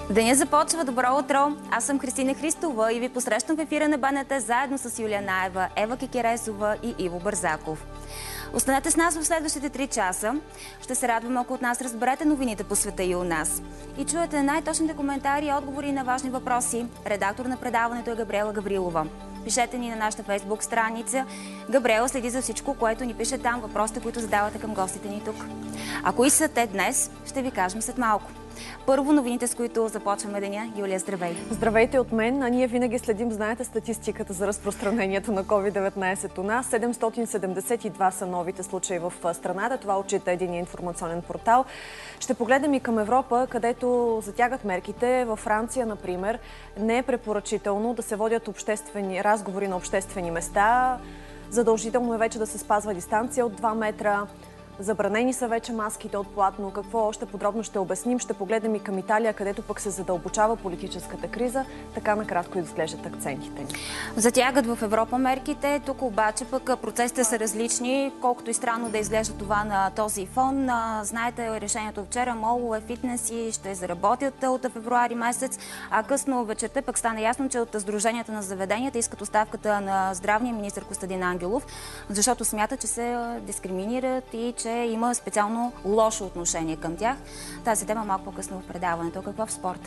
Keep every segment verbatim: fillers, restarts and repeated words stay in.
Деня започва. Добро утро! Аз съм Христина Христова и ви посрещам в ефира на БНТ заедно с Юлия Наева, Ева Кикерезова и Иво Бързаков. Останете с нас в следващите три часа. Ще се радваме, ако от нас разберете новините по света и у нас. И чуете най-точните коментари и отговори на важни въпроси. Редактор на предаването е Габриела Гаврилова. Пишете ни на нашата фейсбук страница. Габриела следи за всичко, което ни пише там, въпросите, които задавате към гостите ни тук. А кои са те днес, ще ви кажем след малко. Първо новините, с които започваме деня. Юлия, здравей! Здравейте от мен. А ние винаги следим, знаете, статистиката за разпространението на ковид деветнайсет у нас. седемстотин седемдесет и два са новите случаи в страната. Това отчита един информационен портал. Ще погледнем и към Европа, където затягат мерките. Във Франция, например, не е препоръчително да се водят обществени разговори на обществени места. Задължително е вече да се спазва дистанция от два метра. Забранени са вече маските от платно. Какво още подробно ще обясним? Ще погледнем и към Италия, където пък се задълбочава политическата криза. Така накратко изглеждат акцентите ни. Затягат в Европа мерките. Тук обаче пък процесите са различни. Колкото и странно да изглежда това на този фон. Знаете, решението вчера, молове, фитнеси ще заработят от февруари месец. А късно вечерта пък стана ясно, че от Сдруженията на заведенията искат оставката на здравния министър Костадин Ангелов, защото смятат, че се дискриминират и че има специално лошо отношение към тях. Тази тема малко по-късно в предаването. Какво в спорта?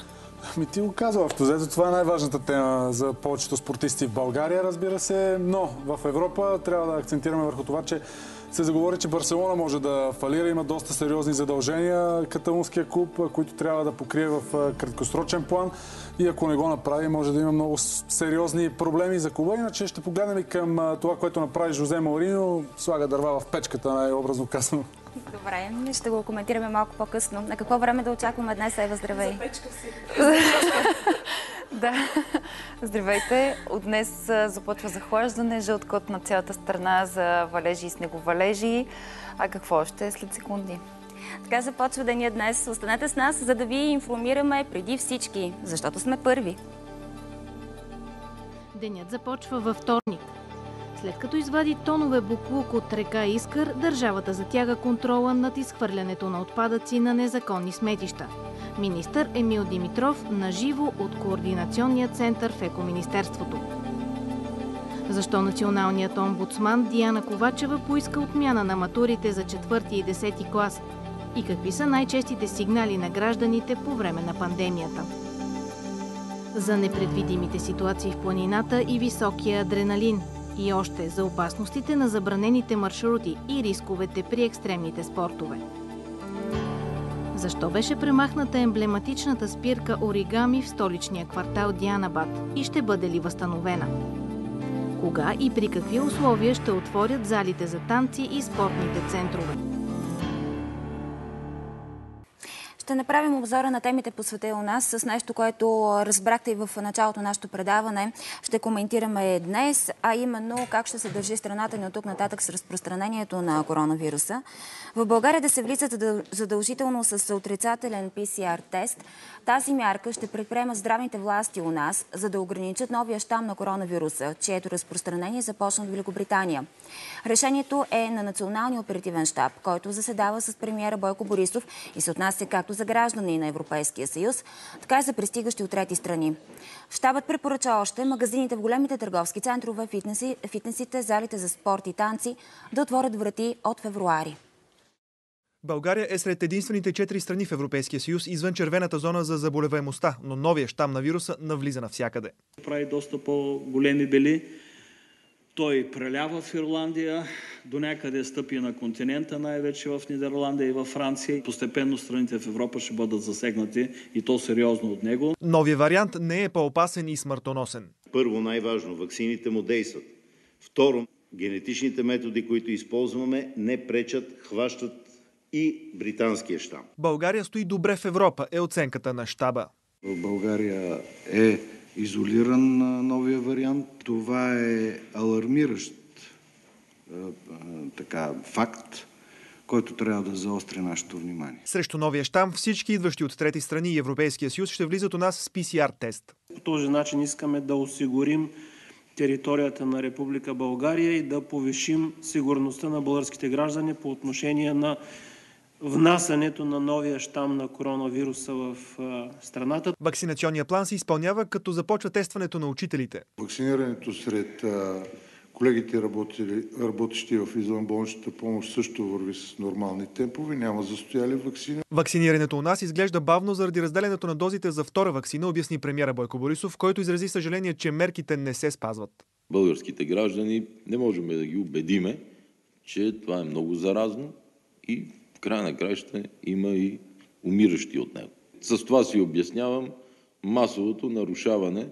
Ами ти го казва, автозето. Това е най-важната тема за повечето спортисти в България, разбира се. Но в Европа трябва да акцентираме върху това, че се заговори, че Барселона може да фалира. Има доста сериозни задължения каталунския клуб, които трябва да покрие в краткосрочен план. И ако не го направи, може да има много сериозни проблеми за клуба. Иначе ще погледнем и към това, което направи Жозе Мауриньо. Слага дърва в печката, най-образно казано. Добре, ще го коментираме малко по-късно. На какво време да очакваме днес, Ева? Здравей! За печка си. Да, здравейте. От днес започва захлаждане, жълт код на цялата страна за валежи и снеговалежи. А какво още след секунди? Така започва деня днес. Останете с нас, за да ви информираме преди всички, защото сме първи. Денят започва във вторник. След като извади тонове боклук от река Искър, държавата затяга контрола над изхвърлянето на отпадъци на незаконни сметища. Министър Емил Димитров наживо от Координационния център в Екоминистерството. Защо националният омбудсман Диана Ковачева поиска отмяна на матурите за четвърти и десети клас? И какви са най-честите сигнали на гражданите по време на пандемията? За непредвидимите ситуации в планината и високия адреналин. И още за опасностите на забранените маршрути и рисковете при екстремните спортове. Защо беше премахната емблематичната спирка оригами в столичния квартал Дианабад и ще бъде ли възстановена? Кога и при какви условия ще отворят залите за танци и спортните центрове? Ще направим обзора на темите по света и у нас с нещо, което разбрахте и в началото на нашето предаване. Ще коментираме днес, а именно как ще се държи страната ни от тук нататък с разпространението на коронавируса. В България да се влизат задължително с отрицателен пи си ар тест. Тази мярка ще предприемат здравните власти у нас, за да ограничат новия щам на коронавируса, чието разпространение започна от Великобритания. Решението е на Националния оперативен щаб, който заседава с премиера Бойко Борисов и се отнася както за граждани на Европейския съюз, така и за пристигащи от трети страни. Щабът препоръча още магазините в големите търговски центрове, фитнеси, фитнесите, залите за спорт и танци да отворят врати от февруари. България е сред единствените четири страни в Европейския съюз извън червената зона за заболеваемостта, но новия щам на вируса навлиза навсякъде. Прави доста по-големи бели. Той прелява в Ирландия, до някъде стъпи на континента, най-вече в Нидерландия и във Франция. Постепенно страните в Европа ще бъдат засегнати и то сериозно от него. Новия вариант не е по-опасен и смъртоносен. Първо, най-важно, ваксините му действат. Второ, генетичните методи, които използваме, не пречат, хващат и британския щам. България стои добре в Европа, е оценката на щаба. В България е изолиран новия вариант. Това е алармиращ така, факт, който трябва да заостри нашето внимание. Срещу новия щам всички идващи от трети страни и Европейския съюз ще влизат у нас с пи си ар тест. По този начин искаме да осигурим територията на Република България и да повишим сигурността на българските граждани по отношение на внасянето на новия щам на коронавируса в страната. Вакцинационният план се изпълнява, като започва тестването на учителите. Вакцинирането сред колегите, работили, работещи в извънболничната помощ, също върви с нормални темпове, няма застояли вакцини. Вакцинирането у нас изглежда бавно заради разделянето на дозите за втора вакцина, обясни премиера Бойко Борисов, който изрази съжаление, че мерките не се спазват. Българските граждани не можем да ги убедиме, че това е много заразно и в края на краищата има и умиращи от него. С това си обяснявам масовото нарушаване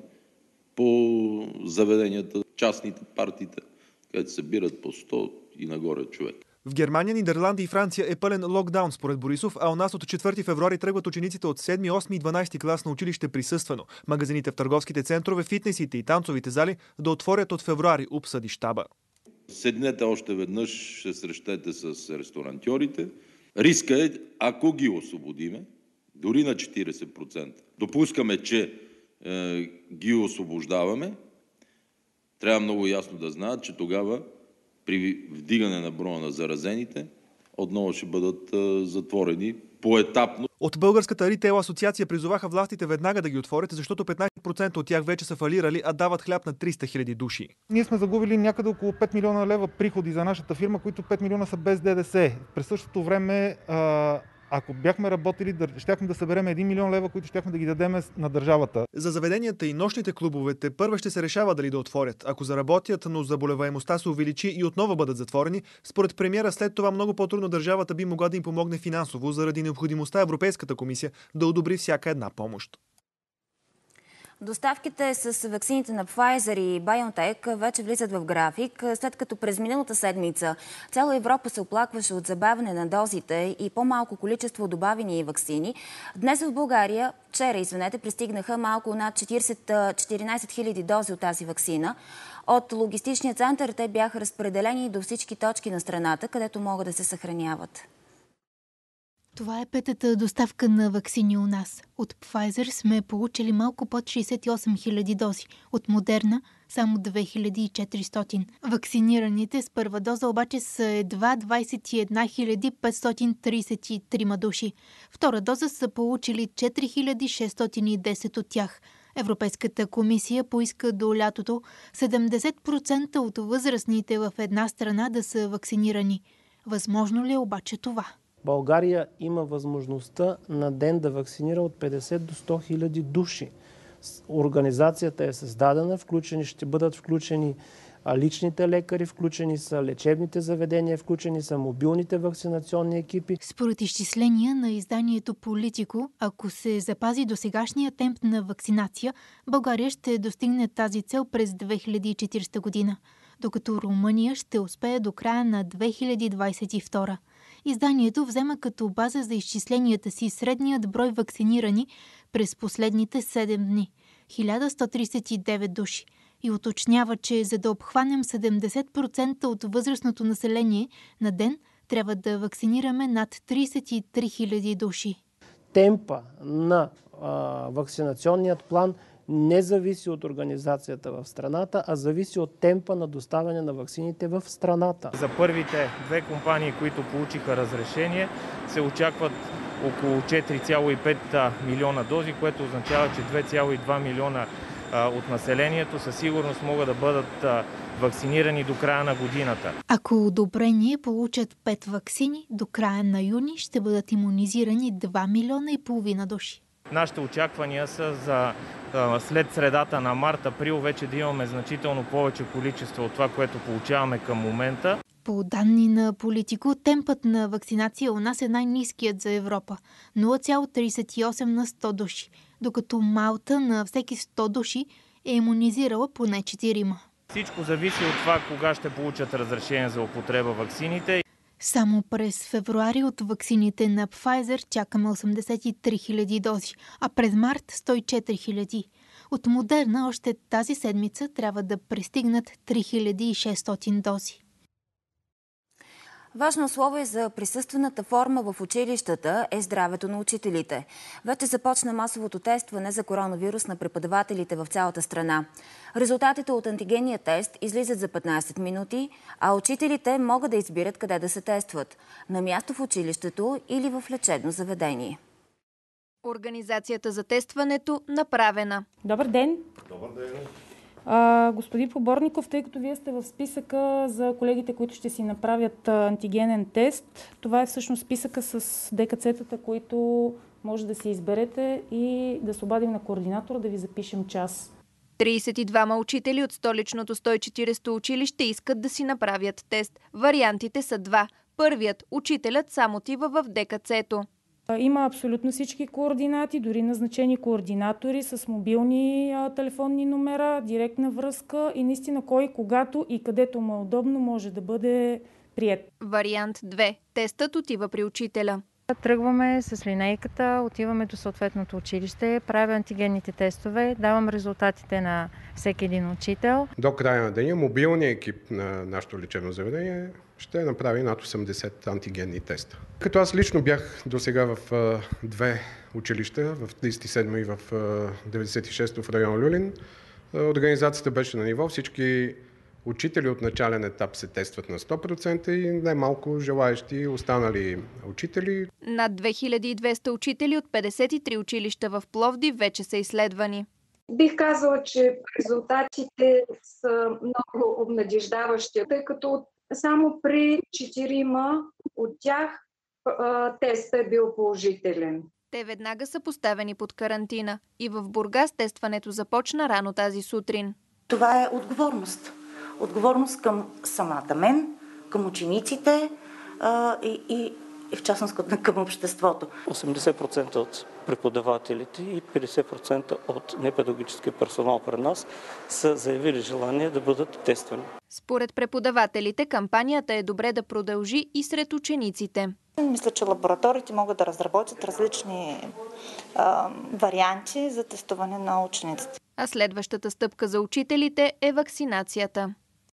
по заведенията, частните партиите, където събират по сто и нагоре човек. В Германия, Нидерландия и Франция е пълен локдаун според Борисов, а у нас от четвърти февруари тръгват учениците от седми, осми и дванадесети клас на училище присъствено. Магазините в търговските центрове, фитнесите и танцовите зали да отворят от февруари, обсъди щаба. Седнете още веднъж, се срещете с ресторантьорите. Риска е, ако ги освободиме, дори на четиридесет процента, допускаме, че е, ги освобождаваме, трябва много ясно да знаят, че тогава при вдигане на броя на заразените отново ще бъдат е, затворени поетапно. От Българската ритейл асоциация призоваха властите веднага да ги отворят, защото петнадесет процента от тях вече са фалирали, а дават хляб на триста хиляди души. Ние сме загубили някъде около пет милиона лева приходи за нашата фирма, които пет милиона са без ДДС. През същото време, ако бяхме работили, щяхме да съберем един милион лева, които щяхме да ги дадем на държавата. За заведенията и нощните клубовете първа ще се решава дали да отворят. Ако заработят, но заболеваемостта се увеличи и отново бъдат затворени, според премиера след това много по-трудно държавата би могла да им помогне финансово, заради необходимостта Европейската комисия да одобри всяка една помощ. Доставките с ваксините на Pfizer и BioNTech вече влизат в график, след като през миналата седмица цяла Европа се оплакваше от забавяне на дозите и по-малко количество добавени ваксини. Днес в България, вчера, извинете, пристигнаха малко над четиринадесет хиляди дози от тази ваксина. От логистичния център те бяха разпределени до всички точки на страната, където могат да се съхраняват. Това е петата доставка на ваксини у нас. От Pfizer сме получили малко под шейсет и осем хиляди дози. От Moderna само две хиляди и четиристотин. Ваксинираните с първа доза обаче са едва двадесет и една хиляди петстотин тридесет и три души. Втора доза са получили четири хиляди шестстотин и десет от тях. Европейската комисия поиска до лятото седемдесет процента от възрастните в една страна да са ваксинирани. Възможно ли е обаче това? България има възможността на ден да вакцинира от петдесет до сто хиляди души. Организацията е създадена, включени, ще бъдат включени личните лекари, включени са лечебните заведения, включени са мобилните вакцинационни екипи. Според изчисления на изданието Политико, ако се запази досегашния темп на вакцинация, България ще достигне тази цел през две хиляди и четиридесета година, докато Румъния ще успее до края на две хиляди двадесет и втора. Изданието взема като база за изчисленията си средният брой вакцинирани през последните седем дни – хиляда сто тридесет и девет души, и уточнява, че за да обхванем седемдесет процента от възрастното население на ден, трябва да вакцинираме над тридесет и три хиляди души. Темпа на а, вакцинационният план не зависи от организацията в страната, а зависи от темпа на доставяне на ваксините в страната. За първите две компании, които получиха разрешение, се очакват около четири цяло и пет милиона дози, което означава, че две цяло и два милиона от населението със сигурност могат да бъдат вакцинирани до края на годината. Ако одобрение получат пет ваксини, до края на юни ще бъдат имунизирани два милиона и половина души. Нашите очаквания са за след средата на март-април вече да имаме значително повече количество от това, което получаваме към момента. По данни на Политико, темпът на вакцинация у нас е най-ниският за Европа – нула цяло тридесет и осем на сто души, докато Малта на всеки сто души е имунизирала поне четирима. Всичко зависи от това кога ще получат разрешение за употреба ваксините. Само през февруари от ваксините на Pfizer чакаме осемдесет и три хиляди дози, а през март сто и четири хиляди. От Moderna още тази седмица трябва да пристигнат три хиляди и шестстотин дози. Важно условие за присъствената форма в училищата е здравето на учителите. Вече започна масовото тестване за коронавирус на преподавателите в цялата страна. Резултатите от антигенния тест излизат за петнайсет минути, а учителите могат да избират къде да се тестват – на място в училището или в лечебно заведение. Организацията за тестването направена. Добър ден! Добър ден! А, господин Поборников, тъй като вие сте в списъка за колегите, които ще си направят антигенен тест, това е всъщност списъка с ДКЦ-тата, които може да си изберете и да се обадим на координатора да ви запишем час. трийсет и двама учители от столичното сто и четирийсето училище искат да си направят тест. Вариантите са два. Първият – учителят сам отива в ДКЦ-то. Има абсолютно всички координати, дори назначени координатори с мобилни а, телефонни номера, директна връзка и наистина кой, когато и където му е удобно, може да бъде приет. Вариант две. Тестът отива при учителя. Тръгваме с линейката, отиваме до съответното училище, правя антигенните тестове, давам резултатите на всеки един учител. До края на деня мобилният екип на нашето лечебно заведение ще направи над осемдесет антигенни теста. Като аз лично бях до сега в а, две училища, в трийсет и седмо и в а, деветдесет и шесто в район Люлин, а, организацията беше на ниво. Всички учители от начален етап се тестват на сто процента и най-малко желаещи останали учители. Над две хиляди и двеста учители от петдесет и три училища в Пловдив вече са изследвани. Бих казала, че резултатите са много обнадеждаващи, тъй като само при четирима от тях тестът е бил положителен. Те веднага са поставени под карантина и в Бургас тестването започна рано тази сутрин. Това е отговорност. Отговорност към самата мен, към учениците а, и, и, и в частност към обществото. осемдесет процента от преподавателите и петдесет процента от непедагогическия персонал пред нас са заявили желание да бъдат тествани. Според преподавателите, кампанията е добре да продължи и сред учениците. Мисля, че лабораториите могат да разработят различни а, варианти за тестуване на учениците. А следващата стъпка за учителите е вакцинацията.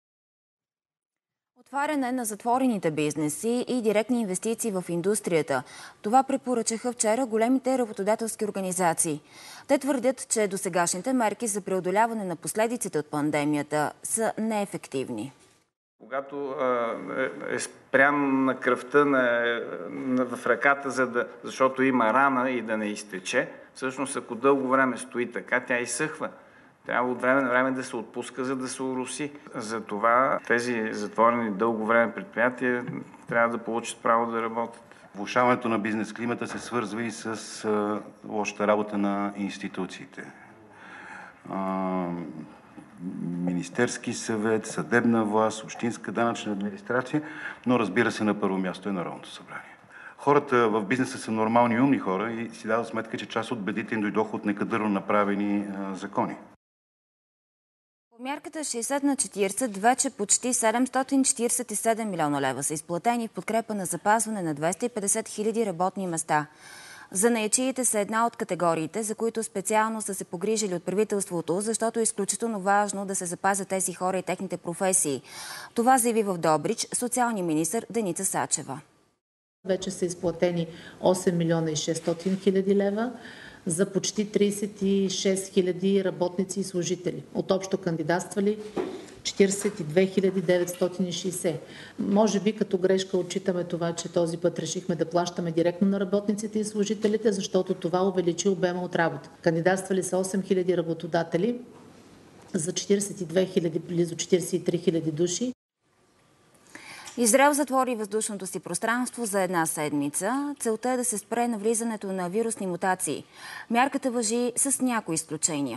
Отваряне на затворените бизнеси и директни инвестиции в индустрията. Това препоръчаха вчера големите работодателски организации. Те твърдят, че досегашните мерки за преодоляване на последиците от пандемията са неефективни. Когато е спрям на кръвта на, на, в ръката, за да, защото има рана и да не изтече, всъщност ако дълго време стои така, тя изсъхва. Трябва от време на време да се отпуска, за да се уроси. Затова тези затворени дълго време предприятия трябва да получат право да работят. Влошаването на бизнес климата се свързва и с а, лошата работа на институциите. А, Министерски съвет, съдебна власт, общинска данъчна администрация, но разбира се на първо място е Народното събрание. Хората в бизнеса са нормални и умни хора и си дават сметка, че част от бедите им дойдоха от некадърно направени а, закони. По мярката шейсет на четирийсет вече почти седемстотин четирийсет и седем милиона лева са изплатени в подкрепа на запазване на двеста и петдесет хиляди работни места. Занаятчиите са една от категориите, за които специално са се погрижили от правителството, защото е изключително важно да се запазят тези хора и техните професии. Това заяви в Добрич социалния министър Деница Сачева. Вече са изплатени осем милиона и шестстотин хиляди лева за почти трийсет и шест хиляди работници и служители. От общо кандидатствали четирийсет и две хиляди деветстотин и шейсет. Може би като грешка отчитаме това, че този път решихме да плащаме директно на работниците и служителите, защото това увеличи обема от работа. Кандидатствали са осем хиляди работодатели за четирийсет и две хиляди, близо четирийсет и три хиляди души. Израел затвори въздушното си пространство за една седмица. Целта е да се спре навлизането на вирусни мутации. Мярката важи с някои изключения.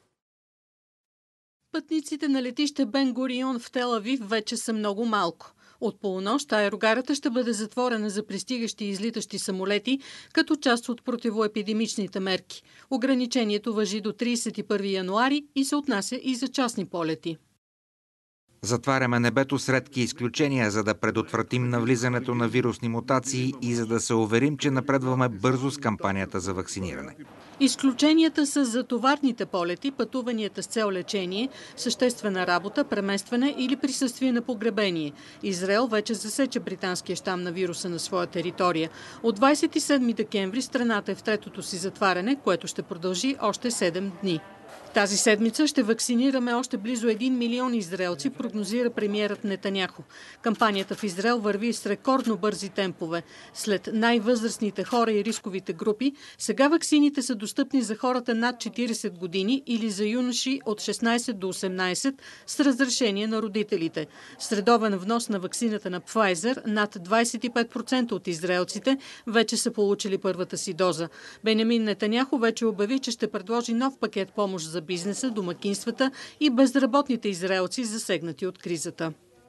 Пътниците на летище Бен Гурион в Тел Авив вече са много малко. От полунощ аерогарата ще бъде затворена за пристигащи и излитащи самолети, като част от противоепидемичните мерки. Ограничението важи до трийсет и първи януари и се отнася и за частни полети. Затваряме небето с редки изключения, за да предотвратим навлизането на вирусни мутации и за да се уверим, че напредваме бързо с кампанията за вакциниране. Изключенията са за товарните полети, пътуванията с цел лечение, съществена работа, преместване или присъствие на погребение. Израел вече засече британския щам на вируса на своя територия. От двадесет и седми декември страната е в третото си затваряне, което ще продължи още седем дни. Тази седмица ще вакцинираме още близо един милион израелци, прогнозира премиерът Нетаняху. Кампанията в Израел върви с рекордно бързи темпове. След най-възрастните хора и рисковите групи, сега ваксините са достъпни за хората над четиридесет години или за юноши от шестнадесет до осемнадесет с разрешение на родителите. Средовен внос на ваксината на Pfizer над двадесет и пет процента от израелците вече са получили първата си доза. Бенямин Нетаняху вече обяви, че ще предложи нов пакет помощ за бизнеса, домакинствата и безработните израелци, засегнати от кризата.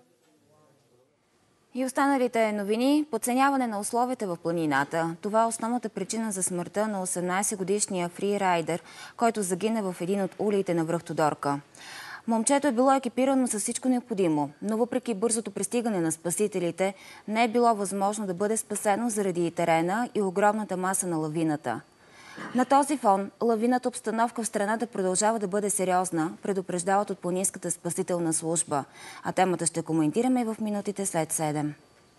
И останалите новини – подценяване на условията в планината. Това е основната причина за смъртта на осемнадесетгодишния фрирайдер, който загина в един от улеите на връх Тодорка. Момчето е било екипирано с всичко необходимо, но въпреки бързото пристигане на спасителите, не е било възможно да бъде спасено заради терена и огромната маса на лавината. На този фон, лавината обстановка в страната продължава да бъде сериозна, предупреждават от планинската спасителна служба. А темата ще коментираме в минутите след седем.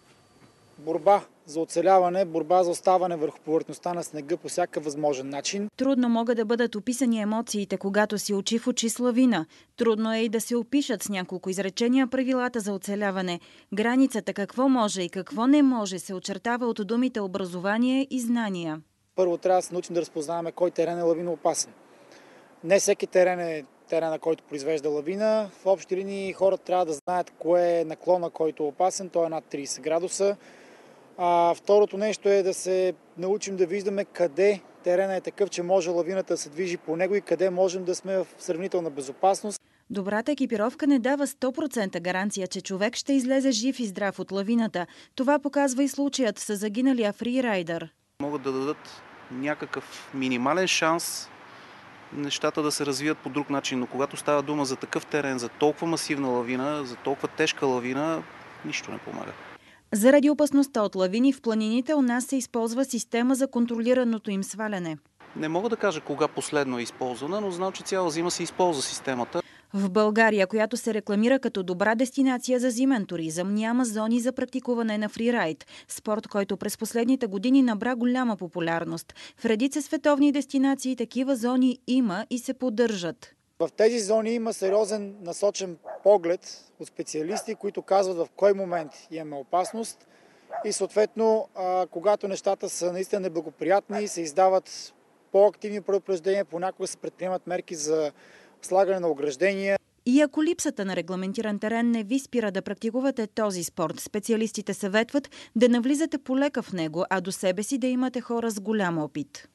Борба за оцеляване, борба за оставане върху повърхността на снега по всякакъв възможен начин. Трудно могат да бъдат описани емоциите, когато си очи в очи с лавина. Трудно е и да се опишат с няколко изречения правилата за оцеляване. Границата какво може и какво не може се очертава от думите образование и знания. Първо трябва да се научим да разпознаваме кой терен е лавиноопасен. Не всеки терен е терена, който произвежда лавина. В общи линии хората трябва да знаят кое е наклона, който е опасен. Той е над тридесет градуса. А, второто нещо е да се научим да виждаме къде терена е такъв, че може лавината да се движи по него и къде можем да сме в сравнителна безопасност. Добрата екипировка не дава сто процента гаранция, че човек ще излезе жив и здрав от лавината. Това показва и случаят с загиналия фрирайдър. Могат да дадат някакъв минимален шанс нещата да се развият по друг начин, но когато става дума за такъв терен, за толкова масивна лавина, за толкова тежка лавина, нищо не помага. Заради опасността от лавини в планините у нас се използва система за контролираното им сваляне. Не мога да кажа кога последно е използвана, но знам, че цяла зима се използва системата. В България, която се рекламира като добра дестинация за зимен туризъм, няма зони за практикуване на фрирайд. Спорт, който през последните години набра голяма популярност. В редица световни дестинации такива зони има и се поддържат. В тези зони има сериозен насочен поглед от специалисти, които казват в кой момент имаме опасност и съответно, когато нещата са наистина неблагоприятни, се издават по-активни предупреждения, понякога се предприемат мерки за слагане на ограждения. И ако липсата на регламентиран терен не ви спира да практикувате този спорт, специалистите съветват да навлизате полека в него, а до себе си да имате хора с голям опит.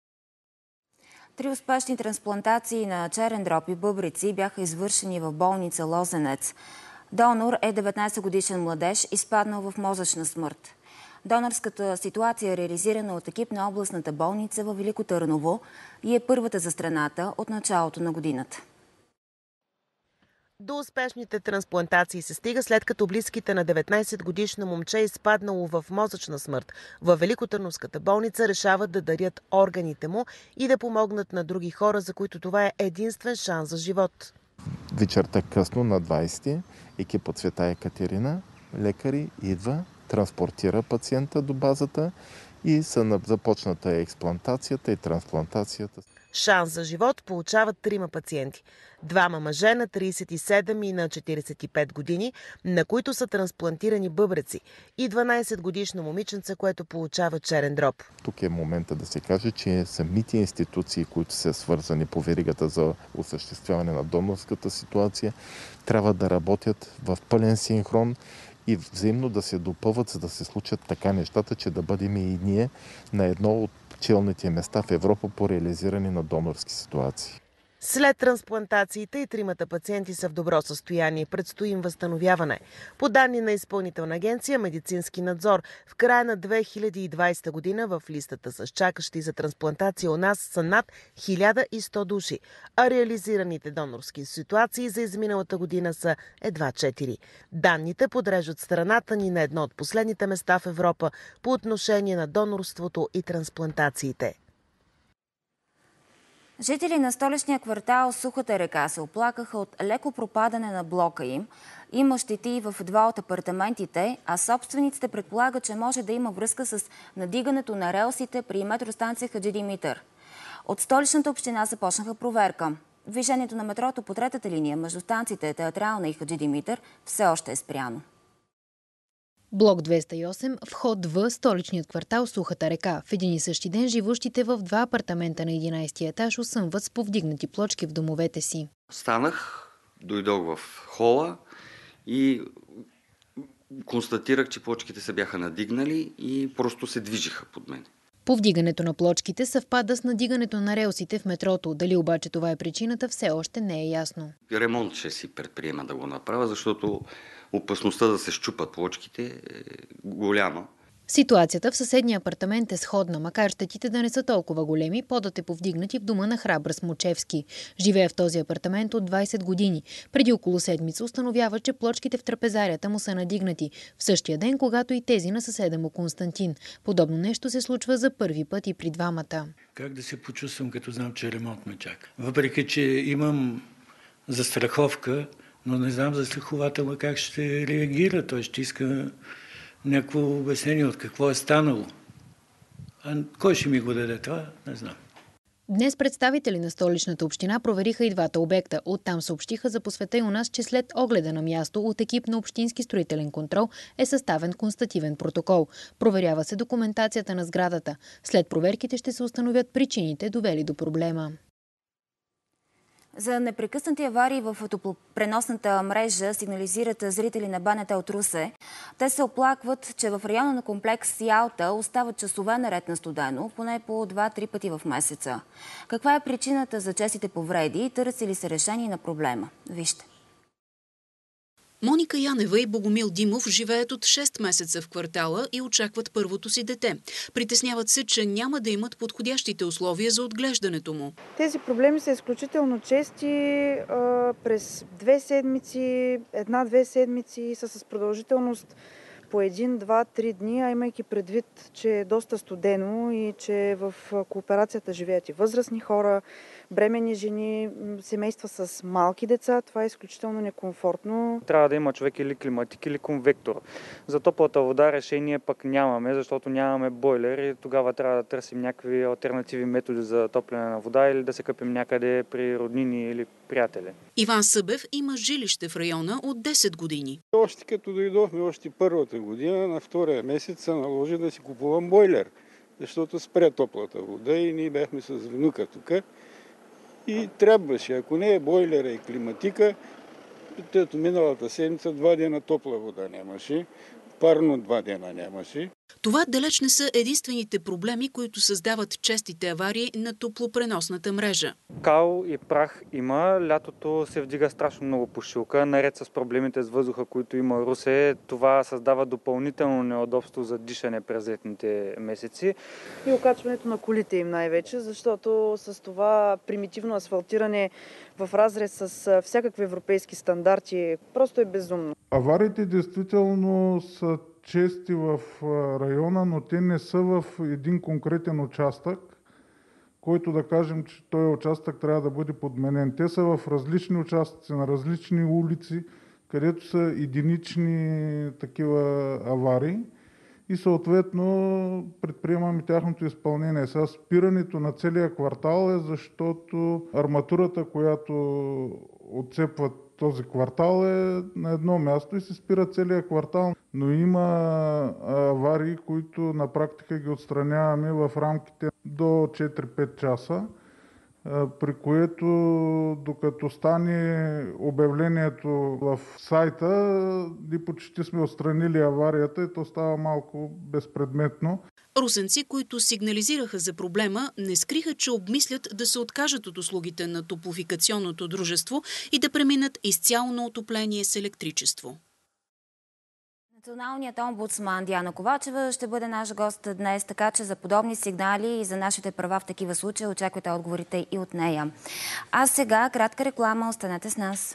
Три успешни трансплантации на черен дроб и бъбрици бяха извършени в болница Лозенец. Донор е деветнадесетгодишен младеж, изпаднал в мозъчна смърт. Донорската ситуация е реализирана от екип на областната болница във Велико Търново и е първата за страната от началото на годината. До успешните трансплантации се стига след като близките на деветнадесетгодишно момче е изпаднало в мозъчна смърт. Във Великотърновската болница решават да дарят органите му и да помогнат на други хора, за които това е единствен шанс за живот. Вечерта късно на двадесети екип от Света Екатерина, лекари, идва, транспортира пациента до базата и са започната експлантацията и трансплантацията. Шанс за живот получават трима пациенти. Двама мъже на тридесет и седем и на четиридесет и пет години, на които са трансплантирани бъбреци, и дванадесетгодишно момиченце, което получава черен дроб. Тук е момента да се каже, че самите институции, които са свързани по веригата за осъществяване на донорската ситуация, трябва да работят в пълен синхрон и взаимно да се допълват, за да се случат така нещата, че да бъдем и ние на едно от челните места в Европа по реализиране на донорски ситуации. След трансплантациите и тримата пациенти са в добро състояние. Предстои им възстановяване. По данни на Изпълнителна агенция Медицински надзор, в края на две хиляди и двадесета година в листата с чакащи за трансплантация у нас са над хиляда и сто души, а реализираните донорски ситуации за изминалата година са едва четири. Данните подреждат страната ни на едно от последните места в Европа по отношение на донорството и трансплантациите. Жители на столичния квартал Сухата река се оплакаха от леко пропадане на блока им. Има щети в два от апартаментите, а собствениците предполагат, че може да има връзка с надигането на релсите при метростанция Хаджи Димитър. От столичната община започнаха проверка. Движението на метрото по третата линия между станциите Театрална и Хаджи Димитър все още е спряно. Блок двеста и осем, вход В, столичният квартал Сухата река. В един и същи ден живущите в два апартамента на единадесети етаж осъмват с повдигнати плочки в домовете си. Станах, дойдох в хола и констатирах, че плочките се бяха надигнали и просто се движиха под мен. Повдигането на плочките съвпада с надигането на релсите в метрото. Дали обаче това е причината, все още не е ясно. Ремонт ще си предприема да го направя, защото опасността да се счупат плочките е голяма. Ситуацията в съседния апартамент е сходна, макар щетите да не са толкова големи, подът е повдигнати в дома на Храбър Смучевски. Живее в този апартамент от двадесет години. Преди около седмица установява, че плочките в трапезарията му са надигнати. В същия ден, когато и тези на съседа му Константин. Подобно нещо се случва за първи път и при двамата. Как да се почувствам, като знам, че ремонт ме чака? Въпреки, че имам застраховка, но не знам застрахователно как ще реагира. Той ще иска някакво обяснение от какво е станало. А кой ще ми го даде това, не знам. Днес представители на столичната община провериха и двата обекта. Оттам съобщиха за посвета и у нас, че след огледа на място от екип на Общински строителен контрол е съставен констативен протокол. Проверява се документацията на сградата. След проверките ще се установят причините, довели до проблема. За непрекъснати аварии в топлопреносната мрежа сигнализират зрители на банята от Русе. Те се оплакват, че в района на комплекс Ялта остават часове наред на студено, поне по два-три пъти в месеца. Каква е причината за честите повреди и търси ли се решение на проблема? Вижте. Моника Янева и Богомил Димов живеят от шест месеца в квартала и очакват първото си дете. Притесняват се, че няма да имат подходящите условия за отглеждането му. Тези проблеми са изключително чести. През две седмици, една-две седмици са с продължителност по един, два, три дни, а имайки предвид, че е доста студено и че в кооперацията живеят и възрастни хора, бременни жени, семейства с малки деца, това е изключително некомфортно. Трябва да има човек или климатик, или конвектор. За топлата вода решение пък нямаме, защото нямаме бойлер и тогава трябва да търсим някакви алтернативни методи за топлене на вода или да се къпим някъде при роднини или приятели. Иван Събев има жилище в района от десет години. Още като дойдохме, още първата година, на втория месец се наложи да си купувам бойлер, защото спря топлата вода и ние бяхме с внука тук. И трябваше, ако не е бойлера и климатика, тето миналата седмица два дена топла вода нямаше, парно два дена нямаше. Това далеч не са единствените проблеми, които създават честите аварии на топлопреносната мрежа. Кал и прах има, лятото се вдига страшно много пушилка, наред с проблемите с въздуха, които има Русе. Това създава допълнително неудобство за дишане през летните месеци. И окачването на колите им най-вече, защото с това примитивно асфалтиране в разрез с всякакви европейски стандарти просто е безумно. Авариите действително са чести в района, но те не са в един конкретен участък, който да кажем, че този участък трябва да бъде подменен. Те са в различни участъци, на различни улици, където са единични такива аварии и съответно предприемаме тяхното изпълнение. Сега спирането на целия квартал е, защото арматурата, която отцепва този квартал е на едно място и се спира целия квартал. Но има аварии, които на практика ги отстраняваме в рамките до четири-пет часа, при което докато стане обявлението в сайта, ние почти сме отстранили аварията и то става малко безпредметно. Русенци, които сигнализираха за проблема, не скриха, че обмислят да се откажат от услугите на топлофикационното дружество и да преминат изцяло на отопление с електричество. Националният омбудсман Диана Ковачева ще бъде наш гост днес, така че за подобни сигнали и за нашите права в такива случаи очаквайте отговорите и от нея. А сега кратка реклама, останете с нас.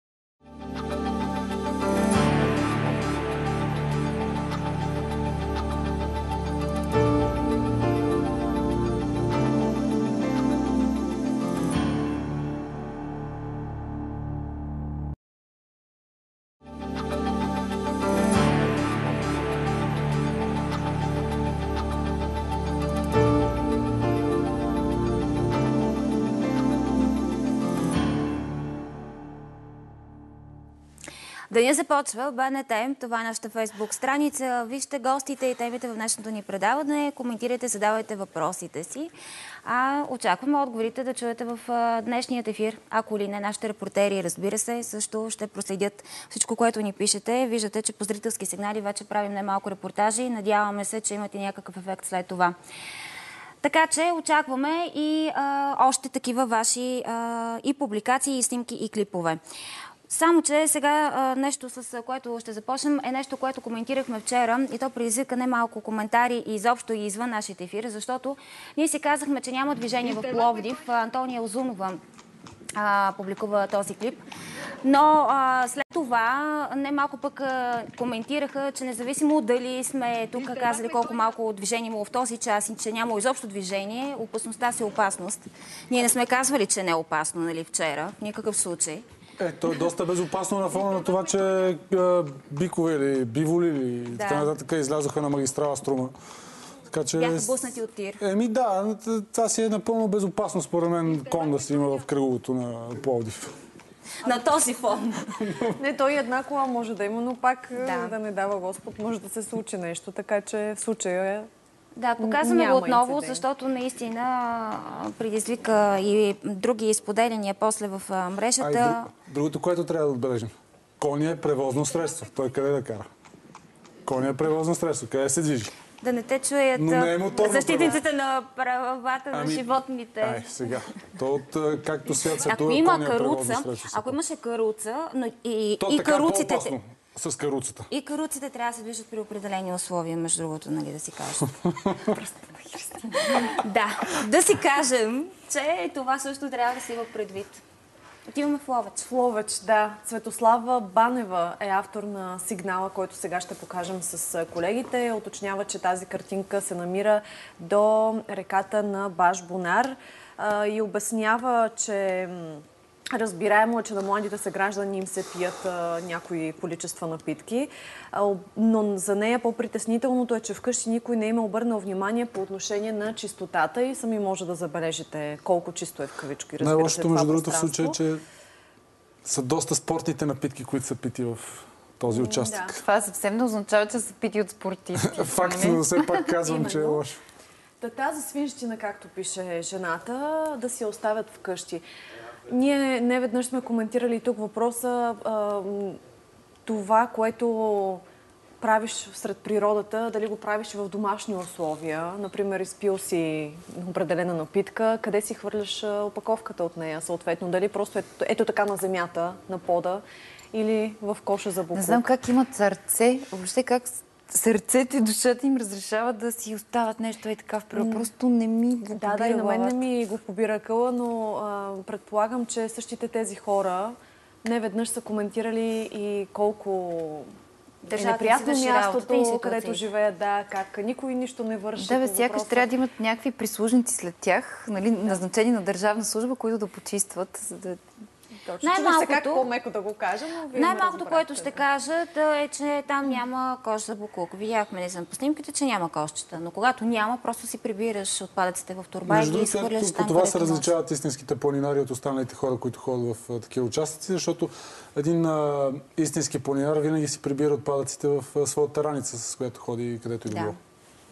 Деня започва БНТ, това е нашата фейсбук страница. Вижте гостите и темите в днешното ни предаване, коментирайте, задавайте въпросите си. А очакваме отговорите да чуете в днешният ефир. Ако ли не, нашите репортери, разбира се, също ще проследят всичко, което ни пишете. Виждате, че по зрителски сигнали вече правим немалко репортажи. Надяваме се, че имате някакъв ефект след това. Така че очакваме и а, още такива ваши а, и публикации, и снимки, и клипове. Само, че сега а, нещо, с което ще започнем, е нещо, което коментирахме вчера и то предизвика немалко коментари и изобщо и извън нашите ефири, защото ние си казахме, че няма движение в Пловдив. Антония Озунова а, публикува този клип. Но а, след това немалко пък а, коментираха, че независимо дали сме тук казали колко малко движение имало в този час и че няма изобщо движение, опасността си е опасност. Ние не сме казвали, че не е опасно, нали, вчера, в никакъв случай. Е, то е доста безопасно на фона на това, че е, бикове или биволи или да. така нататък излязоха на магистрала Струма. Така, че... Бяха буснати от тир. Еми да, това си е напълно безопасно според мен кон да си има в кръговото на Пловдив. На този фон. Не, той една кола може да има, но пак да, да не дава Господ, може да се случи нещо, така че в случая Да, показваме го отново, инцидент. защото наистина предизвика и други споделяния после в мрежата. А и друг, другото, което трябва да отбележим. Коня е превозно средство. Той къде да кара? Коня е превозно средство. Къде се движи? Да не те чуят не е защитниците на правата ами, на животните. Ай, сега. То от както свят се ако това, има коня е каруца, средство. ако имаше каруца, но и, То и така каруците... по-опасно с каруцата. И каруците трябва да се движат при определени условия, между другото, нали, да си кажем. Да, да си кажем, че това също трябва да си има предвид. Отиваме в Ловеч. В Ловеч, да. Светослава Банева е автор на сигнала, който сега ще покажем с колегите. Уточнява, че тази картинка се намира до реката на Баш Бунар и обяснява, че разбираемо е, че на младите съграждани им се пият а, някои количества напитки, а, но за нея по-притеснителното е, че вкъщи никой не има обърнал внимание по отношение на чистотата и сами може да забележите колко чисто е в кавички. Най-лошото, между другото, в случая е, че са доста спортните напитки, които са пити в този участък. Да. Това съвсем не означава, че са пити от спортисти. Факт, но все пак казвам, че е лошо. Та тази свинщина, както пише жената, да си я оставят вкъщи. Ние не веднъж сме коментирали тук въпроса а, това, което правиш сред природата, дали го правиш в домашни условия. Например, изпил си определена напитка, къде си хвърляш опаковката от нея, съответно. Дали просто е, ето така на земята, на пода или в коша за буклук. Не знам как имат сърце, въобще как сърцето и душата им разрешават да си остават нещо и така в природа. Просто не ми го Да, да, и на мен не ми го побира къла, но а, предполагам, че същите тези хора не веднъж са коментирали и колко е неприятно мястото, където живеят, да, как никой нищо не върши. Да, бе, сякаш трябва да имат някакви прислужници след тях, нали, да. назначени на държавна служба, които да почистват, за да... Най-малкото, по-меко да го кажа, но най-малкото, което ще кажа, да е, че там няма кош за буклук. Видяхме, не съм по снимките, че няма кошчета, но когато няма, просто си прибираш отпадъците в торба и ги изхвърляш там. По това се различават истинските планинари от останалите хора, които ходят в а, такива участъци, защото един а, истински планинар винаги си прибира отпадъците в а, своята раница, с която ходи където и да било.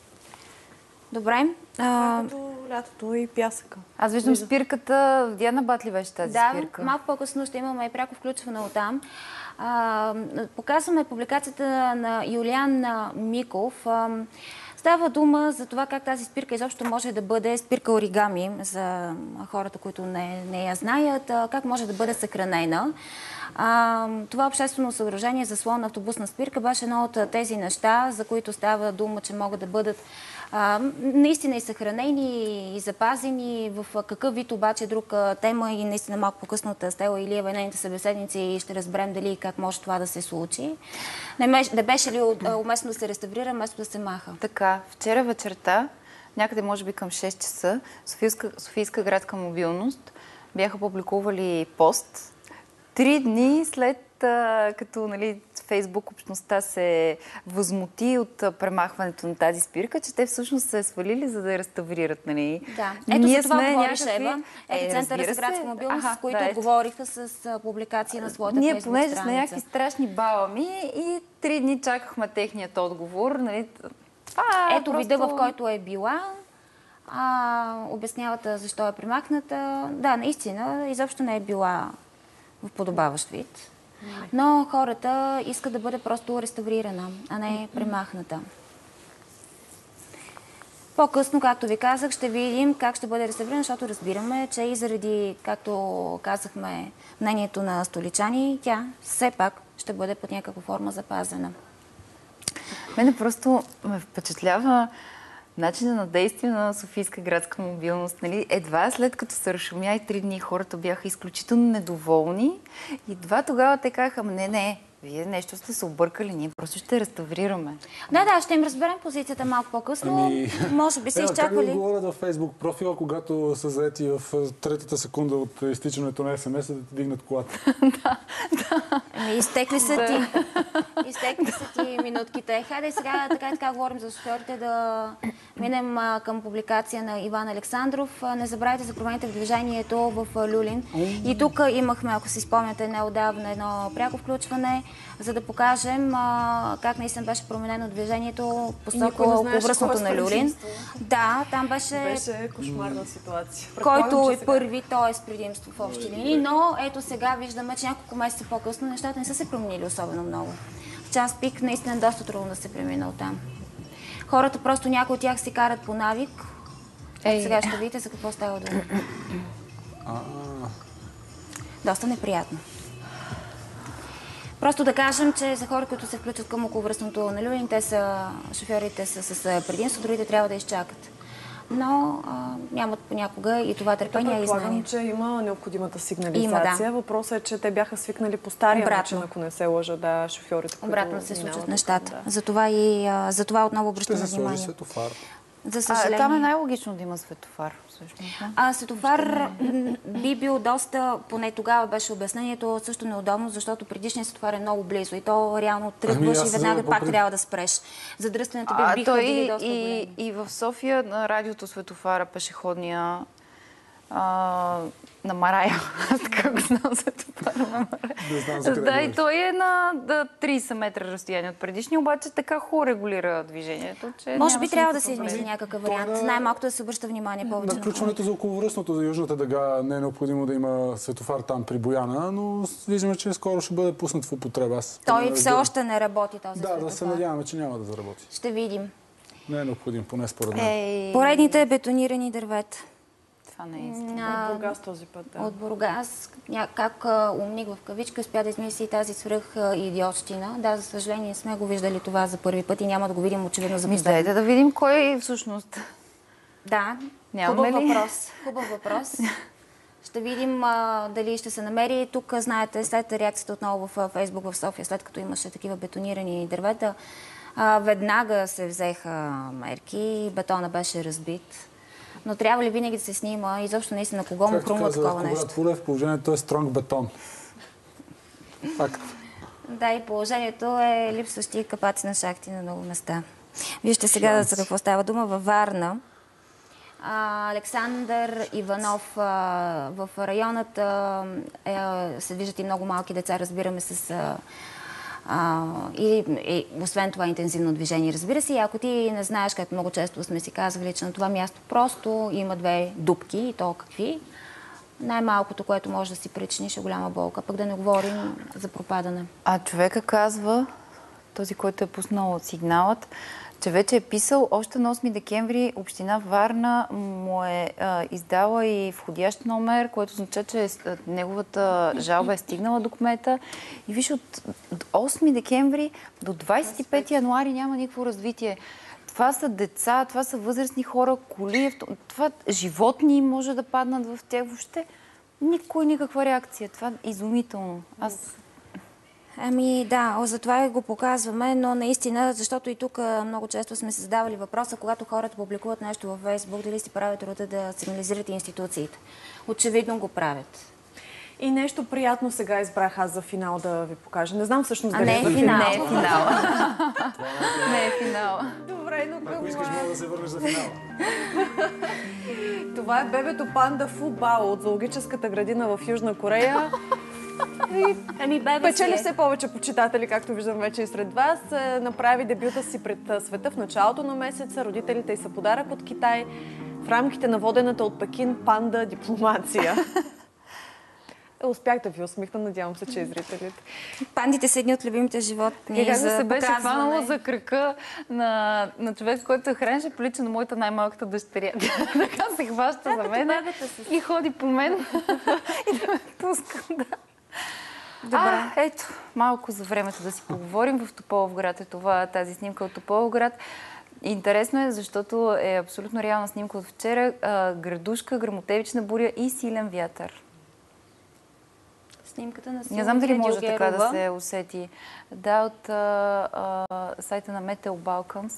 Добре. А... лятото и пясъка. Аз виждам спирката. Диана Батли беше тази да, спирка. Да, малко по-късно ще имаме и пряко включване оттам. А, показваме публикацията на Юлиан Миков. А, Става дума за това как тази спирка изобщо може да бъде спирка оригами за хората, които не, не я знаят, как може да бъде съхранена. А, това обществено съоръжение за слон автобусна спирка беше едно от тези неща, за които става дума, че могат да бъдат а, наистина и съхранени, и запазени. В какъв вид обаче друга тема и наистина малко по-късно от Стела Илиева и нейните събеседници и ще разберем дали и как може това да се случи. Не, не беше ли уместно да се реставрира, вместо да се маха? Така, вчера вечерта, някъде може би към шест часа, Софийска, Софийска градска мобилност бяха публикували пост три дни след а, като, нали, Фейсбук общността се възмути от а, премахването на тази спирка, че те всъщност се свалили, за да я реставрират. Нали? Да. Ето Ние за това сме говориш, някакви... Ева. Ето е, Центъра за градска мобилност, с които да, отговориха с а, публикации на своята Ние, Фейсбук понеже страница. сме някакви страшни балами и три дни чакахме техният отговор. Нали? Това Ето просто... вида, в който е била. А, обяснявата защо е премахната. Да, наистина, изобщо не е била в подобаващ вид. Но хората искат да бъде просто реставрирана, а не премахната. По-късно, както ви казах, ще видим как ще бъде реставрирана, защото разбираме, че и заради, както казахме, мнението на столичани, тя все пак ще бъде под някаква форма запазена. Мене просто ме впечатлява начина на действие на Софийска градска мобилност. Нали? Едва след като се разшумя и три дни хората бяха изключително недоволни, едва тогава те казаха, не, не, вие нещо сте се объркали, ние просто ще реставрираме. Да, да, ще им разберем позицията малко по-късно. Ами... Може би се изчаквали. Как да говорят във Фейсбук профила, когато са заети в третата секунда от изтичането на ес ем ес-а да ти дигнат колата? Да, да. Ами, изтекли са ти. Изтекли са ти минутките. Хайде сега така и така говорим за шофьорите, да минем а, към публикация на Иван Александров. А, не забравяйте за промените в движението в а, Люлин. И тук имахме, ако си спомняте, неодавна едно пряко включване, за да покажем а, как наистина беше променено движението посока околовръстното на Люлин. Да, там беше... Беше кошмарна ситуация. Който е сега първи, т.е. с предимство в общи линии, но ето сега виждаме, че няколко месеца по-късно нещата не са се променили особено много. В час пик наистина е доста трудно да се премина оттам. Хората просто някои от тях си карат по навик. Ето сега ще видите за какво става дума. Доста неприятно. Просто да кажем, че за хора, които се включат към околовръстното на Люлин, те са, шофьорите са с предимство, другите трябва да изчакат. Но а, нямат понякога и това търпение и знание. Предполагам, че има необходимата сигнализация. Има, да. Въпросът е, че те бяха свикнали по стария Обратно. начин, ако не се лъжа, да, шофьорите, които Обратно се случват минават, нещата. Да. Затова и а, затова отново обръщаме Ще се внимание. сложи светофар. За съжаление. А, там е най-логично да има светофар. Всъщност. А светофар би бил доста, поне тогава беше обяснението, също неудобно, защото предишният светофар е много близо и то реално тръгваш ами, и веднага пак въпред... трябва да спреш. Задръстването би биха били доста и, големи. И в София на радиото светофара пешеходния а, на Марая. Аз така го знам светофара на Марая. Да, и той е на да, трийсет метра разстояние от предишния, обаче така хубаво регулира движението, че може би трябва да се измисли някакъв вариант. На... Най-малкото да се обръща внимание повече. На включването за околовръстното за южната дъга не е необходимо да има светофар там при Бояна, но виждаме, че скоро ще бъде пуснат в употреба. Аз той все още не работи този да, светофар. Да, да се надяваме, че няма да заработи. Ще видим. Не е необходим, поне според мен. Ей... Поредните бетонирани дървета. Това не е истина. От Бургас този път, да. От Бургас. Как а, умник в кавичка успя да измисли тази свръх а, идиотщина. Да, за съжаление сме го виждали това за първи път и няма да го видим очевидно за последно. Дайте да видим кой всъщност. Да, Нямаме хубав ли? въпрос. Хубав въпрос. Ще видим а, дали ще се намери. Тук, знаете, след реакцията отново в Фейсбук в София, след като имаше такива бетонирани дървета, а, веднага се взеха мерки и бетона беше разбит. Но трябва ли винаги да се снима? Изобщо наистина на кого му хрумва такова нещо? Както каза в положението е стронг бетон. Факт. Да, и положението е липсващи капаци на шахти на много места. Вижте сега за какво става дума. Във Варна а, Александър Иванов а, в районът а, е, се движат и много малки деца, разбираме с... А, А, и, и освен това интензивно движение, разбира се. И ако ти не знаеш, както много често сме си казвали, че на това място просто има две дупки и то какви, най-малкото, което може да си причиниш е голяма болка. Пък да не говорим за пропадане. А човека казва, този, който е пуснал сигналът, че вече е писал още на осми декември. Община Варна му е а, издала и входящ номер, което означава, че е, неговата жалба е стигнала до кмета. И виж, от осми декември до двадесет и пети януари няма никакво развитие. Това са деца, това са възрастни хора, коли, това животни може да паднат в тях. Въобще никой, никаква реакция. Това е изумително. Аз... Ами да, затова го показваме, но наистина, защото и тук много често сме се задавали въпроса, когато хората публикуват нещо във Фейсбук, дали си правят труда да сигнализират институциите. Очевидно го правят. И нещо приятно сега избрах аз за финал да ви покажа. Не знам всъщност дали е финал. Не е финал. Не е финал. Добре, но към... Ако искаш, мога да се върнеш за финала. Това е бебето панда Фу Бао от зоологическата градина в Южна Корея. И ами, печели все повече почитатели, както виждам вече и сред вас. Направи дебюта си пред света в началото на месеца. Родителите й са подарък от Китай в рамките на водената от Пекин панда дипломация. Успях да ви усмихна, надявам се, че и зрителите. Пандите са едни от любимите животни. Как за се беше показване. хванало за кръка на, на човек, който хранеше, прилича на моята най-малката дъщеря. Така се хваща за мен и ходи по мен и да ме пуска. Да. Добре. А, ето, малко за времето да си поговорим. В Тополовград е това, тази снимка от Тополовград. Интересно е, защото е абсолютно реална снимка от вчера. А, градушка, гръмотевична буря и силен вятър. Снимката на Не знам дали може така да се усети. Да, от а, а, сайта на Meteor Balkans.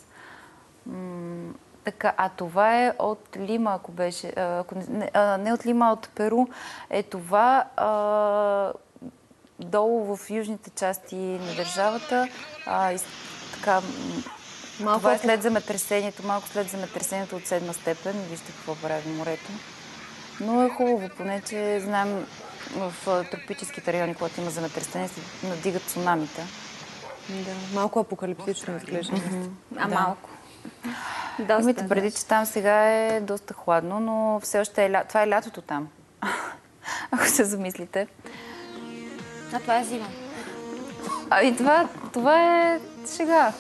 М- така, а това е от Лима, ако беше. А, ако не, а, не от Лима, а от Перу. Е това а, долу в южните части на държавата. А, и, така, малко това е след земетресението, малко след земетресението от седма степен. Вижте какво прави морето. Но е хубаво, поне че знаем в тропическите райони, когато има земетресение, се надигат цунамите. Да, малко апокалиптично изглежда. Mm-hmm. А да. Малко. Имайте преди, че там сега е доста хладно, но все още е лято. Това е лятото там. Ако се замислите. А това е зима. А и това, това е шега.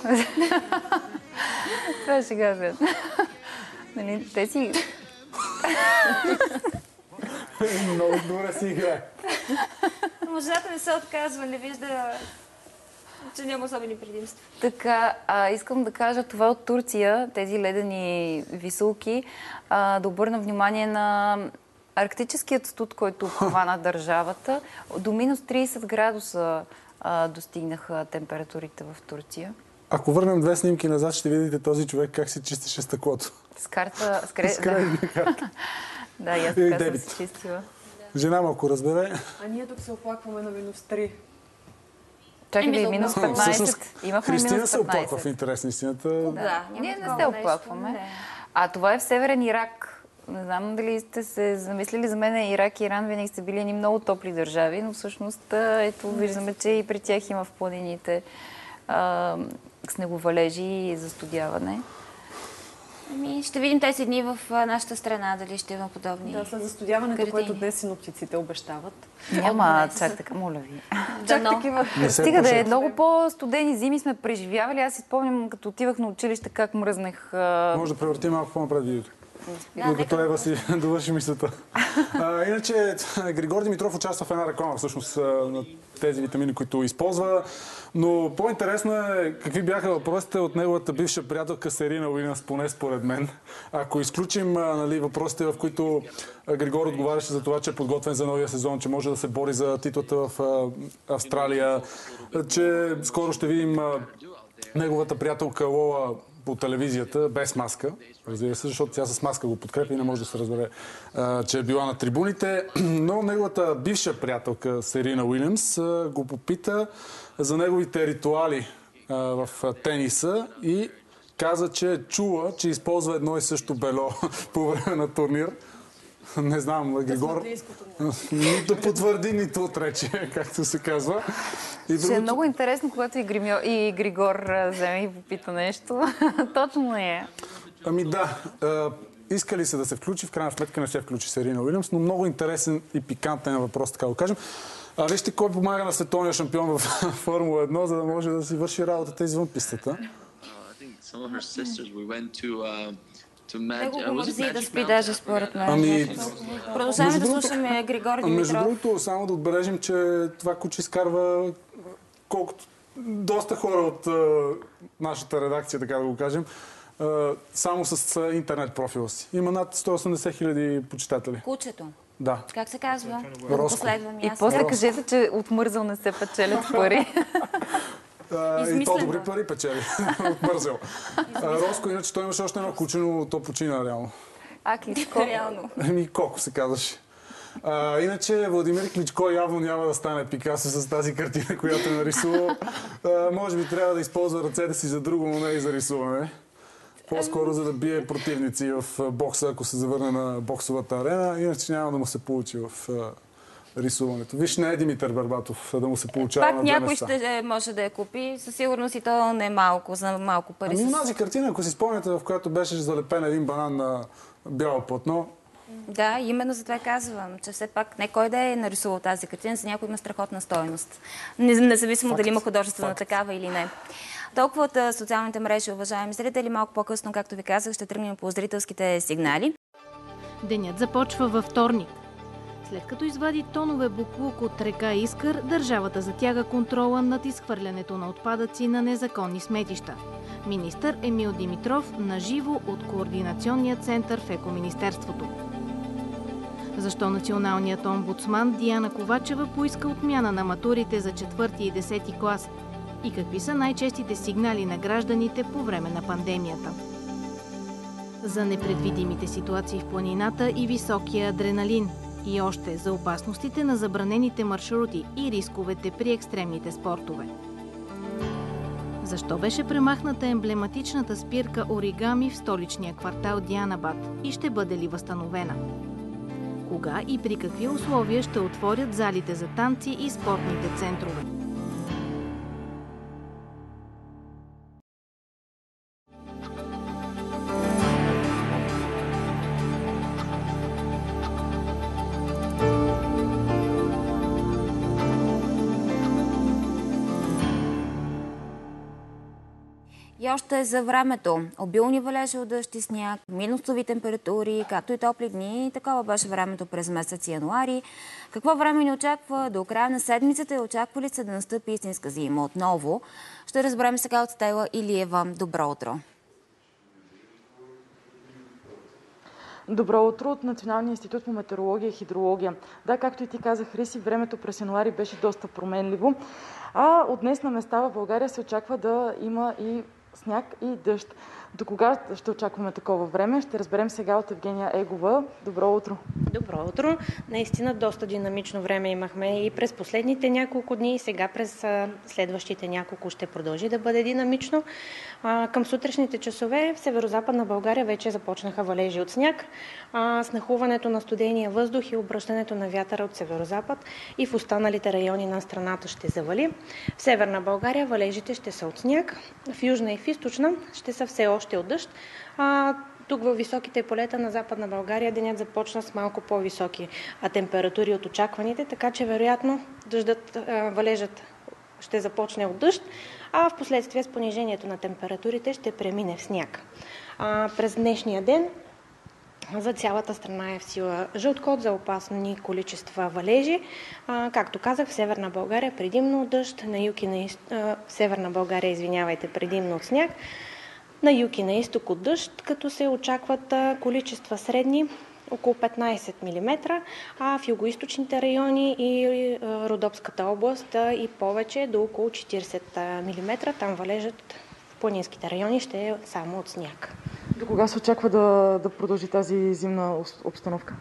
Това е шега. Нали, те си... Много добре си играе. Мъжата не се отказва, не вижда, че няма особени предимства. Така, а, искам да кажа това от Турция, тези ледени висулки, а, да обърна внимание на арктическият студ, който обхвана държавата. До минус тридесет градуса а, достигнаха температурите в Турция. Ако върнем две снимки назад, ще видите този човек как си чистеше стъклото. С карта... С, кре... с кредитна карта. Да, и аз така съм се чистила. Жена малко разбере. А ние тук се оплакваме на минус три. Чакай да и минус петнайсет. Имахме Христина минус се оплаква в интерес на истината. Да, ние не се оплакваме. А това е в Северен Ирак. Не знам дали сте се замислили, за мен Ирак и Иран винаги са били едни много топли държави, но всъщност ето виждаме, че и при тях има в планините а, снеговалежи и застудяване. Ами, ще видим тези дни в нашата страна, дали ще има подобни. Да, след застудяването, картини, което днес синоптиците обещават. Няма чак така, моля ви. Чак такива. Стига да е много по-студени зими сме преживявали. Аз си спомням, като отивах на училище, как мръзнах. Може да превъртим малко по-напред видеото. Докато Ева си довърши мисълта. А, иначе Григор Димитров участва в една реклама всъщност на тези витамини, които използва. Но по-интересно е какви бяха въпросите от неговата бивша приятелка Серина Уилямс, поне според мен. Ако изключим нали, въпросите, в които Григор отговаряше за това, че е подготвен за новия сезон, че може да се бори за титлата в Австралия, че скоро ще видим неговата приятелка Лола по телевизията, без маска, разбира се, защото тя с маска го подкрепи и не може да се разбере, а, че е била на трибуните. Но неговата бивша приятелка Серина Уилямс а, го попита за неговите ритуали а, в тениса и каза, че е чула, че използва едно и също бело по време на турнир. Не знам, Григор нито потвърди, нито отрече, както се казва. И другото... Ще е много интересно, когато и, Гримьо, и Григор вземе и попита нещо. Точно е. Ами да, иска ли се да се включи, в крайна сметка не се включи Серина Уилямс, но много интересен и пикантен въпрос, така да кажем. А, вижте кой помага на световния шампион в Формула едно, за да може да си върши работата извън пистата. Него го мързи да спи даже според мен. Ами, Продължаваме да слушаме Григор Димитров. Между другото, само да отбележим, че това куче изкарва колкото доста хора от uh, нашата редакция, така да го кажем, uh, само с uh, интернет профила си. Има над сто и осемдесет хиляди почитатели. Кучето? Да. Как се казва? Роско. И после кажете, че от мързъл не се печелят пари. Uh, и то добри пари печели от мързел. Uh, Роско, иначе той имаше още едно куче, но то почина реално. А, Кличко? Реално. Еми, Коко се казваше. А, иначе Владимир Кличко явно няма да стане Пикасо с тази картина, която е нарисувал. А, може би трябва да използва ръцете си за друго, но не и за рисуване. По-скоро за да бие противници в бокса, ако се завърне на боксовата арена. Иначе няма да му се получи в а, рисуването. Виж, не е Димитър Бербатов да му се получава Пак на две някой места. ще може да я купи. Със сигурност и то не е малко, за малко пари. Ами с... тази картина, ако си спомняте, в която беше залепен един банан на бяло платно. Да, именно за това казвам, че все пак не кой да е нарисувал тази картина, за някой има страхотна стойност. Независимо дали има художествена такава или не. Толкова от социалните мрежи, уважаеми зрители, малко по-късно, както ви казах, ще тръгнем по зрителските сигнали. Денят започва във вторник. След като извади тонове боклук от река Искър, държавата затяга контрола над изхвърлянето на отпадъци на незаконни сметища. Министър Емил Димитров наживо от Координационния център в Екоминистерството. Защо националният омбудсман Диана Ковачева поиска отмяна на матурите за четвърти и десети клас? И какви са най-честите сигнали на гражданите по време на пандемията? За непредвидимите ситуации в планината и високия адреналин. И още за опасностите на забранените маршрути и рисковете при екстремните спортове. Защо беше премахната емблематичната спирка оригами в столичния квартал Дианабад и ще бъде ли възстановена? Кога и при какви условия ще отворят залите за танци и спортните центрове? И още за времето. Обилни валежи от дъжд и сняг, минусови температури, както и топли дни. Такова беше времето през месец януари. Какво време ни очаква до края на седмицата и очаква ли се да настъпи истинска зима отново? Ще разберем сега от Стела Илиева. Добро утро! Добро утро от Националния институт по метеорология и хидрология. Да, както и ти казах, Хриси, времето през януари беше доста променливо, а от днес на места в България се очаква да има и сняг и дъжд. До кога ще очакваме такова време? Ще разберем сега от Евгения Егова. Добро утро! Добро утро! Наистина доста динамично време имахме и през последните няколко дни, и сега през следващите няколко ще продължи да бъде динамично. Към сутрешните часове в северо-западна България вече започнаха валежи от сняг. С нахуването на студения въздух и обръщането на вятъра от северо-запад и в останалите райони на страната ще завали. В северна България валежите ще са от сняг, в южна и в източна ще са все още от дъжд. А, тук във високите полета на Западна България денят започна с малко по-високи температури от очакваните, така че вероятно дъждът, а, валежът ще започне от дъжд, а в последствие с понижението на температурите ще премине в сняг. А, през днешния ден за цялата страна е в сила жълт код за опасни количества валежи. А, както казах, в Северна България предимно от дъжд, на юг и на из... а, Северна България, извинявайте, предимно от сняг, на юг и на изток от дъжд, като се очакват а, количества средни около петнайсет милиметра, а в югоизточните райони и а, Родопската област а, и повече до около четирийсет милиметра. Там валежът в планинските райони ще е само от сняг. До кога се очаква да, да продължи тази зимна обстановка?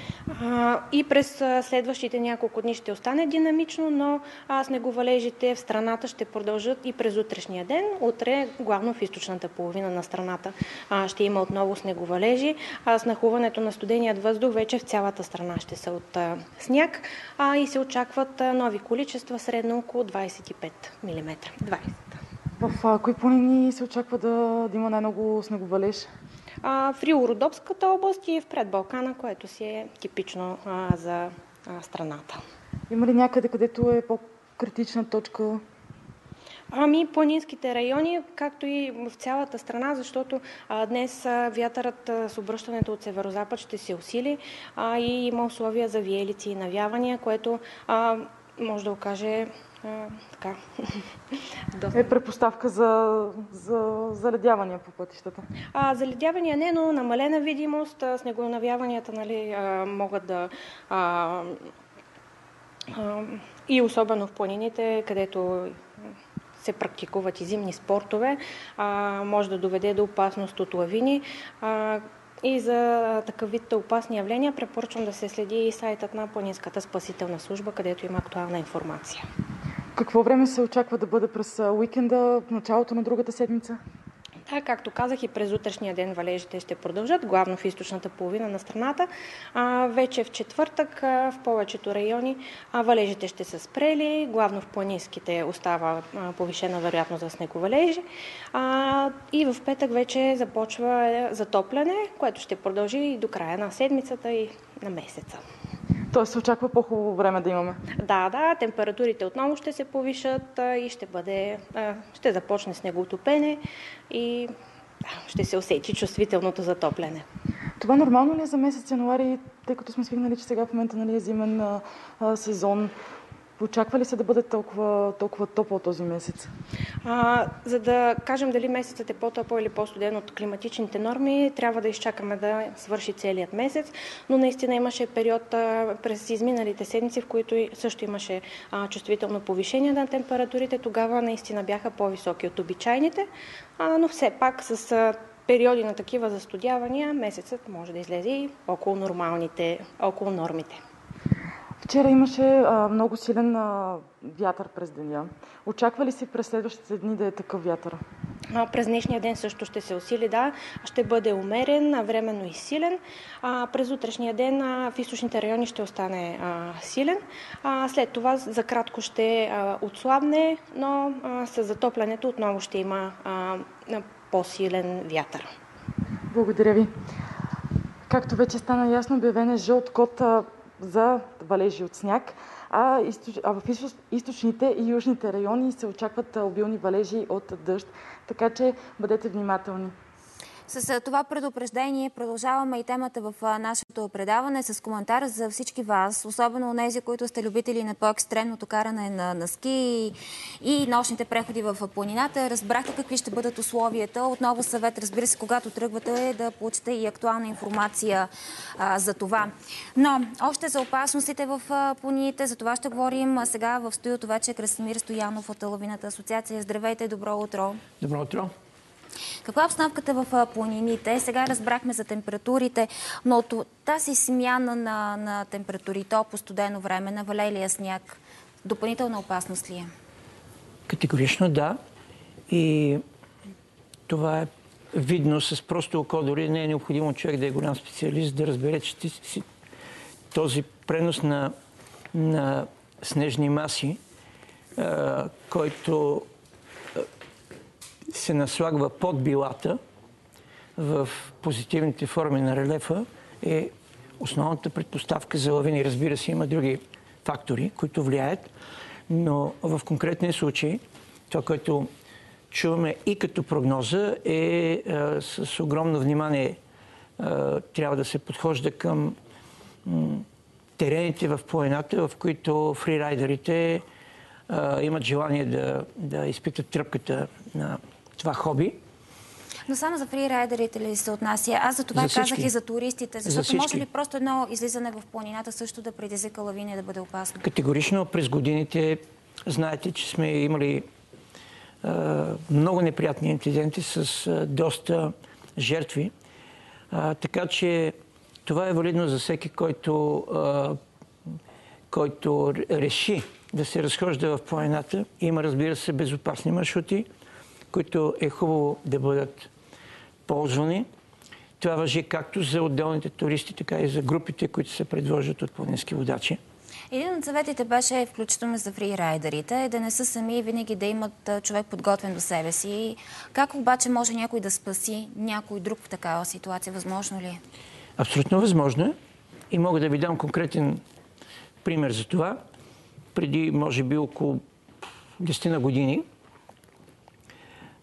А, и през следващите няколко дни ще остане динамично, но а, снеговалежите в страната ще продължат и през утрешния ден. Утре, главно в източната половина на страната, а, ще има отново снеговалежи. А с нахуването на студеният въздух вече в цялата страна ще са от а, сняг а, и се очакват а, нови количества, средно около двайсет и пет милиметра. двайсет. В а, кои планини се очаква да, да има най-много снеговалеж? А, в Рио-Родопската област и в предбалкана, което си е типично а, за а, страната. Има ли някъде, където е по-критична точка? Ами планинските райони, както и в цялата страна, защото а, днес а, вятърът а, с обръщането от северозапад ще се усили а, и има условия за виелици и навявания, което а, може да окаже а, така. Е предпоставка за, за заледявания по пътищата. А, заледявания не, но намалена видимост, а, снегонавяванията нали, а, могат да... А, а, и особено в планините, където се практикуват и зимни спортове, а, може да доведе до опасност от лавини. А, и за такъв вид опасни явления препоръчвам да се следи и сайтът на Планинската спасителна служба, където има актуална информация. Какво време се очаква да бъде през уикенда, в началото на другата седмица? Да, както казах, и през утрешния ден валежите ще продължат, главно в източната половина на страната. А, вече в четвъртък а, в повечето райони а, валежите ще са спрели, главно в планинските остава а, повишена вероятност за снеговалежи. А, и в петък вече започва затопляне, което ще продължи и до края на седмицата и на месеца. Тоест се очаква по-хубаво време да имаме. Да, да, температурите отново ще се повишат и ще бъде, ще започне снегоотопене и да, ще се усети чувствителното затопляне. Това нормално ли е за месец януари, тъй като сме свикнали, че сега в момента нали, е зимен а, а, сезон? Очаква ли се да бъде толкова, толкова топло този месец? А, за да кажем дали месецът е по-топъл или по-студен от климатичните норми, трябва да изчакаме да свърши целият месец, но наистина имаше период а, през изминалите седмици, в които също имаше а, чувствително повишение на температурите. Тогава наистина бяха по-високи от обичайните, а, но все пак с а, периоди на такива застудявания месецът може да излезе и около нормалните, около нормите. Вчера имаше а, много силен а, вятър през деня. Очаква ли се през следващите дни да е такъв вятър? А, през днешния ден също ще се усили, да. Ще бъде умерен, временно и силен. А, през утрешния ден а, в източните райони ще остане а, силен. А, след това за кратко ще а, отслабне, но а, с затоплянето отново ще има а, по-силен вятър. Благодаря ви. Както вече стана ясно, обявен е жълт код а, за валежи от сняг, а, източ... а в източните и южните райони се очакват обилни валежи от дъжд, така че бъдете внимателни. С това предупреждение продължаваме и темата в нашето предаване с коментар за всички вас, особено тези, които сте любители на по-екстремното каране на, на ски и, и нощните преходи в планината. Разбрахте какви ще бъдат условията. Отново съвет, разбира се, когато тръгвате, да получите и актуална информация а, за това. Но още за опасностите в планините, за това ще говорим сега в студиото вече Красимир Стоянов от Лавината асоциация. Здравейте, добро утро! Добро утро! Каква е обстановката в планините? Сега разбрахме за температурите, но тази смяна на, на температурите по студено време, на валелия сняг, допълнителна опасност ли е? Категорично да. И това е видно с просто око. Дори не е необходимо човек да е голям специалист, да разбере, че този пренос на, на снежни маси, а, който се наслагва под билата в позитивните форми на релефа, е основната предпоставка за лавини. Разбира се, има други фактори, които влияят, но в конкретния случай това, което чуваме и като прогноза, е а, с огромно внимание а, трябва да се подхожда към м, терените в планината, в които фрирайдерите а, имат желание да, да изпитат тръпката на това хоби. Но само за фрирайдерите ли се отнася? Аз за това за казах и за туристите, защото за може ли просто едно излизане в планината също да предизвика лавини и да бъде опасно? Категорично. През годините знаете, че сме имали а, много неприятни инциденти с а, доста жертви. А, така че това е валидно за всеки, който, а, който реши да се разхожда в планината. Има, разбира се, безопасни маршрути, които е хубаво да бъдат ползвани. Това важи както за отделните туристи, така и за групите, които се предвождат от планински водачи. Един от съветите беше, включително за фрирайдерите, да не са сами, винаги да имат човек подготвен до себе си. Как обаче може някой да спаси някой друг в такава ситуация? Възможно ли е? Абсолютно възможно е. И мога да ви дам конкретен пример за това. Преди, може би, около десет години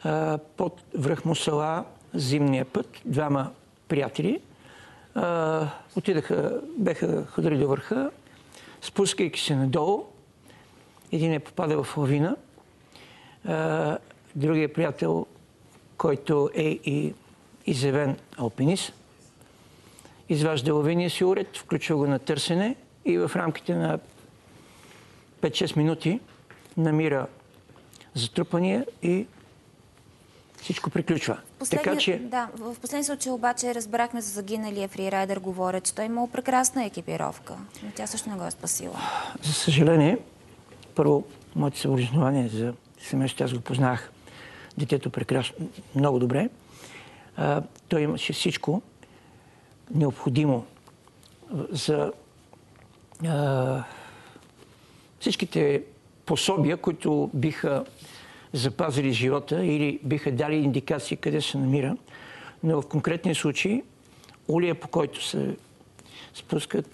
а, под връх Мусала, зимния път, двама приятели а, отидаха, беха ходили до върха, спускайки се надолу. Един е попадал в лавина, а, другия приятел, който е и изявен алпинист, изважда лавиния си уред, включва го на търсене и в рамките на пет-шест минути намира затрупания и всичко приключва. Последния, така, че... Да, в последния случай обаче разбрахме за загиналия фрирайдер, говоря, че той имал прекрасна екипировка, но тя също не го е спасила. За съжаление, първо, моите съболезнования за семейството, аз го познах детето прекрасно, много добре. А, той имаше всичко необходимо за а, всичките пособия, които биха запазили живота или биха дали индикации къде се намира. Но в конкретния случай улия, по който се спускат,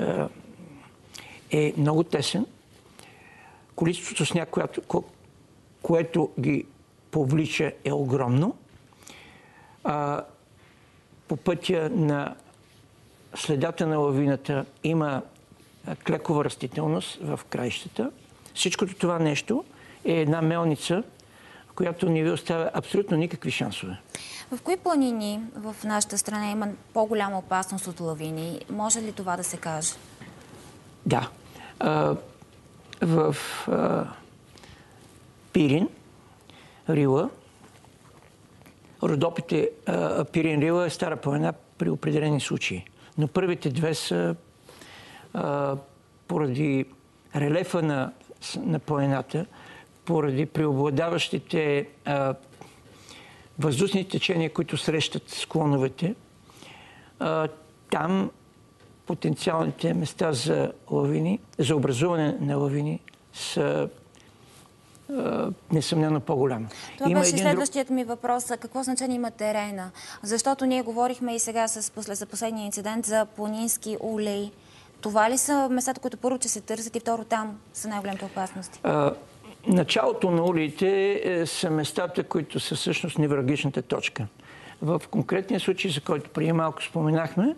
е много тесен. Количеството сняг, което, което ги повлича, е огромно. А, по пътя на следата на лавината има клекова растителност в краищата. Всичкото това нещо е една мелница, която не ви оставя абсолютно никакви шансове. В кои планини в нашата страна има по-голяма опасност от лавини? Може ли това да се каже? Да. А, в а, Пирин, Рила, Родопите, а, Пирин, Рила е стара планина при определени случаи. Но първите две са а, поради релефа на, на планината, поради преобладаващите а, въздушни течения, които срещат склоновете. А, там потенциалните места за лавини, за образуване на лавини са а, несъмнено по-голямо. Това има беше следващият друг... ми въпрос. Какво значение има терена? Защото ние говорихме и сега с, за последния инцидент за планински улей. Това ли са местата, които първо, че се търсят и второ там са най-големите опасности? А, началото на улиите е, са местата, които са всъщност невралгичната точка. В конкретния случай, за който преди малко споменахме,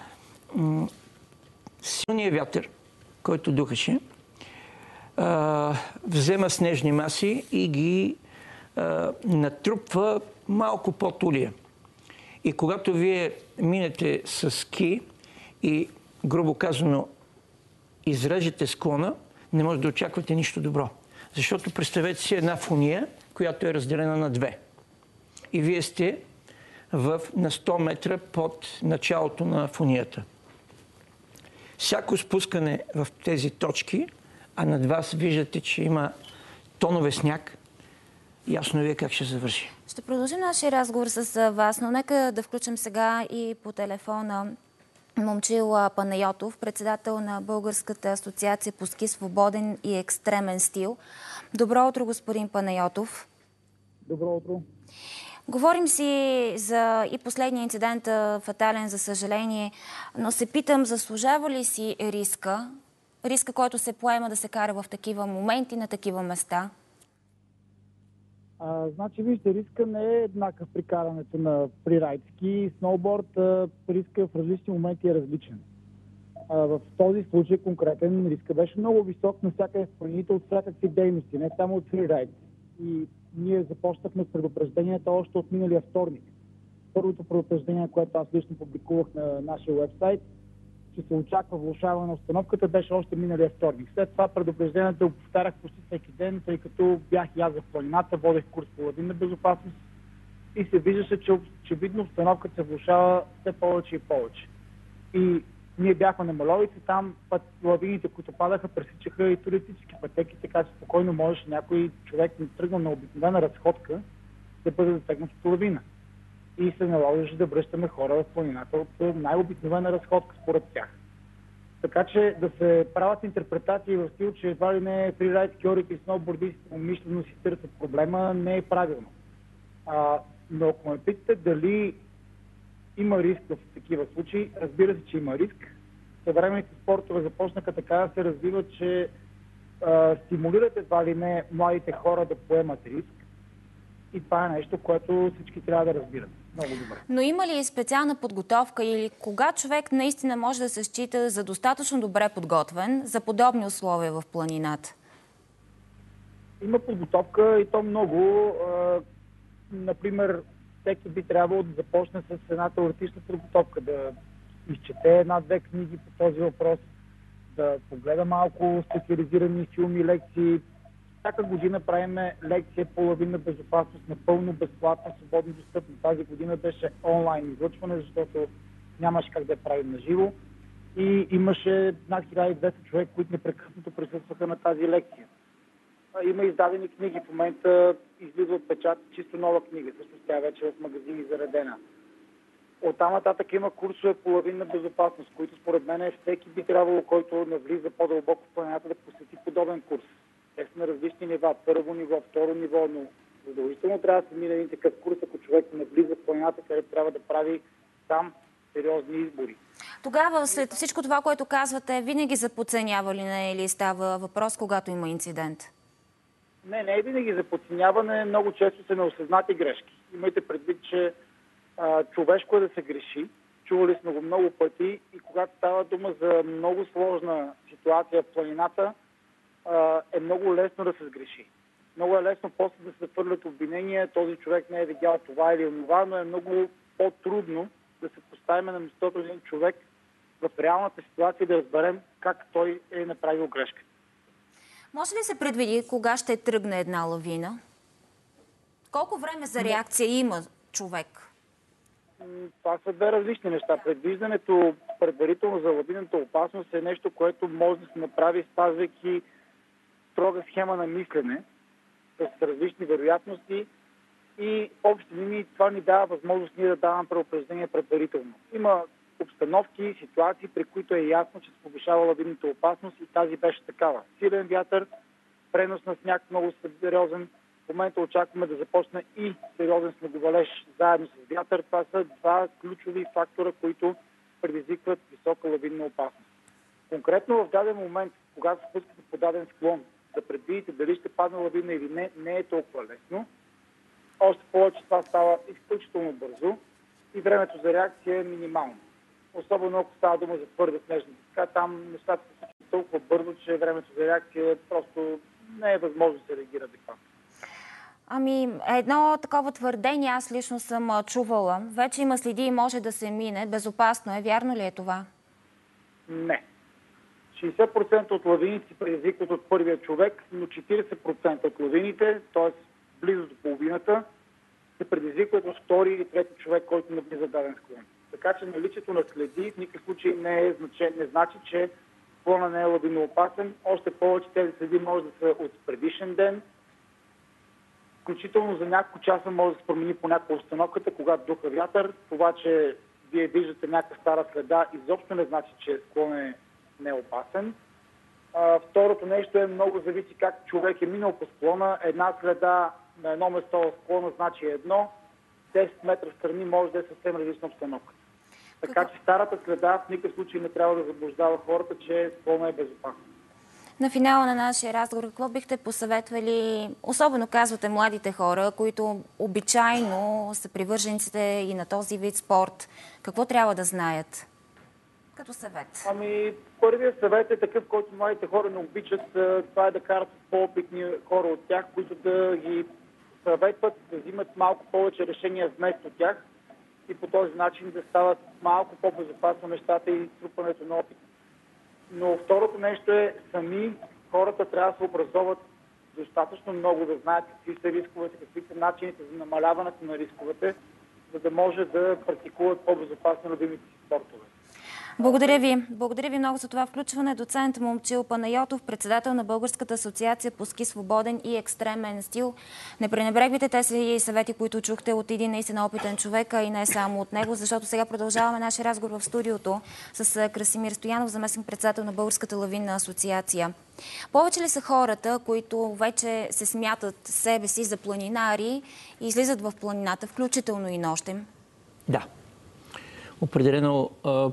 силният вятър, който духаше, а, взема снежни маси и ги а, натрупва малко под улия. И когато вие минете с ски и, грубо казано, изрежете склона, не може да очаквате нищо добро. Защото представете си една фуния, която е разделена на две. И вие сте в, на сто метра под началото на фунията. Всяко спускане в тези точки, а над вас виждате, че има тонове сняг, ясно ви е как ще завърши. Ще продължим нашия разговор с вас, но нека да включим сега и по телефона Момчил Панайотов, председател на Българската асоциация по ски свободен и екстремен стил. Добро утро, господин Панайотов. Добро утро. Говорим си за и последния инцидент, фатален, за съжаление, но се питам, заслужава ли си риска, риска, който се поема да се кара в такива моменти, на такива места? А, значи, вижте, риска не е еднакъв при карането на фрирайд ски и сноуборд. А, риска в различни моменти е различен. А, в този случай конкретен риска беше много висок навсякъде в планините от всякакви дейности, не само от фрирайд. И ние започнахме с предупрежденията още от миналия вторник. Първото предупреждение, което аз лично публикувах на нашия уебсайт, че се очаква влошаване на установката, беше още миналия вторник. След това предупреждението го повтарях почти всеки ден, тъй като бях и аз в планината, водех курс по лавинна безопасност и се виждаше, че очевидно установката се влошава все повече и повече. И ние бяхме на Маловица, там път лавините, които падаха, пресичаха и туристически пътеки, така че спокойно можеше някой човек, тръгнал на обикновена разходка, да бъде засегнат от лавина. И се наложи да връщаме хора в планината от най-обикновена разходка според тях. Така че да се правят интерпретации в стил, че едва ли не фрирайд скиорите и сноубордистите умишлено си търсят проблема, не е правилно. А, но ако ме питате дали има риск в такива случаи, разбира се, че има риск. Съвременните спортове започнаха така да се развиват, че а, стимулират едва ли не младите хора да поемат риск. И това е нещо, което всички трябва да разбират. Много добре. Но има ли специална подготовка или кога човек наистина може да се счита за достатъчно добре подготвен за подобни условия в планината? Има подготовка и то много. Например, всеки би трябвало да започне с една теоретична подготовка, да изчете една-две книги по този въпрос, да погледа малко специализирани филми, лекции. Всяка година правим лекция по лавинна безопасност, напълно безплатно, свободно достъпно. Тази година беше онлайн излъчване, защото нямаше как да я правим на живо. И имаше над хиляда и двеста човека, които непрекъснато присъстваха на тази лекция. Има издадени книги. В момента излиза от печат чисто нова книга. Също тя вече е в магазини заредена. Оттам нататък има курсове по лавинна безопасност, които според мен всеки би трябвало, който навлиза по-дълбоко в планината, да посети подобен курс. Те са на различни нива. Първо ниво, второ ниво, но задължително трябва да се мине един такъв курс, ако човек навлиза в планината, където трябва да прави там сериозни избори. Тогава, след всичко това, което казвате, винаги за подценяване не или става въпрос, когато има инцидент? Не, не е винаги за подценяване. Много често са неосъзнати грешки. Имайте предвид, че а, човешко е да се греши. Чували сме го много пъти и когато става дума за много сложна ситуация в планината, а, е много лесно да се сгреши. Много е лесно после да се хвърлят обвинения, този човек не е видял това или онова, но е много по-трудно да се поставим на местото един човек в реалната ситуация и да разберем как той е направил грешка. Може ли се предвиди кога ще тръгне една лавина? Колко време за реакция има човек? Това са две различни неща. Предвиждането предварително за лавинната опасност е нещо, което може да се направи, спазвайки строга схема на мислене с различни вероятности и общи линии това ни дава възможност ние да даваме предупреждение предварително. Има обстановки, ситуации, при които е ясно, че се повишава лавинната опасност и тази беше такава. Силен вятър, пренос на сняг много сериозен. В момента очакваме да започне и сериозен снеговалеж заедно с вятър. Това са два ключови фактора, които предизвикват висока лавинна опасност. Конкретно в даден момент, когато се спускате по даден склон, да предвидите дали ще падне лавина или не, не е толкова лесно. Още повече това става изключително бързо и времето за реакция е минимално. Особено ако става дума за твърда снежна дъска, там нещата се случват толкова бързо, че времето за реакция просто не е възможно да се реагира адекватно. Ами, едно такова твърдение аз лично съм чувала. Вече има следи и може да се мине. Безопасно е. Вярно ли е това? Не. шейсет процента от лавините се предизвикват от първия човек, но четирийсет процента от лавините, т.е. близо до половината, се предизвикват от втори или трети човек, който навлиза даден склон. Така че наличието на следи в никакъв случай не, е, не значи, че склона не е лавиноопасен. Още повече тези следи може да са от предишен ден. Включително за няколко часа може да се промени по някаква обстановката, когато духа вятър. Това, че вие виждате някаква стара следа, изобщо не значи, че склон е неопасен. А, второто нещо е много зависи как човек е минал по склона. Една следа на едно место в склона значи едно, десет метра страни може да е съвсем различна обстановка. Така че старата следа в никакъв случай не трябва да заблуждава хората, че склона е безопасен. На финала на нашия разговор, какво бихте посъветвали, особено казвате младите хора, които обичайно са привържениците и на този вид спорт, какво трябва да знаят като съвет? Ами, първият съвет е такъв, който младите хора не обичат. Това е да карат по-опитни хора от тях, които да ги съветват, да взимат малко повече решения вместо тях и по този начин да стават малко по-безопасно нещата и трупането на опит. Но второто нещо е, сами хората трябва да се образоват достатъчно много, да знаят какви са рисковете, какви са начините за намаляването на рисковете, за да може да практикуват по-безопасно любимите си спортове. Благодаря ви. Благодаря ви много за това включване. Доцент Момчил Панайотов, председател на Българската асоциация по ски свободен и екстремен стил. Не пренебрегвайте тези съвети, които чухте от един наистина опитен човек, а и не само от него, защото сега продължаваме нашия разговор в студиото с Красимир Стоянов, заместник председател на Българската лавинна асоциация. Повече ли са хората, които вече се смятат себе си за планинари и излизат в планината, включително и нощем? Да. Определено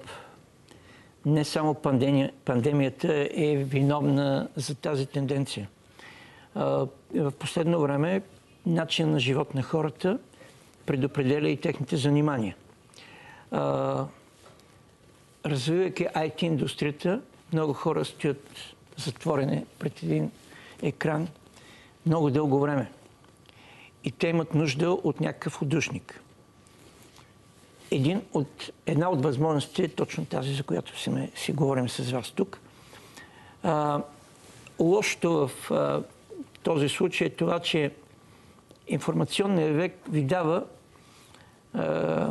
не само пандемия, пандемията е виновна за тази тенденция. В последно време начин на живот на хората предопределя и техните занимания. А, развивайки ай ти индустрията, много хора стоят затворени пред един екран много дълго време. И те имат нужда от някакъв отдушник. Един от, една от възможностите е точно тази, за която си, ме, си говорим с вас тук. А, лошото в а, този случай е това, че информационният век ви дава а,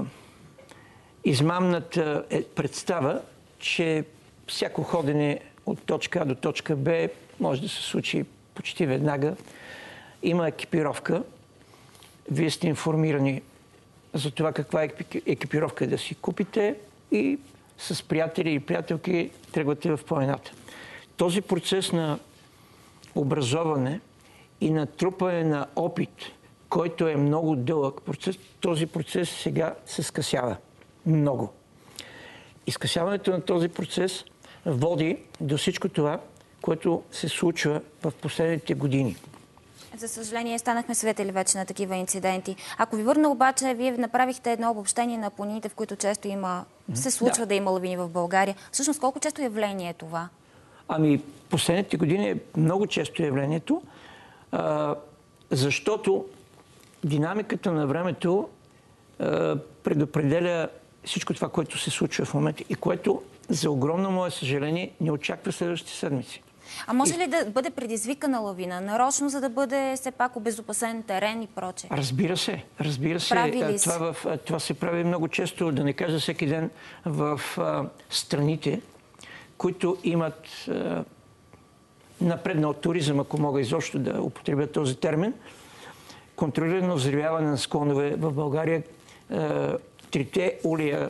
измамната представа, че всяко ходене от точка А до точка Б може да се случи почти веднага. Има екипировка. Вие сте информирани за това каква екипировка да си купите и с приятели и приятелки тръгвате в планината. Този процес на образоване и натрупване на опит, който е много дълъг процес, този процес сега се скъсява много. Изкъсяването на този процес води до всичко това, което се случва в последните години. За съжаление, станахме свидетели вече на такива инциденти. Ако ви върна обаче, вие направихте едно обобщение на планините, в които често има, се случва да, да има лавини в България. Всъщност, колко често явление е това? Ами, последните години е много често явлението, а, защото динамиката на времето а, предопределя всичко това, което се случва в момента и което, за огромно мое съжаление, не очаква следващите седмици. А може ли да бъде предизвикана лавина нарочно, за да бъде все пак обезопасен терен и прочее? Разбира се, разбира се. Това, в, това се прави много често, да не кажа всеки ден, в а, страните, които имат а, напреднал туризъм, ако мога изобщо да употребя този термин, контролирано взривяване на склонове в България. А, трите улия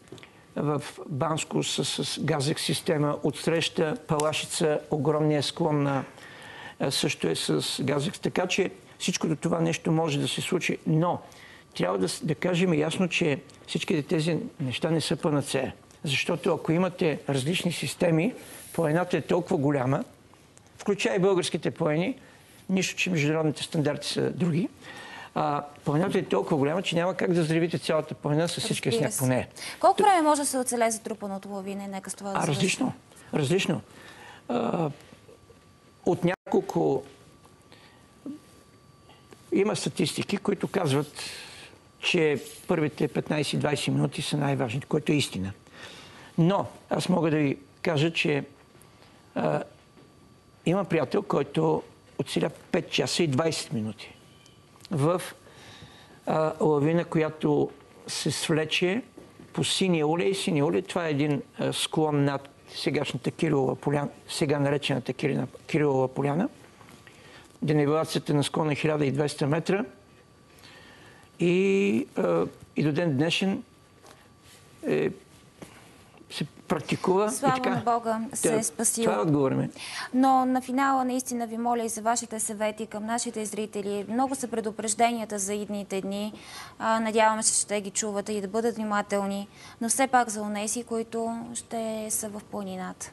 в Банско с, с газек система, отсреща Палашица, огромния склон на, също е с газек. Така че всичкото това нещо може да се случи, но трябва да, да кажем ясно, че всичките тези неща не са панацея. Защото ако имате различни системи, планината е толкова голяма, включая и българските планини, нищо, че международните стандарти са други, А, планината е толкова голяма, че няма как да взривите цялата планина с всичкия сняг по нея. Колко време може да се оцелее затрупаното лавина? Нека с това да а, различно. Различно. А, от няколко... Има статистики, които казват, че първите петнайсет-двайсет минути са най-важните, което е истина. Но аз мога да ви кажа, че а, има приятел, който оцеля пет часа и двайсет минути в а, лавина, която се свлече по Синия улей. Синия улей, това е един а, склон над сегашната Кирилова поляна, сега наречената Кирилова поляна. Денивелацията на склона е хиляда и двеста метра и, а, и до ден днешен е, се практикува. Слава и така, на Бога се да, е спасил. Това отговорим. Но на финала наистина ви моля и за вашите съвети към нашите зрители. Много са предупрежденията за идните дни. А, надяваме се, че ще ги чувате и да бъдат внимателни. Но все пак за онези, които ще са в планината.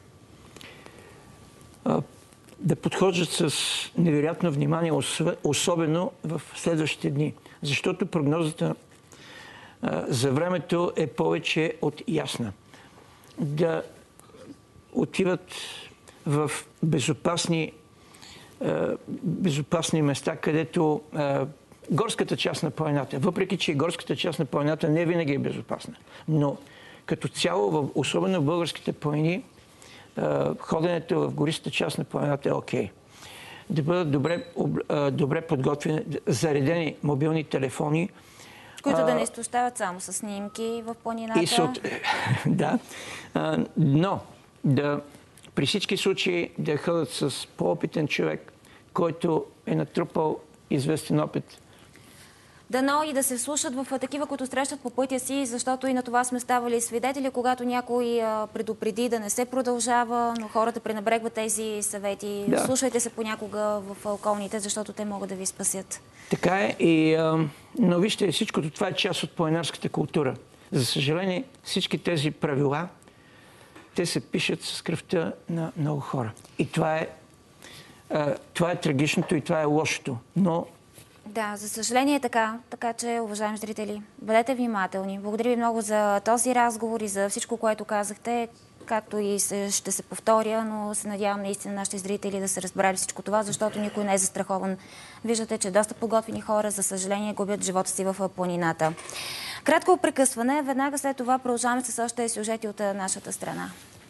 А, да подхождат с невероятно внимание, особено в следващите дни. Защото прогнозата а, за времето е повече от ясна. Да отиват в безопасни, а, безопасни места, където а, горската част на планината, въпреки че горската част на планината не винаги е безопасна, но като цяло, особено в българските планини, ходенето в гористата част на планината е окей. Да бъдат добре, добре подготвени, заредени мобилни телефони. Които а, да не изтощават само с снимки в планината. И сот... да. А, но да, при всички случаи да ходят с по-опитен човек, който е натрупал известен опит. Дано и да се вслушат в такива, които срещат по пътя си, защото и на това сме ставали свидетели, когато някой предупреди да не се продължава, но хората пренебрегват тези съвети. Да. Слушайте се понякога в околните, защото те могат да ви спасят. Така е. И, а, но вижте, всичкото това е част от планинарската култура. За съжаление, всички тези правила, те се пишат с кръвта на много хора. И това е, а, това е трагичното и това е лошото. Но Да, за съжаление е така. Така че, уважаеми зрители, бъдете внимателни. Благодаря ви много за този разговор и за всичко, което казахте. Както и се, ще се повторя, но се надявам наистина нашите зрители да се разбрали всичко това, защото никой не е застрахован. Виждате, че доста подготвени хора, за съжаление, губят живота си в планината. Кратко прекъсване. Веднага след това продължаваме с още сюжети от нашата страна.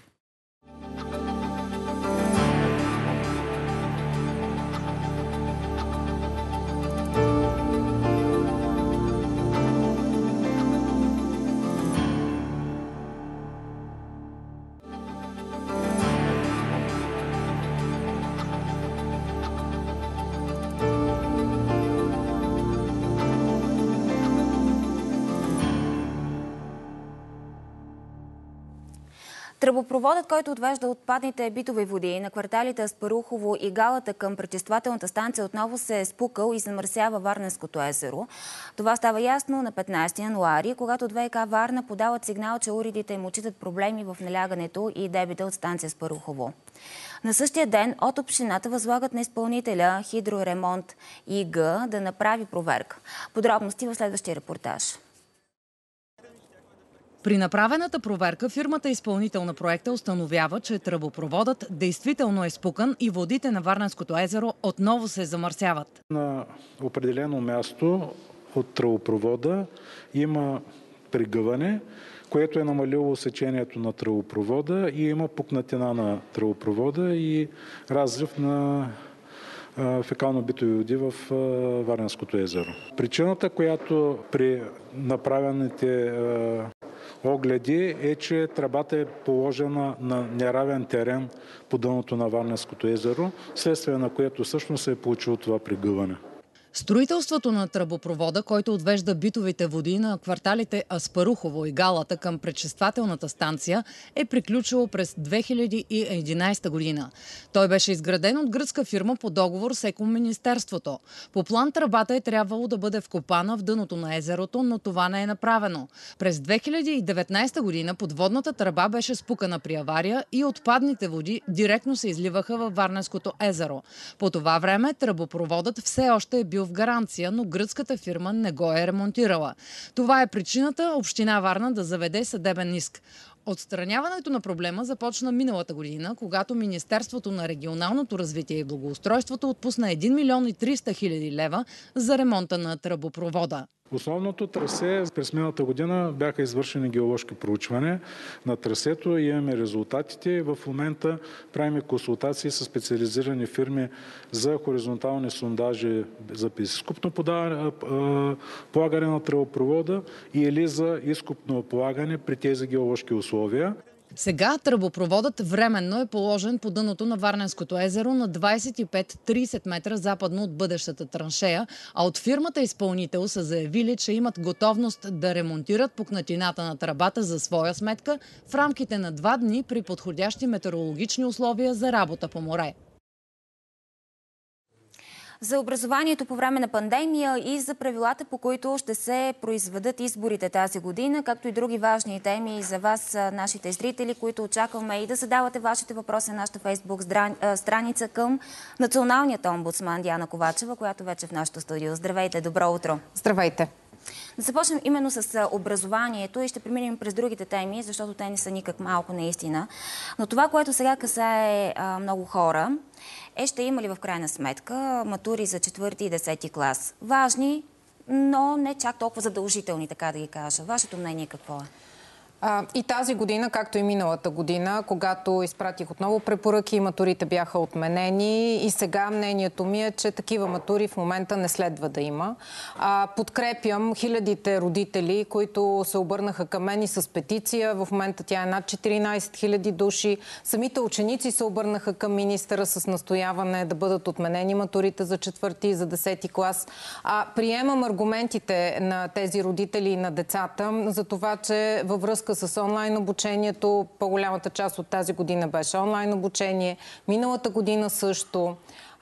Тръбопроводът, който отвежда отпадните битови води на кварталите Аспарухово и Галата към пречиствателната станция, отново се е спукал и замърсява Варненското езеро. Това става ясно на петнайсети януари, когато от ВиК Варна подават сигнал, че уредите им отчитат проблеми в налягането и дебита от станция Аспарухово. На същия ден от общината възлагат на изпълнителя Хидроремонт ИГ да направи проверка. Подробности в следващия репортаж. При направената проверка фирмата изпълнител на проекта установява, че тръбопроводът действително е спукан и водите на Варненското езеро отново се замърсяват. На определено място от тръбопровода има пригъване, което е намалило сечението на тръбопровода и има пукнатина на тръбопровода и разрив на фекално-битови води в Варненското езеро. Причината, която при направените огледи е, че тръбата е положена на неравен терен по дъното на Варненското езеро, следствие на което всъщност се е получило това пригъване. Строителството на тръбопровода, който отвежда битовите води на кварталите Аспарухово и Галата към пречиствателната станция, е приключило през две хиляди и единайсета година. Той беше изграден от гръцка фирма по договор с Екоминистерството. По план тръбата е трябвало да бъде вкопана в дъното на езерото, но това не е направено. През две хиляди и деветнайсета година подводната тръба беше спукана при авария и отпадните води директно се изливаха във Варненското езеро. По това време тръбопроводът все още е бил в гаранция, но гръцката фирма не го е ремонтирала. Това е причината община Варна да заведе съдебен иск. Отстраняването на проблема започна миналата година, когато Министерството на регионалното развитие и благоустройството отпусна един милион и триста хиляди лева за ремонта на тръбопровода. Основното трасе през миналата година бяха извършени геоложки проучвания на трасето и имаме резултатите. В момента правим консултации с специализирани фирми за хоризонтални сондажи за изкупно полагане на тръбопровода или за изкупно полагане при тези геоложки условия. Сега тръбопроводът временно е положен по дъното на Варненското езеро на двайсет и пет до трийсет метра западно от бъдещата траншея, а от фирмата изпълнител са заявили, че имат готовност да ремонтират пукнатината на тръбата за своя сметка в рамките на два дни при подходящи метеорологични условия за работа по море. За образованието по време на пандемия и за правилата, по които ще се произведат изборите тази година, както и други важни теми за вас, нашите зрители, които очакваме и да задавате вашите въпроси на нашата Фейсбук страница към националният омбудсман Диана Ковачева, която вече е в нашото студио. Здравейте, добро утро! Здравейте! Да започнем именно с образованието и ще преминем през другите теми, защото те не са никак малко наистина. Но това, което сега касае а, много хора, е ще има ли в крайна сметка матури за четвърти и десети клас. Важни, но не чак толкова задължителни, така да ги кажа. Вашето мнение какво е? И тази година, както и миналата година, когато изпратих отново препоръки, матурите бяха отменени и сега мнението ми е, че такива матури в момента не следва да има. Подкрепям хилядите родители, които се обърнаха към мен и с петиция. В момента тя е над четиринайсет хиляди души. Самите ученици се обърнаха към министъра с настояване да бъдат отменени матурите за четвърти и за десети клас. Приемам аргументите на тези родители и на децата за това, че във връзка с онлайн обучението, по-голямата част от тази година беше онлайн обучение, миналата година също.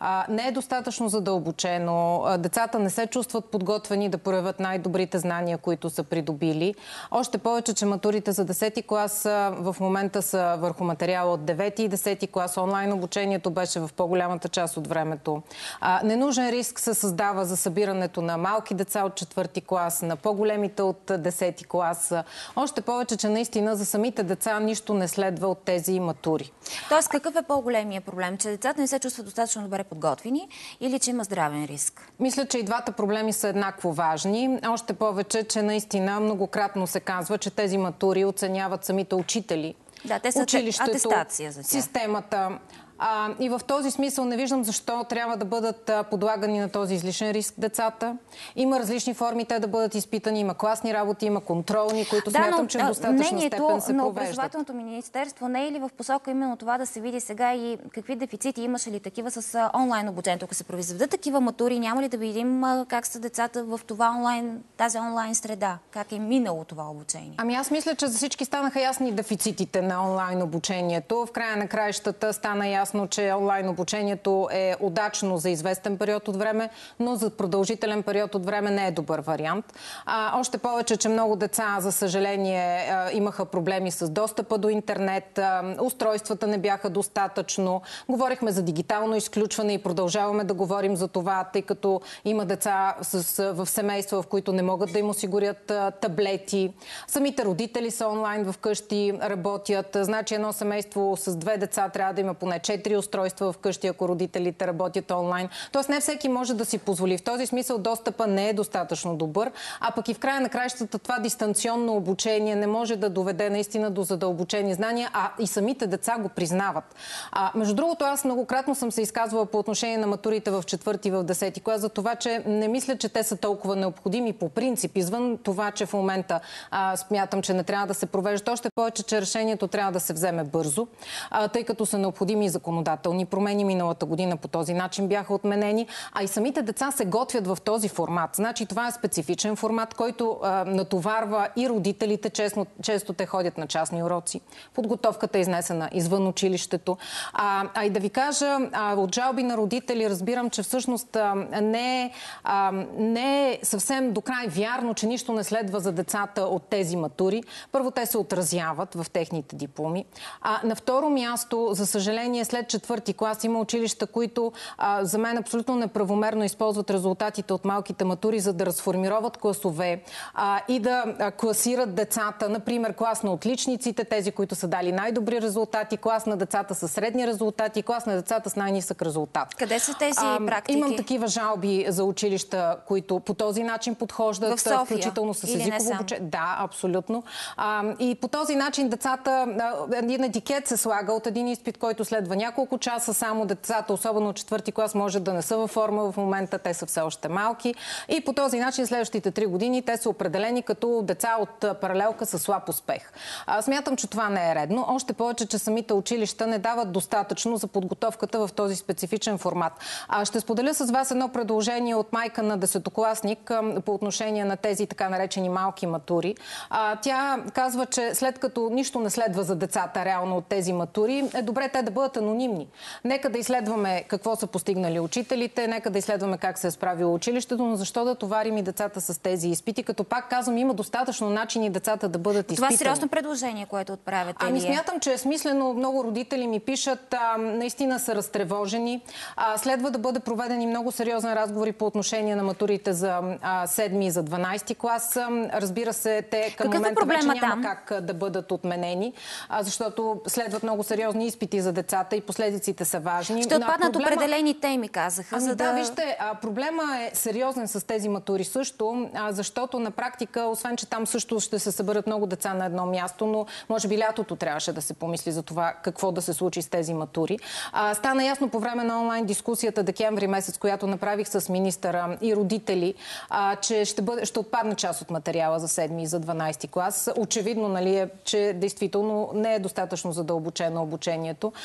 а, не е достатъчно задълбочено, а, децата не се чувстват подготвени да проявят най-добрите знания, които са придобили. Още повече, че матурите за десети клас а, в момента са върху материала от девети и десети клас. Онлайн обучението беше в по-голямата част от времето. А, ненужен риск се създава за събирането на малки деца от четвърти клас, на по-големите от десети клас. Още повече, че наистина за самите деца нищо не следва от тези матури. Тоест, какъв е по-големия проблем? Че децата не се чувстват достатъчно добре подготвени или че има здравен риск? Мисля, че и двата проблеми са еднакво важни. Още повече, че наистина многократно се казва, че тези матури оценяват самите учители. Да, те са атестация за тях. Системата. А, и в този смисъл не виждам защо трябва да бъдат а, подлагани на този излишен риск децата. Има различни форми те да бъдат изпитани, има класни работи, има контролни, които да, смятам, но, че в достатъчна степен се но провеждат. Образователното министерство не е ли в посока именно това да се види сега и какви дефицити имаше ли такива с а, онлайн обучението? Ако се произведат такива матури, няма ли да видим а, как са децата в това онлайн, тази онлайн среда? Как е минало това обучение? Ами аз мисля, че за всички станаха ясни дефицитите на онлайн обучението. В края на краищата стана ясно, че онлайн обучението е удачно за известен период от време, но за продължителен период от време не е добър вариант. А, още повече, че много деца, за съжаление, а, имаха проблеми с достъпа до интернет, а, устройствата не бяха достатъчно. Говорихме за дигитално изключване и продължаваме да говорим за това, тъй като има деца с, в семейства, в които не могат да им осигурят а, таблети. Самите родители са онлайн вкъщи, работят. Значи едно семейство с две деца трябва да има поне четири устройства вкъщи, ако родителите работят онлайн. Тоест не всеки може да си позволи. В този смисъл достъпа не е достатъчно добър, а пък и в края на краищата това дистанционно обучение не може да доведе наистина до задълбочени знания, а и самите деца го признават. А, между другото, аз многократно съм се изказвала по отношение на матурите в четвърти и в десети клас за това, че не мисля, че те са толкова необходими по принцип, извън това, че в момента а, смятам, че не трябва да се провеждат. Още повече, че решението трябва да се вземе бързо, а, тъй като са необходими законодателни промени. Миналата година по този начин бяха отменени, а и самите деца се готвят в този формат. Значи това е специфичен формат, който а, натоварва и родителите. Често, често те ходят на частни уроци. Подготовката е изнесена извън училището. А, а и да ви кажа, а, от жалби на родители разбирам, че всъщност а, не, а, не е съвсем до край вярно, че нищо не следва за децата от тези матури. Първо, те се отразяват в техните дипломи. А на второ място, за съжаление, след четвърти клас има училища, които а, за мен абсолютно неправомерно използват резултатите от малките матури, за да разформироват класове а, и да а, класират децата. Например, клас на отличниците, тези, които са дали най-добри резултати, клас на децата с средни резултати, клас на децата с най-нисък резултат. Къде са тези а, практики? Имам такива жалби за училища, които по този начин подхождат, в София, включително с езиково обучение. Да, абсолютно. А, и по този начин децата, един етикет се слага от един изпит, който следва няколко часа. Само децата, особено от четвърти клас, може да не са във форма в момента, те са все още малки. И по този начин следващите три години те са определени като деца от паралелка със слаб успех. А, смятам, че това не е редно. Още повече, че самите училища не дават достатъчно за подготовката в този специфичен формат. А, ще споделя с вас едно предложение от майка на десетокласник а, по отношение на тези така наречени малки матури. А, тя казва, че след като нищо не следва за децата реално от тези матури, е добре те да бъдат анонимни. Нека да изследваме какво са постигнали учителите, нека да изследваме как се е справило училището, но защо да товарим и децата с тези изпити, като пак казвам, има достатъчно начини децата да бъдат изпитани. Това е сериозно предложение, което отправяте. Ами смятам, че е смислено. Много родители ми пишат, а, наистина са разтревожени. А, следва да бъде проведен и много сериозен разговор по отношение на матурите за а, седми и за дванайсети клас. Разбира се, те към Какъв момента е вече няма там? как да бъдат отменени, а, защото следват много сериозни изпити за децата и последиците са важни. Ще отпаднат проблема... определени теми, казаха. Ами за да, да, вижте, а, проблема е сериозен с тези матури също, а, защото на практика, освен че там също ще се съберат много деца на едно място, но може би лятото трябваше да се помисли за това какво да се случи с тези матури. А, стана ясно по време на онлайн дискусията декември месец, която направих с министъра и родители, а, че ще, бъде, ще отпадне част от материала за седми и за дванайсети клас. Очевидно, нали, е, че действително не е достатъчно задълбочено обучението, но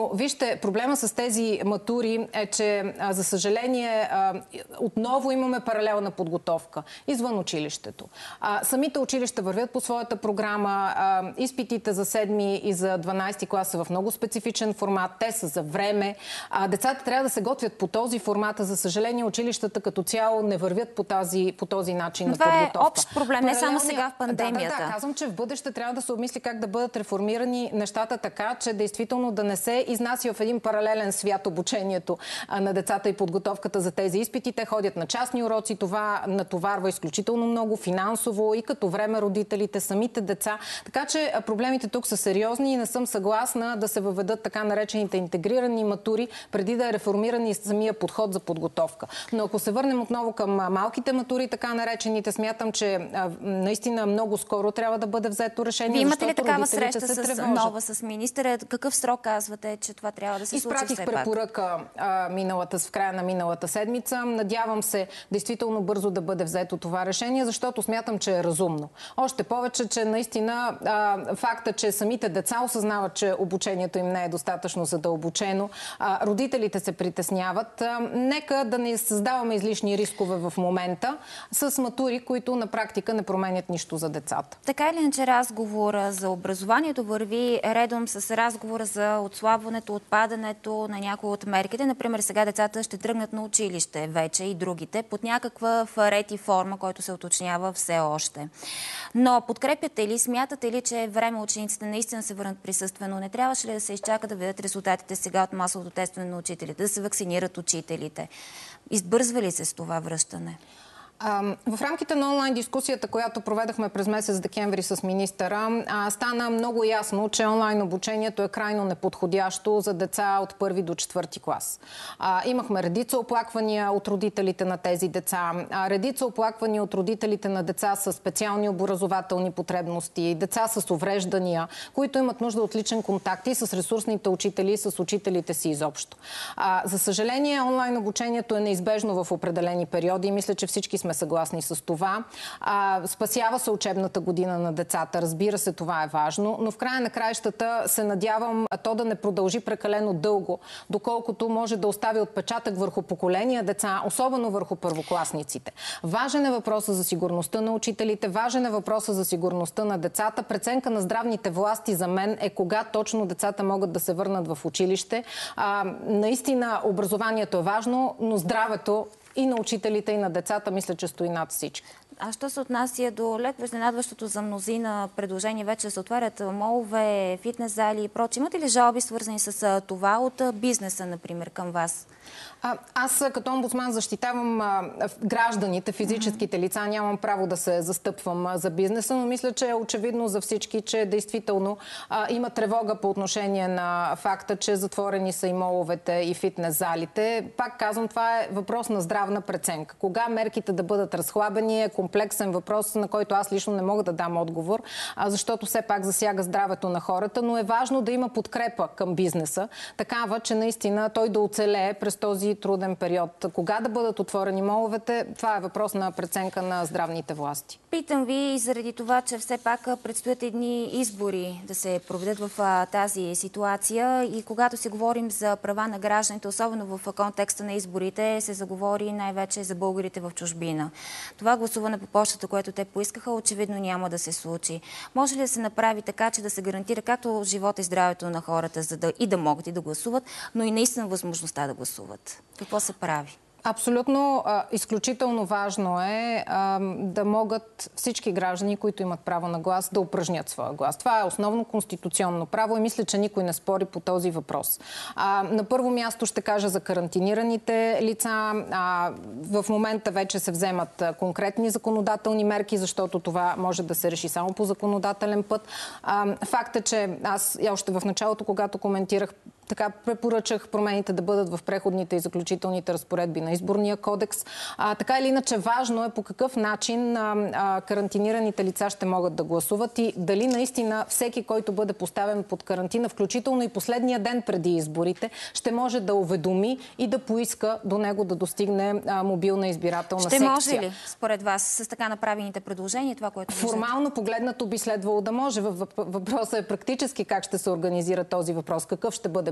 Но вижте, проблема с тези матури е, че а, за съжаление а, отново имаме паралелна подготовка извън училището. А, самите училища вървят по своята програма. А, изпитите за седми и за дванадесети клас са в много специфичен формат. Те са за време. А, децата трябва да се готвят по този формат. За съжаление, училищата като цяло не вървят по, тази, по този начин Но на това подготовка. е общ проблем, не само сега в пандемията. Да, да, да, казвам, че в бъдеще трябва да се обмисли как да бъдат реформирани нещата така, че действително да не се изнася в един паралелен свят обучението на децата и подготовката за тези изпити. Те ходят на частни уроци, това натоварва изключително много финансово и като време родителите, самите деца. Така че проблемите тук са сериозни и не съм съгласна да се въведат така наречените интегрирани матури, преди да е реформиран и самия подход за подготовка. Но ако се върнем отново към малките матури, така наречените, смятам, че а, наистина много скоро трябва да бъде взето решение. Вие имате ли такава среща с нова с министъра? Какъв срок казвате, че това трябва да се случи? Изпратих препоръка а, миналата, в края на миналата седмица. Надявам се действително бързо да бъде взето това решение, защото смятам, че е разумно. Още повече, че наистина а, факта, че самите деца осъзнават, че обучението им не е достатъчно задълбочено, а, родителите се притесняват. А, нека да не създаваме излишни рискове в момента с матури, които на практика не променят нищо за децата. Така или иначе разговора за образованието върви редом с разговора за отслабването, отпадането на някои от мерките. Например, сега децата ще тръгнат на училище вече и другите под някаква ред и форма, който се уточнява все още. Но подкрепяте ли, смятате ли, че е време учениците наистина се върнат присъствено? Не трябваше ли да се изчака да видят резултатите сега от масовото тестване на учителите, да се вакцинират учителите? Избързва ли се с това връщане? В рамките на онлайн дискусията, която проведахме през месец декември с министъра, стана много ясно, че онлайн обучението е крайно неподходящо за деца от първи до четвърти клас. Имахме редица оплаквания от родителите на тези деца, редица оплаквания от родителите на деца с специални образователни потребности, деца с увреждания, които имат нужда от личен контакт и с ресурсните учители, и с учителите си изобщо. За съжаление, онлайн обучението е неизбежно в определени периоди и мисля, че всички сме съгласни с това. А, спасява се учебната година на децата. Разбира се, това е важно, но в края на краищата се надявам то да не продължи прекалено дълго, доколкото може да остави отпечатък върху поколения деца, особено върху първокласниците. Важен е въпросът за сигурността на учителите, важен е въпросът за сигурността на децата. Преценка на здравните власти за мен е кога точно децата могат да се върнат в училище. А, наистина образованието е важно, но здравето и на учителите, и на децата, мисля, че стои над всички. А що се отнася до леко изненадващото за мнозина предложение вече да се отварят молове, фитнес зали и прочее, имате ли жалби свързани с това от бизнеса, например, към вас? А, аз като омбудсман защитавам а, гражданите, физическите лица, нямам право да се застъпвам а, за бизнеса, но мисля, че е очевидно за всички, че действително а, има тревога по отношение на факта, че затворени са и моловете и фитнес залите. Пак казвам, това е въпрос на здравна преценка. Кога мерките да бъдат разхлабени е комплексен въпрос, на който аз лично не мога да дам отговор, а, защото все пак засяга здравето на хората, но е важно да има подкрепа към бизнеса, такава, че наистина той да оцелее през този труден период. Кога да бъдат отворени моловете, това е въпрос на преценка на здравните власти. Питам ви и заради това, че все пак предстоят едни избори да се проведат в а, тази ситуация и когато си говорим за права на гражданите, особено в контекста на изборите, се заговори най-вече за българите в чужбина. Това гласуване по почтата, което те поискаха, очевидно няма да се случи. Може ли да се направи така, че да се гарантира както живота и здравето на хората, за да и да могат и да гласуват, но и наистина възможността да гласуват? Какво се прави? Абсолютно а, изключително важно е а, да могат всички граждани, които имат право на глас, да упражнят своя глас. Това е основно конституционно право и мисля, че никой не спори по този въпрос. А, на първо място ще кажа за карантинираните лица. А, в момента вече се вземат конкретни законодателни мерки, защото това може да се реши само по законодателен път. А, факт е, че аз още в началото, когато коментирах, така препоръчах промените да бъдат в преходните и заключителните разпоредби на изборния кодекс. А, така или иначе важно е по какъв начин а, а, карантинираните лица ще могат да гласуват и дали наистина всеки, който бъде поставен под карантина, включително и последния ден преди изборите, ще може да уведоми и да поиска до него да достигне а, мобилна избирателна ще секция. Ще може ли, според вас, с така направените предложения, това, което формално погледнато би следвало да може. Въпросът е практически как ще се организира този въпрос, какъв ще бъде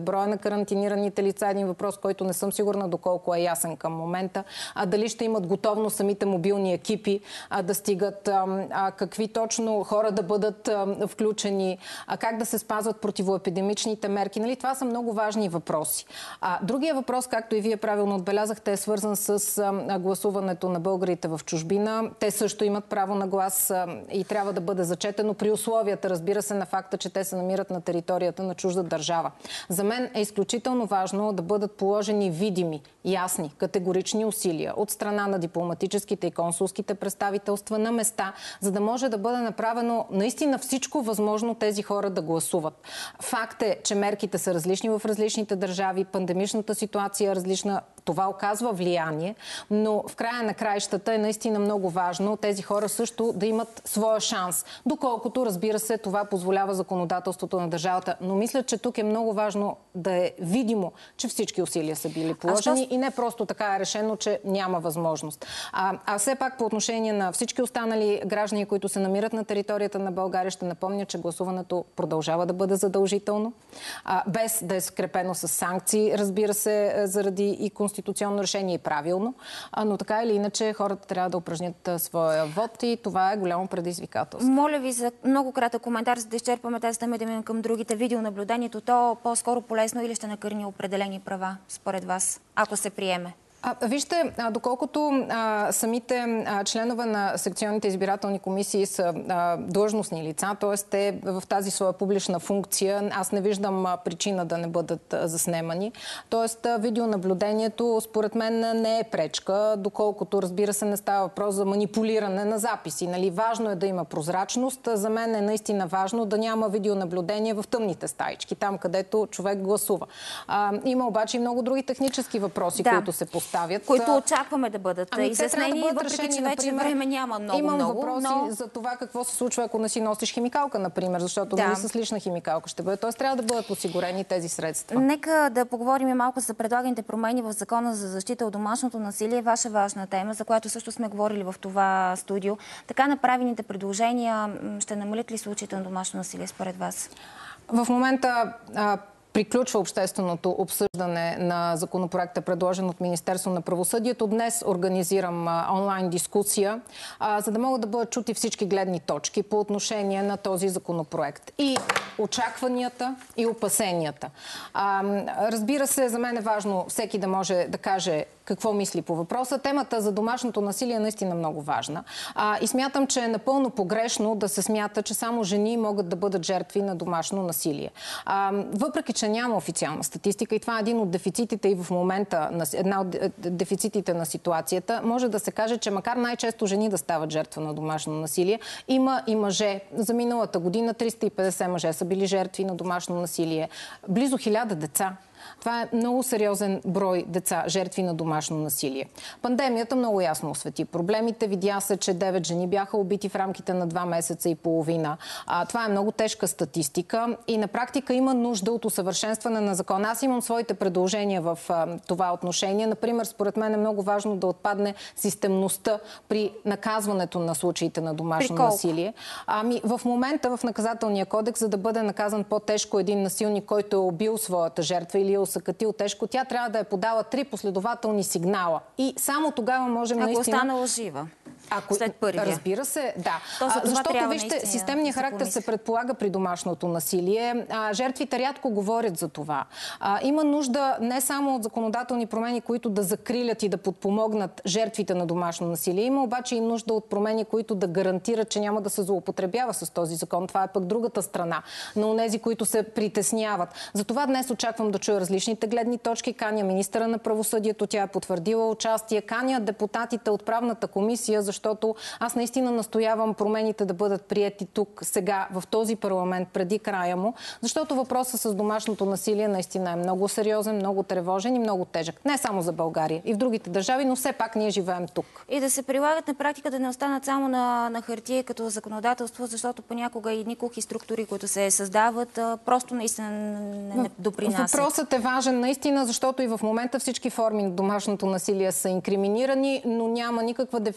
броя на карантинираните лица, един въпрос, който не съм сигурна доколко е ясен към момента. А дали ще имат готовност самите мобилни екипи а, да стигат, а, а, какви точно хора да бъдат а, включени, а, как да се спазват противоепидемичните мерки. Нали? Това са много важни въпроси. А, другия въпрос, както и вие правилно отбелязахте, е свързан с а, гласуването на българите в чужбина. Те също имат право на глас а, и трябва да бъде зачетено при условията, разбира се, на факта, че те се намират на територията на чужда държава. За мен е изключително важно да бъдат положени видими, ясни, категорични усилия от страна на дипломатическите и консулските представителства на места, за да може да бъде направено наистина всичко възможно тези хора да гласуват. Факт е, че мерките са различни в различните държави, пандемичната ситуация е различна, това оказва влияние, но в края на краищата е наистина много важно тези хора също да имат своя шанс, доколкото, разбира се, това позволява законодателството на държавата. Но мисля, че тук е много важно да е видимо, че всички усилия са били положени що... и не просто така е решено, че няма възможност. А, а все пак по отношение на всички останали граждани, които се намират на територията на България, ще напомня, че гласуването продължава да бъде задължително, а, без да е скрепено с санкции, разбира се, заради и конституционно решение и правилно, а, но така или иначе хората трябва да упражнят своя вод и това е голямо предизвикателство. Моля ви за много кратък коментар, за да изчерпаме тази тема и да минем към другите. Видеонаблюдението, то по-скоро полезно или ще накърни определени права, според вас, ако се приеме? А, вижте, а, доколкото а, самите а, членове на секционните избирателни комисии са а, длъжностни лица, т.е. те в тази своя публична функция, аз не виждам а, причина да не бъдат а, заснемани. Тоест, а, видеонаблюдението според мен не е пречка, доколкото, разбира се, не става въпрос за манипулиране на записи. Нали? Важно е да има прозрачност. За мен е наистина важно да няма видеонаблюдение в тъмните стаички, там където човек гласува. А, има обаче и много други технически въпроси, да. които се поставят. Които очакваме да бъдат ами, изяснени, да въпреки че вече време няма много. Имам много, въпроси но... за това какво се случва, ако не си носиш химикалка, например, защото да. нали с лична химикалка ще бъде. Тоест трябва да бъдат осигурени тези средства. Нека да поговорим малко за предлаганите промени в Закона за защита от домашното насилие. Ваша важна тема, за която също сме говорили в това студио. Така направените предложения ще намалят ли случаите на домашно насилие според вас? В момента а, приключва общественото обсъждане на законопроекта, предложен от Министерство на правосъдието. Днес организирам а, онлайн дискусия, а, за да могат да бъдат чути всички гледни точки по отношение на този законопроект. И очакванията, и опасенията. А, разбира се, за мен е важно всеки да може да каже какво мисли по въпроса. Темата за домашното насилие е наистина много важна. А, и смятам, че е напълно погрешно да се смята, че само жени могат да бъдат жертви на домашно насилие. А, въпреки, че няма официална статистика и това е един от дефицитите и в момента, една от дефицитите на ситуацията, може да се каже, че макар най-често жени да стават жертва на домашно насилие, има и мъже. За миналата година триста и петдесет мъже са били жертви на домашно насилие. Близо хиляда деца. Това е много сериозен брой деца, жертви на домашно насилие. Пандемията много ясно освети проблемите. Видя се, че девет жени бяха убити в рамките на два месеца и половина. А, това е много тежка статистика и на практика има нужда от усъвършенстване на закона. Аз имам своите предложения в а, това отношение. Например, според мен е много важно да отпадне системността при наказването на случаите на домашно насилие. Ами, в момента в наказателния кодекс, за да бъде наказан по-тежко един насилник, който е убил своята жертва или е усъкатил тежко, тя трябва да е подала три последователни сигнала. И само тогава можем Ако наистина... Ако останала жива. Ако, след първия. Разбира се, да. То, а, защото, вижте, системният характер се предполага при домашното насилие. А, жертвите рядко говорят за това. А, има нужда не само от законодателни промени, които да закрилят и да подпомогнат жертвите на домашно насилие. Има обаче и нужда от промени, които да гарантират, че няма да се злоупотребява с този закон. Това е пък другата страна на онези, които се притесняват. Затова днес очаквам да чуя различните гледни точки. Каня министъра на правосъдието, тя е потвърдила участие. Каня депутатите от правната комисия, защото аз наистина настоявам промените да бъдат приети тук, сега, в този парламент, преди края му, защото въпросът с домашното насилие наистина е много сериозен, много тревожен и много тежък. Не само за България, и в другите държави, но все пак ние живеем тук. И да се прилагат на практика, да не останат само на, на хартия като законодателство, защото понякога и николки структури, които се създават, просто наистина не, не допринасят. Въпросът е важен наистина, защото и в момента всички форми на домашното насилие са инкриминирани, но няма никаква дефиниция нито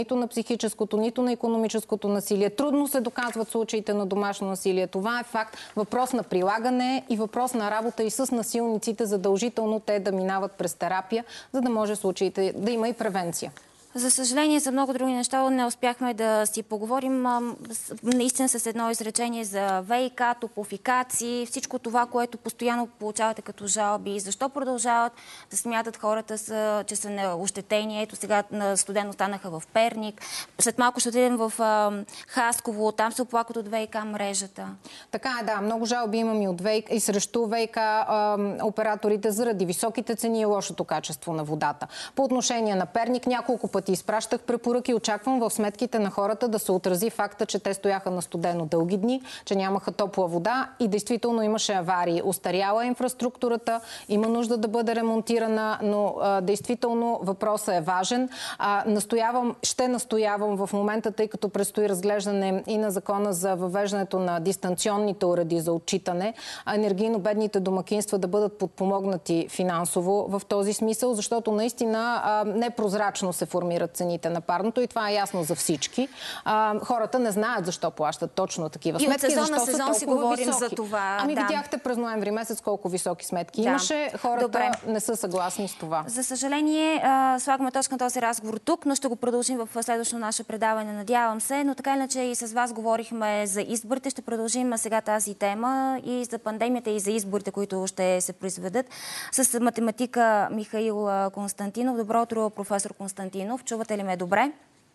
нито на психическото, нито на икономическото насилие. Трудно се доказват случаите на домашно насилие. Това е факт. Въпрос на прилагане и въпрос на работа и с насилниците, задължително те да минават през терапия, за да може случаите да има и превенция. За съжаление, за много други неща не успяхме да си поговорим наистина с едно изречение за ВиК, топофикации, всичко това, което постоянно получавате като жалби. Защо продължават да смятат хората, че са ощетени? Ето сега студено станаха в Перник. След малко ще отидем в Хасково, там се оплакват от ВиК мрежата. Така е, да. Много жалби имам и, от ВиК, и срещу ВиК операторите заради високите цени и лошото качество на водата. По отношение на Перник, няколко пъти изпращах препоръки. Очаквам в сметките на хората да се отрази факта, че те стояха на студено дълги дни, че нямаха топла вода и действително имаше аварии. Остаряла е инфраструктурата, има нужда да бъде ремонтирана, но а, действително въпросът е важен. А, настоявам, ще настоявам в момента, тъй като предстои разглеждане и на закона за въвеждането на дистанционните уреди за отчитане, а енергийно бедните домакинства да бъдат подпомогнати финансово в този смисъл, защото наистина а, непрозрачно се формира цените на парното и това е ясно за всички. А, хората не знаят защо плащат точно такива и сметки, от сезон защо на сезон са си толкова говорим високи. За това. Ами да. Видяхте през ноември месец колко високи сметки да. имаше. Хората Добре. не са съгласни с това. За съжаление, слагаме точка на този разговор тук, но ще го продължим в следващото наше предаване, надявам се. Но така иначе и с вас говорихме за изборите. Ще продължим сега тази тема и за пандемията, и за изборите, които ще се произведат. С математика Михаил Константинов. Добро утро, професор Константинов. Чувате ли ме добре?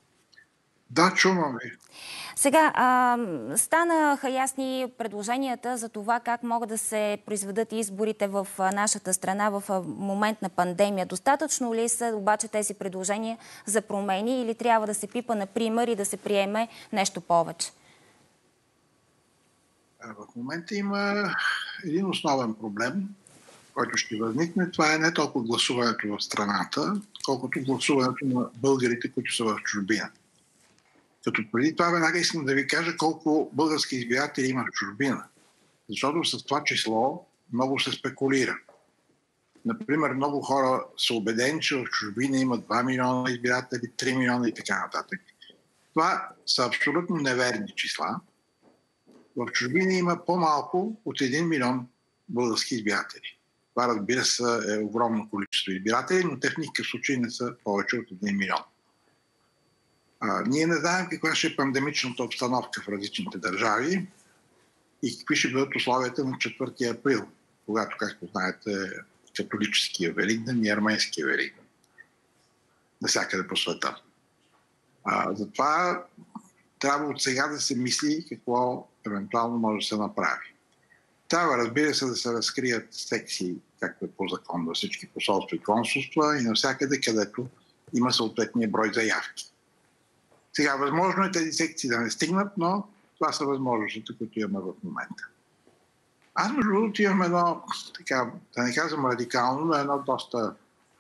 Да, чувам ви. Сега, а, станаха ясни предложенията за това как могат да се произведат изборите в нашата страна в момент на пандемия. Достатъчно ли са обаче тези предложения за промени или трябва да се пипа, например, и да се приеме нещо повече? В момента има един основен проблем, който ще възникне. Това е не толкова гласуването в страната, колкото гласуването на българите, които са в чужбина. Като преди това веднага искам да ви кажа колко български избиратели има в чужбина. Защото с това число много се спекулира. Например, много хора са убедени, че в чужбина има два милиона избиратели, три милиона и така нататък. Това са абсолютно неверни числа. В чужбина има по-малко от един милион български избиратели. Това, разбира се, е огромно количество избиратели, но те в никакъв случай не са повече от един милион. А, ние не знаем каква ще е пандемичната обстановка в различните държави и какви ще бъдат условията на четвърти април, когато, както знаете, католическия Великден и арменския Великден. Навсякъде по света. А, затова трябва от сега да се мисли какво евентуално може да се направи. Трябва, разбира се, да се разкрият секции, както е по закон, във всички посолства и консулства и навсякъде, където има съответния брой заявки. Сега, възможно е тези секции да не стигнат, но това са възможностите, които имаме в момента. Аз, между другото, имам едно, така, да не казвам радикално, но едно доста,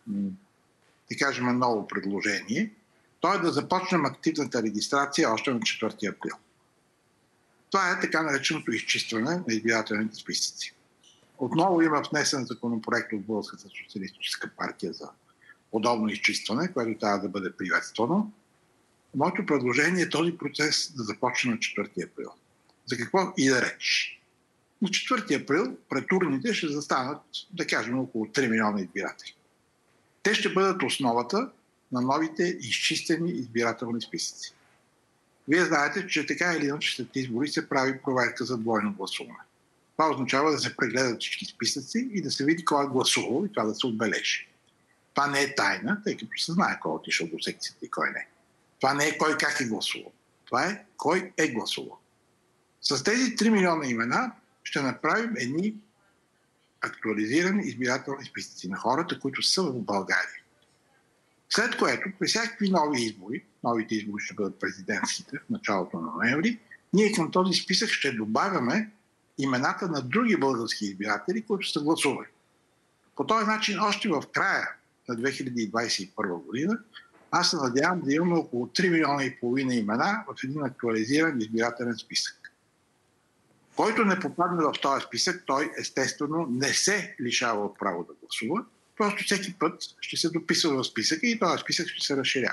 да кажем, ново предложение. То е да започнем активната регистрация още на четвърти април. Това е така нареченото изчистване на избирателните списъци. Отново има внесен законопроект от Българската социалистическа партия за подобно изчистване, което трябва да бъде приветствано. Моето предложение е този процес да започне на четвърти април. За какво и да реч? На четвърти април пред урните ще застанат, да кажем, около три милиона избиратели. Те ще бъдат основата на новите изчистени избирателни списъци. Вие знаете, че така или иначе след избори се прави проверка за двойно гласуване. Това означава да се прегледат всички списъци и да се види кой е гласувал и това да се отбележи. Това не е тайна, тъй като се знае кой е отишъл до секцията и кой не. Това не е кой как е гласувал. Това е кой е гласувал. С тези три милиона имена ще направим едни актуализирани избирателни списъци на хората, които са в България. След което, при всякакви нови избори, новите избори ще бъдат президентските в началото на ноември, ние към този списък ще добавяме имената на други български избиратели, които са гласували. По този начин, още в края на две хиляди двадесет и първа година, аз се надявам да имаме около три милиона и половина имена в един актуализиран избирателен списък. Който не попадне в този списък, той естествено не се лишава от право да гласува. Просто всеки път ще се дописва в списъка и този списък ще се разширява.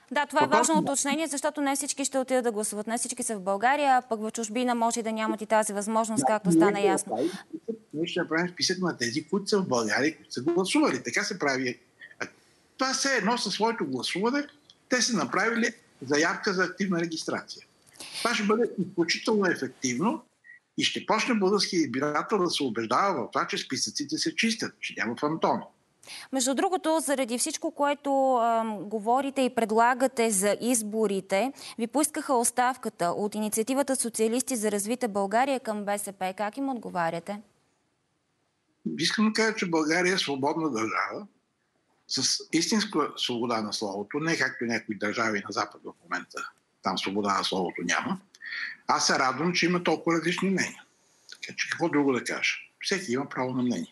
Да, това е важно уточнение, защото не всички ще отидат да гласуват. Не всички са в България, пък в чужбина може да нямат и тази възможност, да, както стана ясно. Ние ще направим списък на тези, които са в България, които са гласували. Така се прави. Това все едно със своето гласуване. Те са направили заявка за активна регистрация. Това ще бъде изключително ефективно и ще почне българския избирател да се убеждава в това, че списъците се чистят, че няма фантоми. Между другото, заради всичко, което е, говорите и предлагате за изборите, ви поискаха оставката от инициативата Социалисти за развита България към БСП. Как им отговаряте? Искам да кажа, че България е свободна държава с истинска свобода на словото, не както някои държави на Запад в момента. Там свобода на словото няма. Аз се радвам, че има толкова различни мнения. Така че какво друго да кажа? Всеки има право на мнение.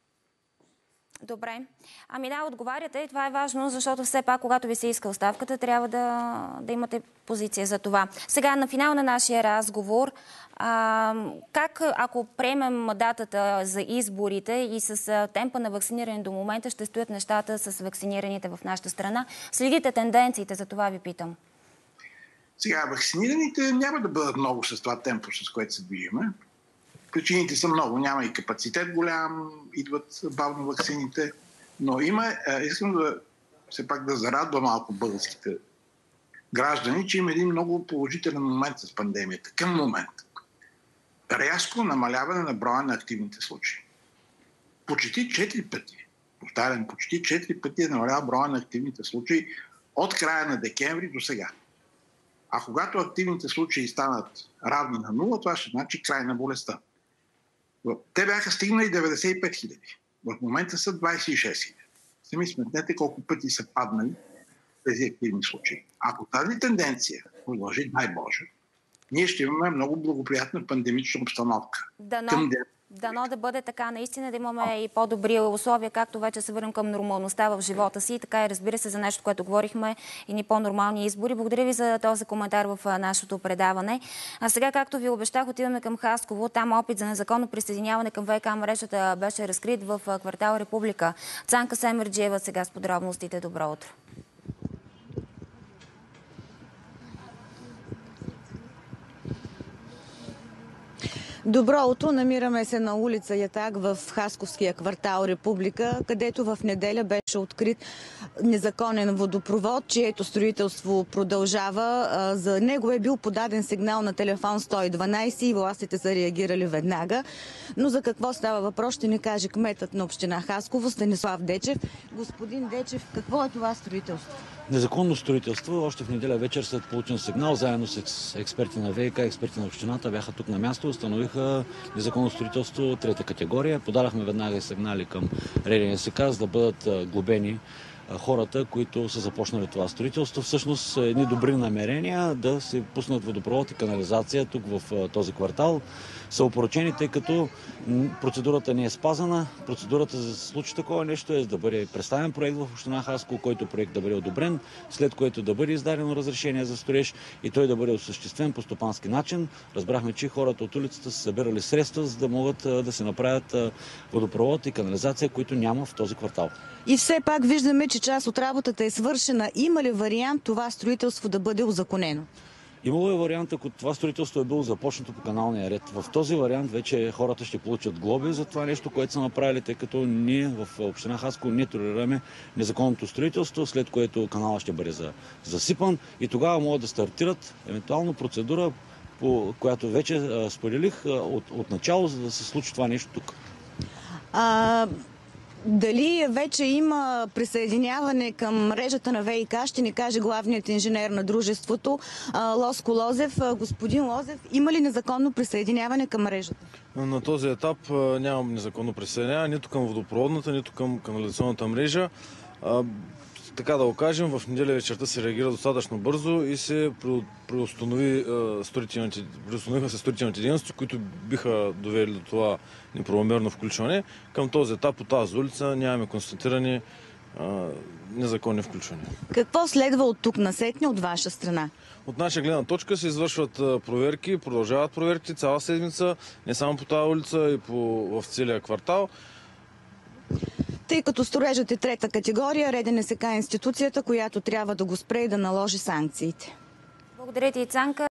Добре. Ами да, отговаряте и това е важно, защото все пак, когато ви се иска оставката, трябва да, да имате позиция за това. Сега, на финал на нашия разговор, а, как, ако приемем датата за изборите и с темпа на вакциниране до момента, ще стоят нещата с вакцинираните в нашата страна? Следите тенденциите, за това ви питам. Сега, вакцинираните няма да бъдат много с това темпо, с което се движиме. Причините са много. Няма и капацитет голям, идват бавно ваксините. Но има, искам да все пак да зарадва малко българските граждани, че има един много положителен момент с пандемията. Към момента. Рязко намаляване на броя на активните случаи. Почти четири пъти, повтарям, почти четири пъти е намалява броя на активните случаи от края на декември до сега. А когато активните случаи станат равни на нула, това ще значи край на болестта. Те бяха стигнали деветдесет и пет хиляди. В момента са двадесет и шест хиляди. Сами сметнете колко пъти са паднали тези активни случаи. Ако тази тенденция продължи, дай Боже, ние ще имаме много благоприятна пандемична обстановка. Дано, Към дано да бъде така, наистина да имаме и по-добри условия, както вече се върнем към нормалността в живота си. Така и разбира се за нещо, което говорихме, и ни по-нормални избори. Благодаря ви за този коментар в нашето предаване. А сега, както ви обещах, отиваме към Хасково. Там опит за незаконно присъединяване към ВК мрежата беше разкрит в квартал Република. Цанка Семерджиева сега с подробностите. Добро утро. Добро утро! Намираме се на улица Ятак в Хасковския квартал Република, където в неделя беше открит незаконен водопровод, чието строителство продължава. За него е бил подаден сигнал на телефон сто и дванадесет и властите са реагирали веднага. Но за какво става въпрос, ще ни каже кметът на община Хасково Станислав Дечев. Господин Дечев, какво е това строителство? Незаконно строителство. Още в неделя вечер след получен сигнал, заедно с експерти на ВиК, експерти на общината, бяха тук на място, установиха незаконно строителство трета категория. Подадахме веднага сигнали към РДНСК, за да бъдат глобени хората, които са започнали това строителство. Всъщност едни добри намерения да се пуснат водопровод и канализация тук в този квартал са опорочени, тъй като процедурата не е спазана. Процедурата за да се случи такова нещо е да бъде представен проект в община Хасково, който проект да бъде одобрен, след което да бъде издадено разрешение за строеж и той да бъде осъществен по стопански начин. Разбрахме, че хората от улицата са събирали средства, за да могат да се направят водопровод и канализация, които няма в този квартал. И все пак виждаме, че част от работата е свършена. Има ли вариант това строителство да бъде узаконено? Имало е вариант, ако това строителство е било започнато по каналния ред. В този вариант вече хората ще получат глоби за това нещо, което са направили, тъй като ние в община Хасково не толерираме незаконното строителство, след което канала ще бъде засипан и тогава могат да стартират евентуално процедура, по която вече споделих от, от начало, за да се случи това нещо тук. А... Дали вече има присъединяване към мрежата на ВиК, ще ни каже главният инженер на дружеството Лоско Лозев. Господин Лозев, има ли незаконно присъединяване към мрежата? На този етап нямам незаконно присъединяване нито към водопроводната, нито към канализационната мрежа. Така да го кажем, в неделя вечерта се реагира достатъчно бързо и се преустанови строителните, преустановиха се строителните дейности, които биха довели до това неправомерно включване. Към този етап по тази улица нямаме констатирани а, незаконни включвания. Какво следва от тук насетне от ваша страна? От наша гледна точка се извършват проверки, продължават проверките цяла седмица, не само по тази улица, и по, в целия квартал. Тъй като строежът е трета категория, РДНСК е институцията, която трябва да го спре и да наложи санкциите. Благодаря ти, Цанка.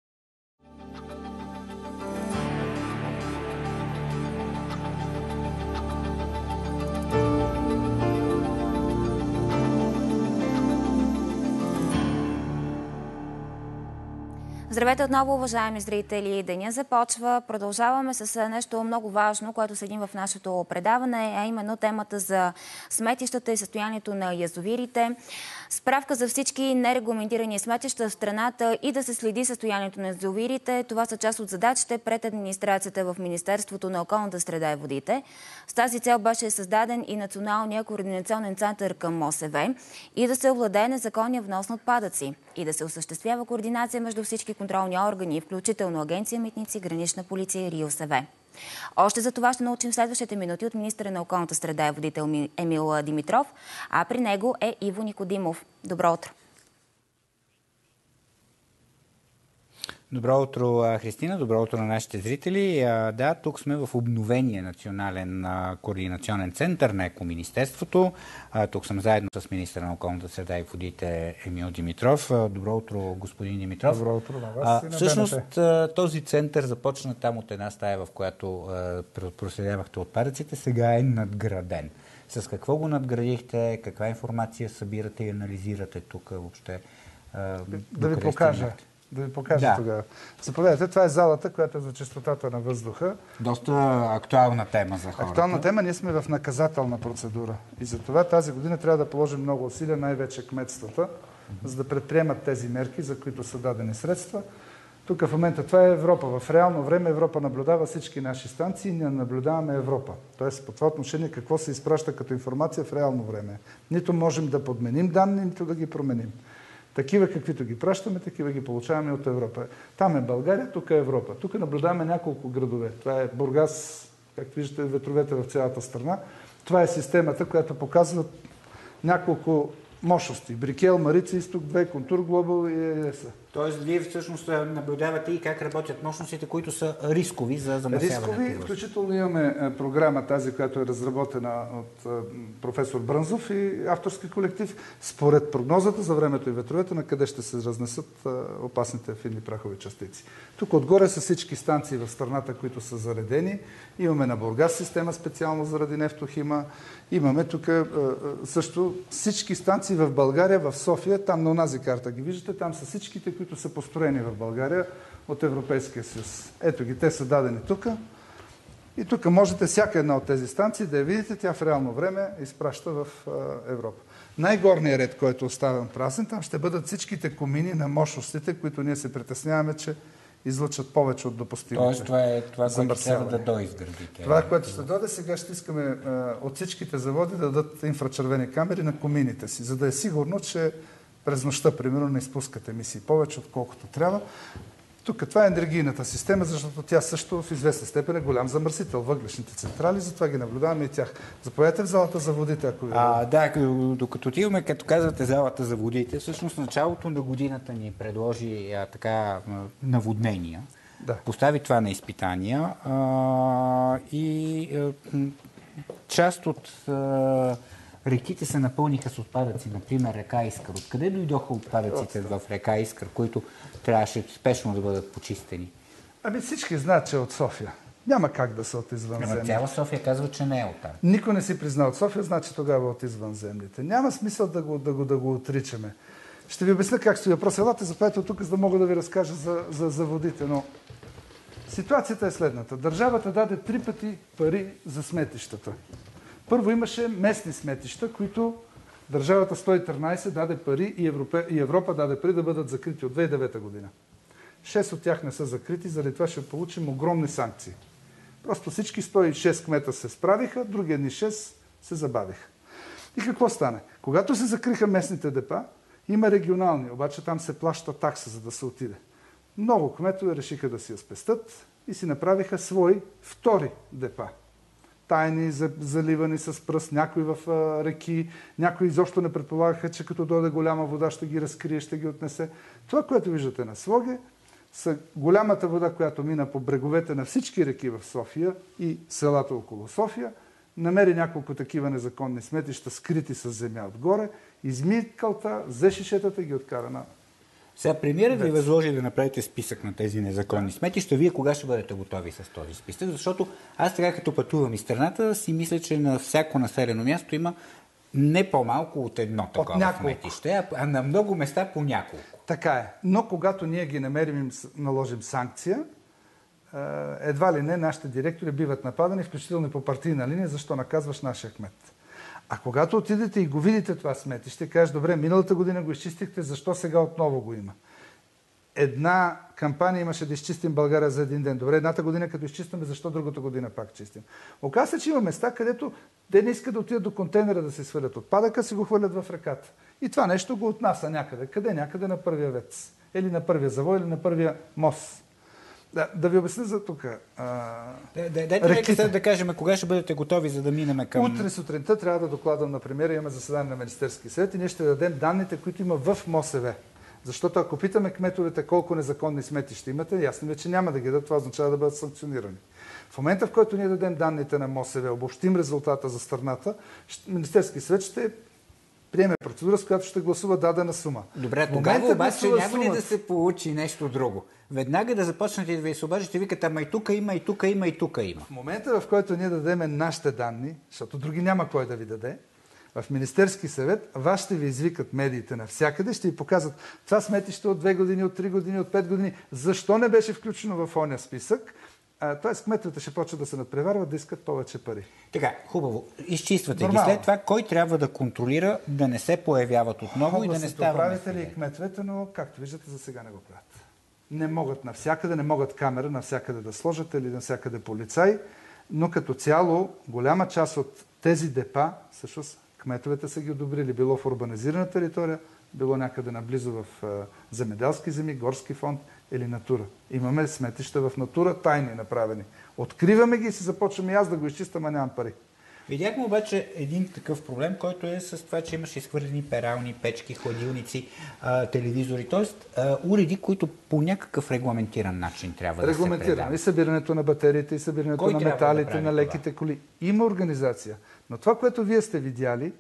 Здравейте отново, уважаеми зрители! Деня започва. Продължаваме с нещо много важно, което следим в нашето предаване, а именно темата за сметищата и състоянието на язовирите. Справка за всички нерегламентирани сметища в страната и да се следи състоянието на язовирите. Това са част от задачите пред администрацията в Министерството на околната среда и водите. С тази цел беше създаден и Националния координационен център към МОСВ и да се овладее незаконния внос на отпадъци и да се осъществява координация между всички контролни органи, включително Агенция Митници, Гранична полиция и РИОСВ. Още за това ще научим в следващите минути от министъра на околната среда и водите Емил Димитров, а при него е Иво Никодимов. Добро утро! Добро утро, Христина. Добро утро на нашите зрители. Да, тук сме в обновения национален координационен център на Екоминистерството. Тук съм заедно с министъра на околната среда и водите Емил Димитров. Добро утро, господин Димитров. Добро утро на вас. А, всъщност този център започна там от една стая, в която проследявахте отпадъците, сега е надграден. С какво го надградихте? Каква информация събирате и анализирате тук въобще? Да ви покажа. Да ви покажа да. Тогава. Заповядайте, това е залата, която е за чистотата на въздуха. Доста актуална тема за хората. Актуална тема, ние сме в наказателна процедура. И за това тази година трябва да положим много усилия, най-вече кметствата, mm-hmm. за да предприемат тези мерки, за които са дадени средства. Тук в момента това е Европа. В реално време Европа наблюдава всички наши станции и ние наблюдаваме Европа. Тоест по това отношение какво се изпраща като информация в реално време. Нито можем да подменим данни, нито да ги променим. Такива, каквито ги пращаме, такива ги получаваме от Европа. Там е България, тук е Европа. Тук наблюдаваме няколко градове. Това е Бургас, както виждате, ветровете в цялата страна. Това е системата, която показва няколко мощности. Брикел, Марица, Изток две, Контур Глобал и ЕСА. Тоест, вие всъщност наблюдавате и как работят мощностите, които са рискови за замърсяването. Рискови, включително имаме програма, тази, която е разработена от професор Брънзов и авторски колектив, според прогнозата за времето и ветровете, на къде ще се разнесат опасните финни прахови частици. Тук отгоре са всички станции в страната, които са заредени. Имаме на Бургас система специално заради Нефтохима. Имаме тук също всички станции в България, в София, там на онази карта ги виждате, там са всичките, които са построени в България от Европейския съюз. Ето ги, те са дадени тук. И тук можете всяка една от тези станции да я видите, тя в реално време изпраща в Европа. Най-горният ред, който оставям празен, там ще бъдат всичките комини на мощностите, които ние се притесняваме, че излъчат повече от допустимите. Тоест това е това, което трябва да доизградите. Това, което ще дойде, сега ще искаме а, от всичките заводи да дадат инфрачервени камери на комините си, за да е сигурно, че през нощта, примерно, не изпускат емисии повече, отколкото трябва. Тук това е енергийната система, защото тя също в известна степен е голям замърсител. Въглешните централи, затова ги наблюдаваме и тях. Заповядайте в залата за водите, ако ви... А, да, докато отиваме, като казвате залата за водите, всъщност началото на годината ни предложи а, така наводнения. Да. Постави това на изпитания а, и а, част от а, реките се напълниха с отпадъци, например река Искър. Откъде дойдоха отпадъците в река Искър, които трябваше спешно да бъдат почистени? Ами всички знаят, че е от София. Няма как да са от извънземните. Цяла София казва, че не е от там. Никой не си призна от София, значи тогава от извънземните. Няма смисъл да го, да го, да го отричаме. Ще ви обясня как стои въпрос. Елате, заповядайте от тук, за да мога да ви разкажа за, за, за водите. Но ситуацията е следната. Държавата даде три пъти пари за сметищата. Първо имаше местни сметища, които държавата сто и тринадесет даде пари и, Европе, и Европа даде пари да бъдат закрити от две хиляди и девета година. Шест от тях не са закрити, заради това ще получим огромни санкции. Просто всички сто и шест кмета се справиха, други едни шест се забавиха. И какво стане? Когато се закриха местните депа, има регионални, обаче там се плаща такса, за да се отиде. Много кметове решиха да си я спестят и си направиха свои втори депа. Тайни, заливани с пръст, някои в а, реки, някои изобщо не предполагаха, че като дойде голяма вода ще ги разкрие, ще ги отнесе. Това, което виждате на Своге, са голямата вода, която мина по бреговете на всички реки в София и селата около София, намери няколко такива незаконни сметища, скрити с земя отгоре, изми калта, взе шишетата и ги откара на... Сега премиерът ви възложи да направите списък на тези незаконни сметища. Вие кога ще бъдете готови с този списък? Защото аз сега като пътувам из страната си мисля, че на всяко населено място има не по-малко от едно такова сметище, а на много места по няколко. Така е. Но когато ние ги намерим и наложим санкция, едва ли не нашите директори биват нападани, включително по партийна линия, защо наказваш нашия кмет. А когато отидете и го видите това сметище, кажеш, добре, миналата година го изчистихте, защо сега отново го има? Една кампания имаше да изчистим България за един ден. Добре, едната година като изчистваме, защо другата година пак чистим? Оказва се, че има места, където те не искат да отидат до контейнера да се свалят отпадъка, си го хвърлят в реката. И това нещо го отнася някъде. Къде? Някъде на първия вец. Или на първия завой, или на първия мост. Да, да ви обясня за тук. Дайте нека сега да кажем, кога ще бъдете готови, за да минем към... Утре сутринта трябва да докладвам на премиера, имаме заседание на Министерски съвет и ние ще дадем данните, които има в МОСВ. Защото ако питаме кметовете колко незаконни сметища имате, ясно е, че няма да ги дадат, това означава да бъдат санкционирани. В момента, в който ние дадем данните на МОСВ, обобщим резултата за страната, Министерски съвет ще приеме процедура, с която ще гласува дадена сума. Добре, тогава обаче няма ли да се получи нещо друго? Веднага да започнете да ви се обажите, викате, ама и тук има, и тук има, и тук има. В момента, в който ние дадем нашите данни, защото други няма кой да ви даде, в Министерски съвет вас ще ви извикат медиите навсякъде, ще ви показват това сметище от две години, от три години, от пет години. Защо не беше включено в оня списък? Тоест кметовете ще почват да се надпреварват, да искат повече пари. Така, хубаво. Изчиствате Нормално. ги. След това кой трябва да контролира да не се появяват отново и да не ставаме управители и кметовете, но както виждате, за сега не го правят. Не могат навсякъде, не могат камера навсякъде да сложат или навсякъде полицай, но като цяло голяма част от тези депа, всъщност кметовете са ги одобрили. Било в урбанизирана територия, било някъде наблизо в земеделски земи, горски фонд или натура. Имаме сметища в натура, тайни направени. Откриваме ги и си започваме и аз да го изчистам, а нямам пари. Видяхме обаче един такъв проблем, който е с това, че имаш изхвърлени перални, печки, хладилници, а, телевизори, т.е. уреди, които по някакъв регламентиран начин трябва да се предават. Регламентирано. И събирането на батериите, и събирането Кой на металите, да на леките това? коли. Има организация. Но това, което вие сте видяли,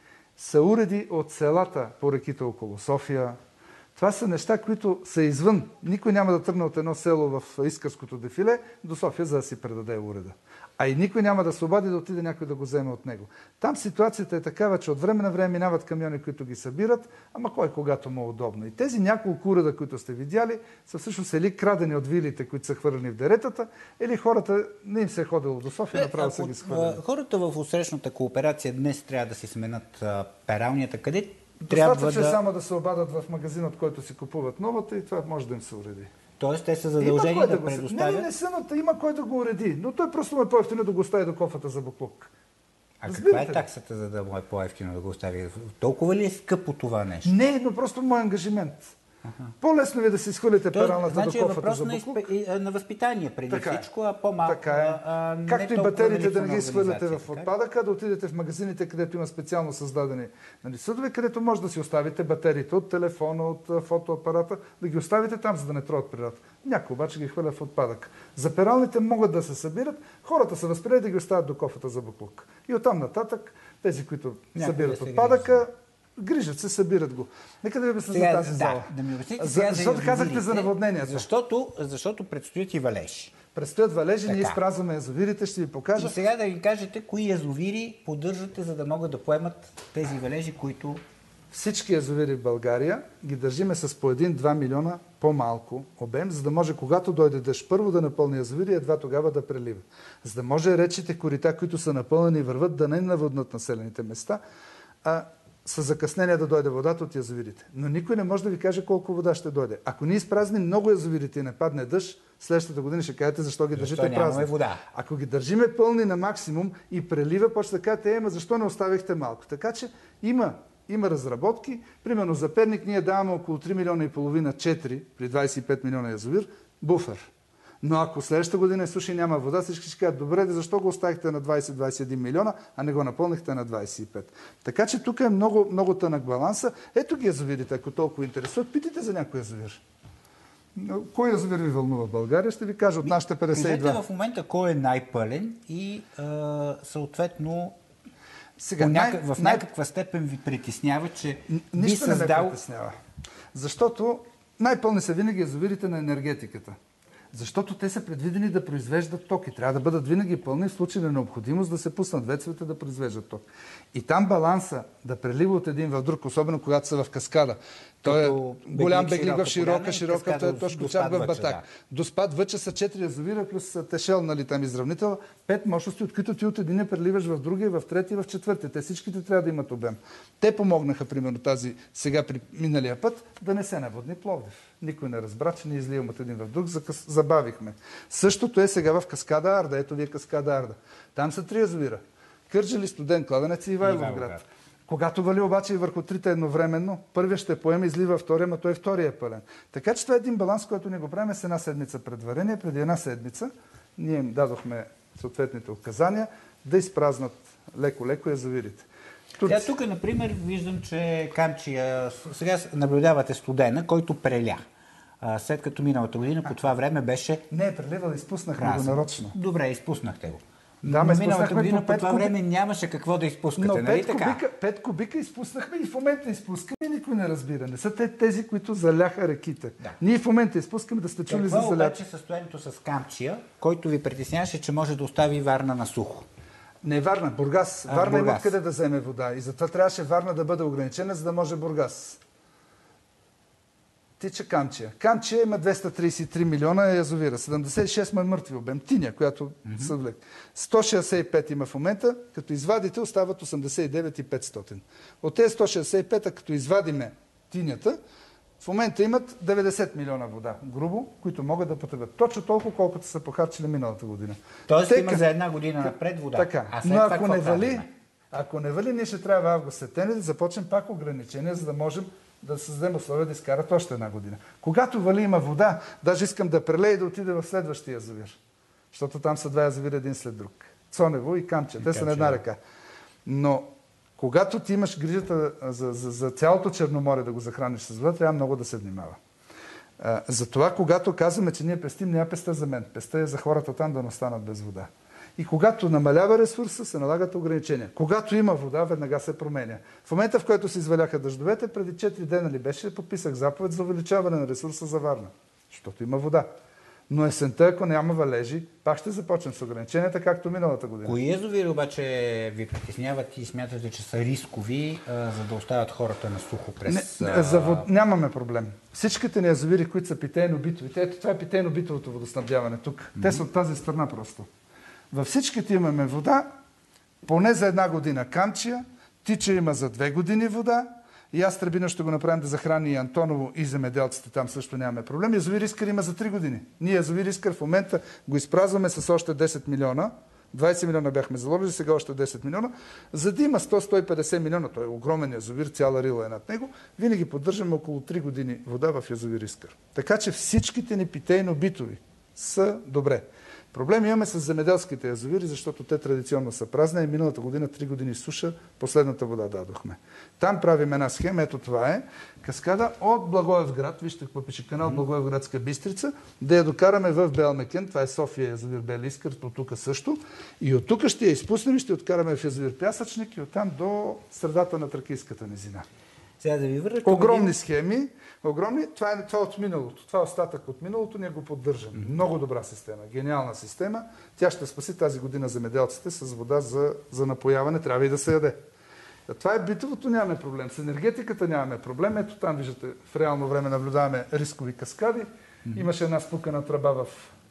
са уреди от селата по реките около София. Това са неща, които са извън. Никой няма да тръгне от едно село в Искърското дефиле до София, за да си предаде уреда. А и никой няма да се обади да отиде някой да го вземе от него. Там ситуацията е такава, че от време на време минават камиони, които ги събират, ама кой когато му е удобно. И тези няколко уреда, които сте видяли, са всъщност или крадени от вилите, които са хвърлени в деретата, или хората не им се е ходило до София, направо са ги схвърлили. Хората в усрещната кооперация днес трябва да си сменят пералнята. Къде Достатъчно да... е само да се обадат в магазин, от който си купуват новата и това може да им се уреди. Тоест те са задължени да, да предоставят? Не, не, не са, но има кой да го уреди. Но той просто му е по-ефтино да го остави до кофата за буклук. А Разбирате каква е таксата, за да му е по-ефтино да го остави? Толкова ли е скъпо това нещо? Не, но просто мой ангажимент. Ага. По-лесно ви да си изхвърлите пералната значи до кофата за буклук. На, на възпитание преди така всичко, а по-малко. Така е. А, Както и батериите да не ги изхвърляте в отпадъка, да отидете в магазините, където има специално създадени нали, съдове, където може да си оставите батериите от телефона, от фотоапарата, да ги оставите там, за да не троват природата. Някой обаче ги хвърля в отпадък. За пералните могат да се събират, хората са възприели да ги оставят до кофата за буклук. И оттам нататък, тези, които Някой събират да отпадъка, грижат се, събират го. Нека да ви обясня за тази да, зала. Да ми обясните, за, защото за казахте за наводненията. Защото, защото предстоят и валежи. Предстоят валежи, ние изпразваме язовирите, ще ви покажа. И сега да ви кажете, кои язовири поддържате, за да могат да поемат тези валежи, които... Всички язовири в България ги държиме с по един-два милиона по-малко обем, за да може, когато дойде дъжд, първо да напълни язовири и едва тогава да прелива. За да може речите, корита, които са напълнени и върват, да не наводнат населените места, а с закъснение да дойде водата от язовирите. Но никой не може да ви каже колко вода ще дойде. Ако ние изпразним много язовирите и не падне дъжд, следващата година ще кажете защо ги държите празни. Вода. Ако ги държиме пълни на максимум и прелива, почва да кажете, ема защо не оставихте малко? Така че има, има разработки. Примерно за Перник ние даваме около три милиона и половина, четири при двадесет и пет милиона язовир, буфер. Но ако следващата година е суша и няма вода, всички ще кажат, добре, защо го оставихте на двадесет до двадесет и един милиона, а не го напълнихте на двадесет и пет. Така че тук е много, много тънък баланса. Ето ги язовирите, ако толкова интересуват, питайте за някой язовир. Кой язовир ви вълнува в България? Ще ви кажа от нашите петдесет и два. Кажете в момента кой е най-пълен и а, съответно Сега, някак, най- в някаква степен ви притеснява, че Нищо би създал... не ме притеснява. Защото най-пълни са винаги язовирите на енергетиката. Защото те са предвидени да произвеждат ток и трябва да бъдат винаги пълни в случай на необходимост да се пуснат вецовете да произвеждат ток. И там баланса да прелива от един в друг, особено когато са в каскада. Той е голям беглик в широка, широка, той е точно чак в Батак. Да. До спад въча са четири язовира, плюс Тешел, нали, там изравнител. Пет мощности, от които ти от един не преливаш в другия, в третия, в четвъртия. Те всичките трябва да имат обем. Те помогнаха, примерно, тази сега при миналия път, да не се наводни Пловдив. Никой не разбра, че не изливам от един в друг, забавихме. Същото е сега в каскада Арда. Ето ви е каскада Арда. Там са три язовира. Кърджали, Студен, Кладенец и Ивайловград. Когато вали обаче и върху трите едновременно, първият ще поеме, излива втория, но той втория е пълен. Така че това е един баланс, който ние го правим с една седмица предварение. Преди една седмица ние им дадохме съответните указания да изпразнат леко-леко язовирите. Турци. Тук, например, виждам, че Камчия, сега наблюдавате Студена, който преля. След като миналата година по това време беше... Не е преливал, изпуснахме го нарочно. Добре, изпуснахте го. Да, но миналата година по това куби... време нямаше какво да изпускате, но нали пет така? Кубика, пет кубика изпуснахме и в момента изпускаме и никой не разбира. Не са те тези, които заляха реките. Да. Ние в момента изпускаме, да сте чули Какво за залят. Какво обаче състоянието с Камчия, който ви притесняваше, че може да остави Варна на сухо? Не Варна, Бургас. А, Варна Бургас. има къде да вземе вода и затова трябваше Варна да бъде ограничена, за да може Бургас. Тича Камчия. Камчия има двеста тридесет и три милиона язовира. седемдесет и шест му е мъртви обем. Тиня, която mm-hmm. се влек. сто шестдесет и пет има в момента, като извадите остават осемдесет и девет хиляди и петстотин. От тези сто шестдесет и пет, като извадиме тинята, в момента имат деветдесет милиона вода, грубо, които могат да потребят. Точно толкова, колкото са похарчили миналата година. Тоест Тека... има за една година напред вода. Така. А след но това ако не вали, правим? ако не вали, ние ще трябва август-септември да започнем пак ограничения, за да можем да създадем условия да изкарат още една година. Когато вали има вода, даже искам да прелее и да отиде в следващия язовир. Защото там са два язовира един след друг. Цонево и Камчия. Те са на една река. Но когато ти имаш грижата за, за, за цялото Черноморе да го захраниш с вода, трябва много да се внимава. А, затова, когато казваме, че ние пестим, няма песта за мен. Песта е за хората там да не останат без вода. И когато намалява ресурса, се налагат ограничения. Когато има вода, веднага се променя. В момента, в който се изваляха дъждовете, преди четири дена ли беше, подписах заповед за увеличаване на ресурса за Варна. Защото има вода. Но есента, ако няма валежи, пак ще започнем с ограниченията, както миналата година. Кои язовири обаче ви притесняват и смятате, че са рискови, а, за да оставят хората на сухо през... Не, за вод... Нямаме проблем. Всичките ни язовири, които са питейно-битови, ето това е питейно-битовото водоснабдяване тук. Mm-hmm. Те са от тази страна просто. Във всичките имаме вода, поне за една година Камчия, Тича има за две години вода, и аз Требино ще го направим да захрани и Антоново и земеделците, там също нямаме проблем. Язовир Искър има за три години. Ние язовир Искър в момента го изпразваме с още десет милиона, двадесет милиона бяхме заложили, сега още десет милиона, за да има сто до сто и петдесет милиона, той е огромен язовир, цяла рила е над него, винаги поддържаме около три години вода в язовир Искър. Така че всичките ни питейно-битови са добре. Проблем имаме с земеделските язовири, защото те традиционно са празни и миналата година три години суша, последната вода дадохме. Там правим една схема, ето това е, каскада от Благоевград, вижте какво пише канал Благоевградска Бистрица, да я докараме в Белмекен, това е София язовир Бели Искър, от тук също, и от тук ще я изпуснем и ще откараме в язовир Пясъчник и оттам до средата на Тракийската низина. Сега да ви върна. Огромни схеми, огромни. Това е, това е от миналото. Това е остатък от миналото, ние го поддържаме. Mm-hmm. Много добра система, гениална система. Тя ще спаси тази година земеделците с вода за, за напояване. Трябва и да се яде. Това е битовото, нямаме проблем. С енергетиката нямаме проблем. Ето там, виждате, в реално време наблюдаваме рискови каскади. Mm-hmm. Имаше една спукана тръба в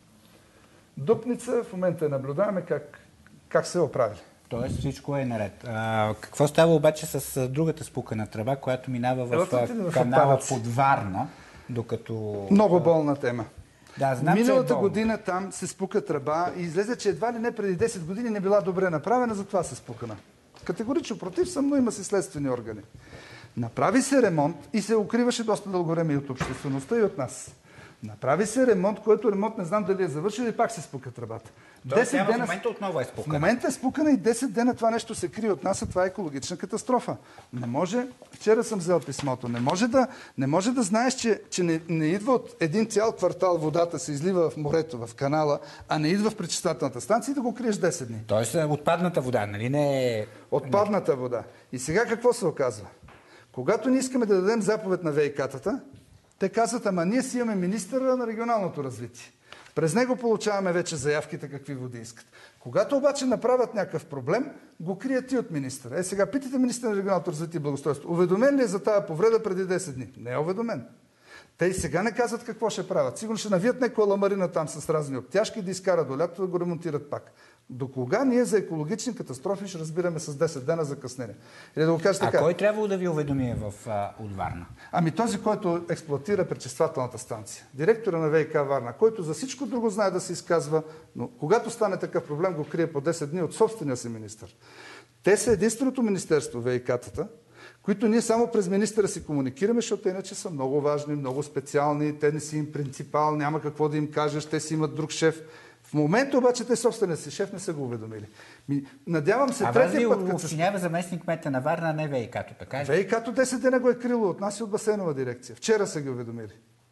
Дупница. В момента наблюдаваме как, как се оправили. Тоест всичко е наред. А, какво става обаче с другата спукана тръба, която минава в, в канала под Варна, докато... Много болна тема. Да, знам, миналата е година там се спука тръба и излезе, че едва ли не преди десет години не била добре направена, затова се спукана. Категорично против съм, но има си следствени органи. Направи се ремонт и се укриваше доста дълго време и от обществеността, и от нас. Направи се ремонт, който ремонт не знам дали е завършил и пак се спука тръбата. Тоест, дена... в момента отново е спукана. В момента е спукана и десет дена това нещо се крие от нас, а това е екологична катастрофа. Не може, вчера съм взел писмото, не може да, не може да знаеш, че, че не, не идва от един цял квартал водата, се излива в морето, в канала, а не идва в пречиствателната станция и да го криеш десет дни. Тоест отпадната вода, нали не е... Отпадната вода. И сега какво се оказва? Когато ние искаме да дадем заповед на ВИК-тата, те казват, ама ние си имаме министъра на регионалното развитие. През него получаваме вече заявките какви води искат. Когато обаче направят някакъв проблем, го крият и от министъра. Е, сега питайте министъра на регионалното развитие и благоустройство. Уведомен ли е за тази повреда преди десет дни? Не е уведомен. Те и сега не казват какво ще правят. Сигурно ще навият някоя ламарина там с разни обтяжки да изкарат до лято да го ремонтират пак. До кога ние за екологични катастрофи ще разбираме с десет дена закъснение? Или да го кажа така. А кой трябвало да ви уведоми в а, от Варна? Ами този, който експлоатира пречиствателната станция. Директора на ВИК Варна, който за всичко друго знае да се изказва, но когато стане такъв проблем, го крие по десет дни от собствения си министър. Те са единственото министерство, ВИК-тата, които ние само през министъра си комуникираме, защото иначе са много важни, много специални, те не си им принципал, няма какво да им кажеш, те си имат друг шеф. В момента обаче те собствения си шеф не са го уведомили. Надявам се, а третия път... А вас общинява заместник кмета на Варна, а не ВИК-то, така? ВИК-то десет дена го е крило от нас и от басейнова дирекция. Вчера са ги уведомили.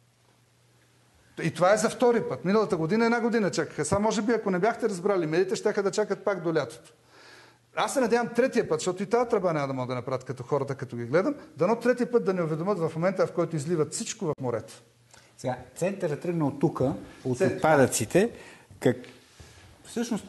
И това е за втори път. Миналата година една година чакаха. Сега може би, ако не бяхте разбрали, медиите щяха да чакат пак до лятото. Аз се надявам третия път, защото и тази тръба няма да могат да направят като хората, като ги гледам, дано третия път да не уведомят в момента, в който изливат всичко в морето. Сега, центърът тръгна от тук, от Център. отпадъците. Как... Всъщност,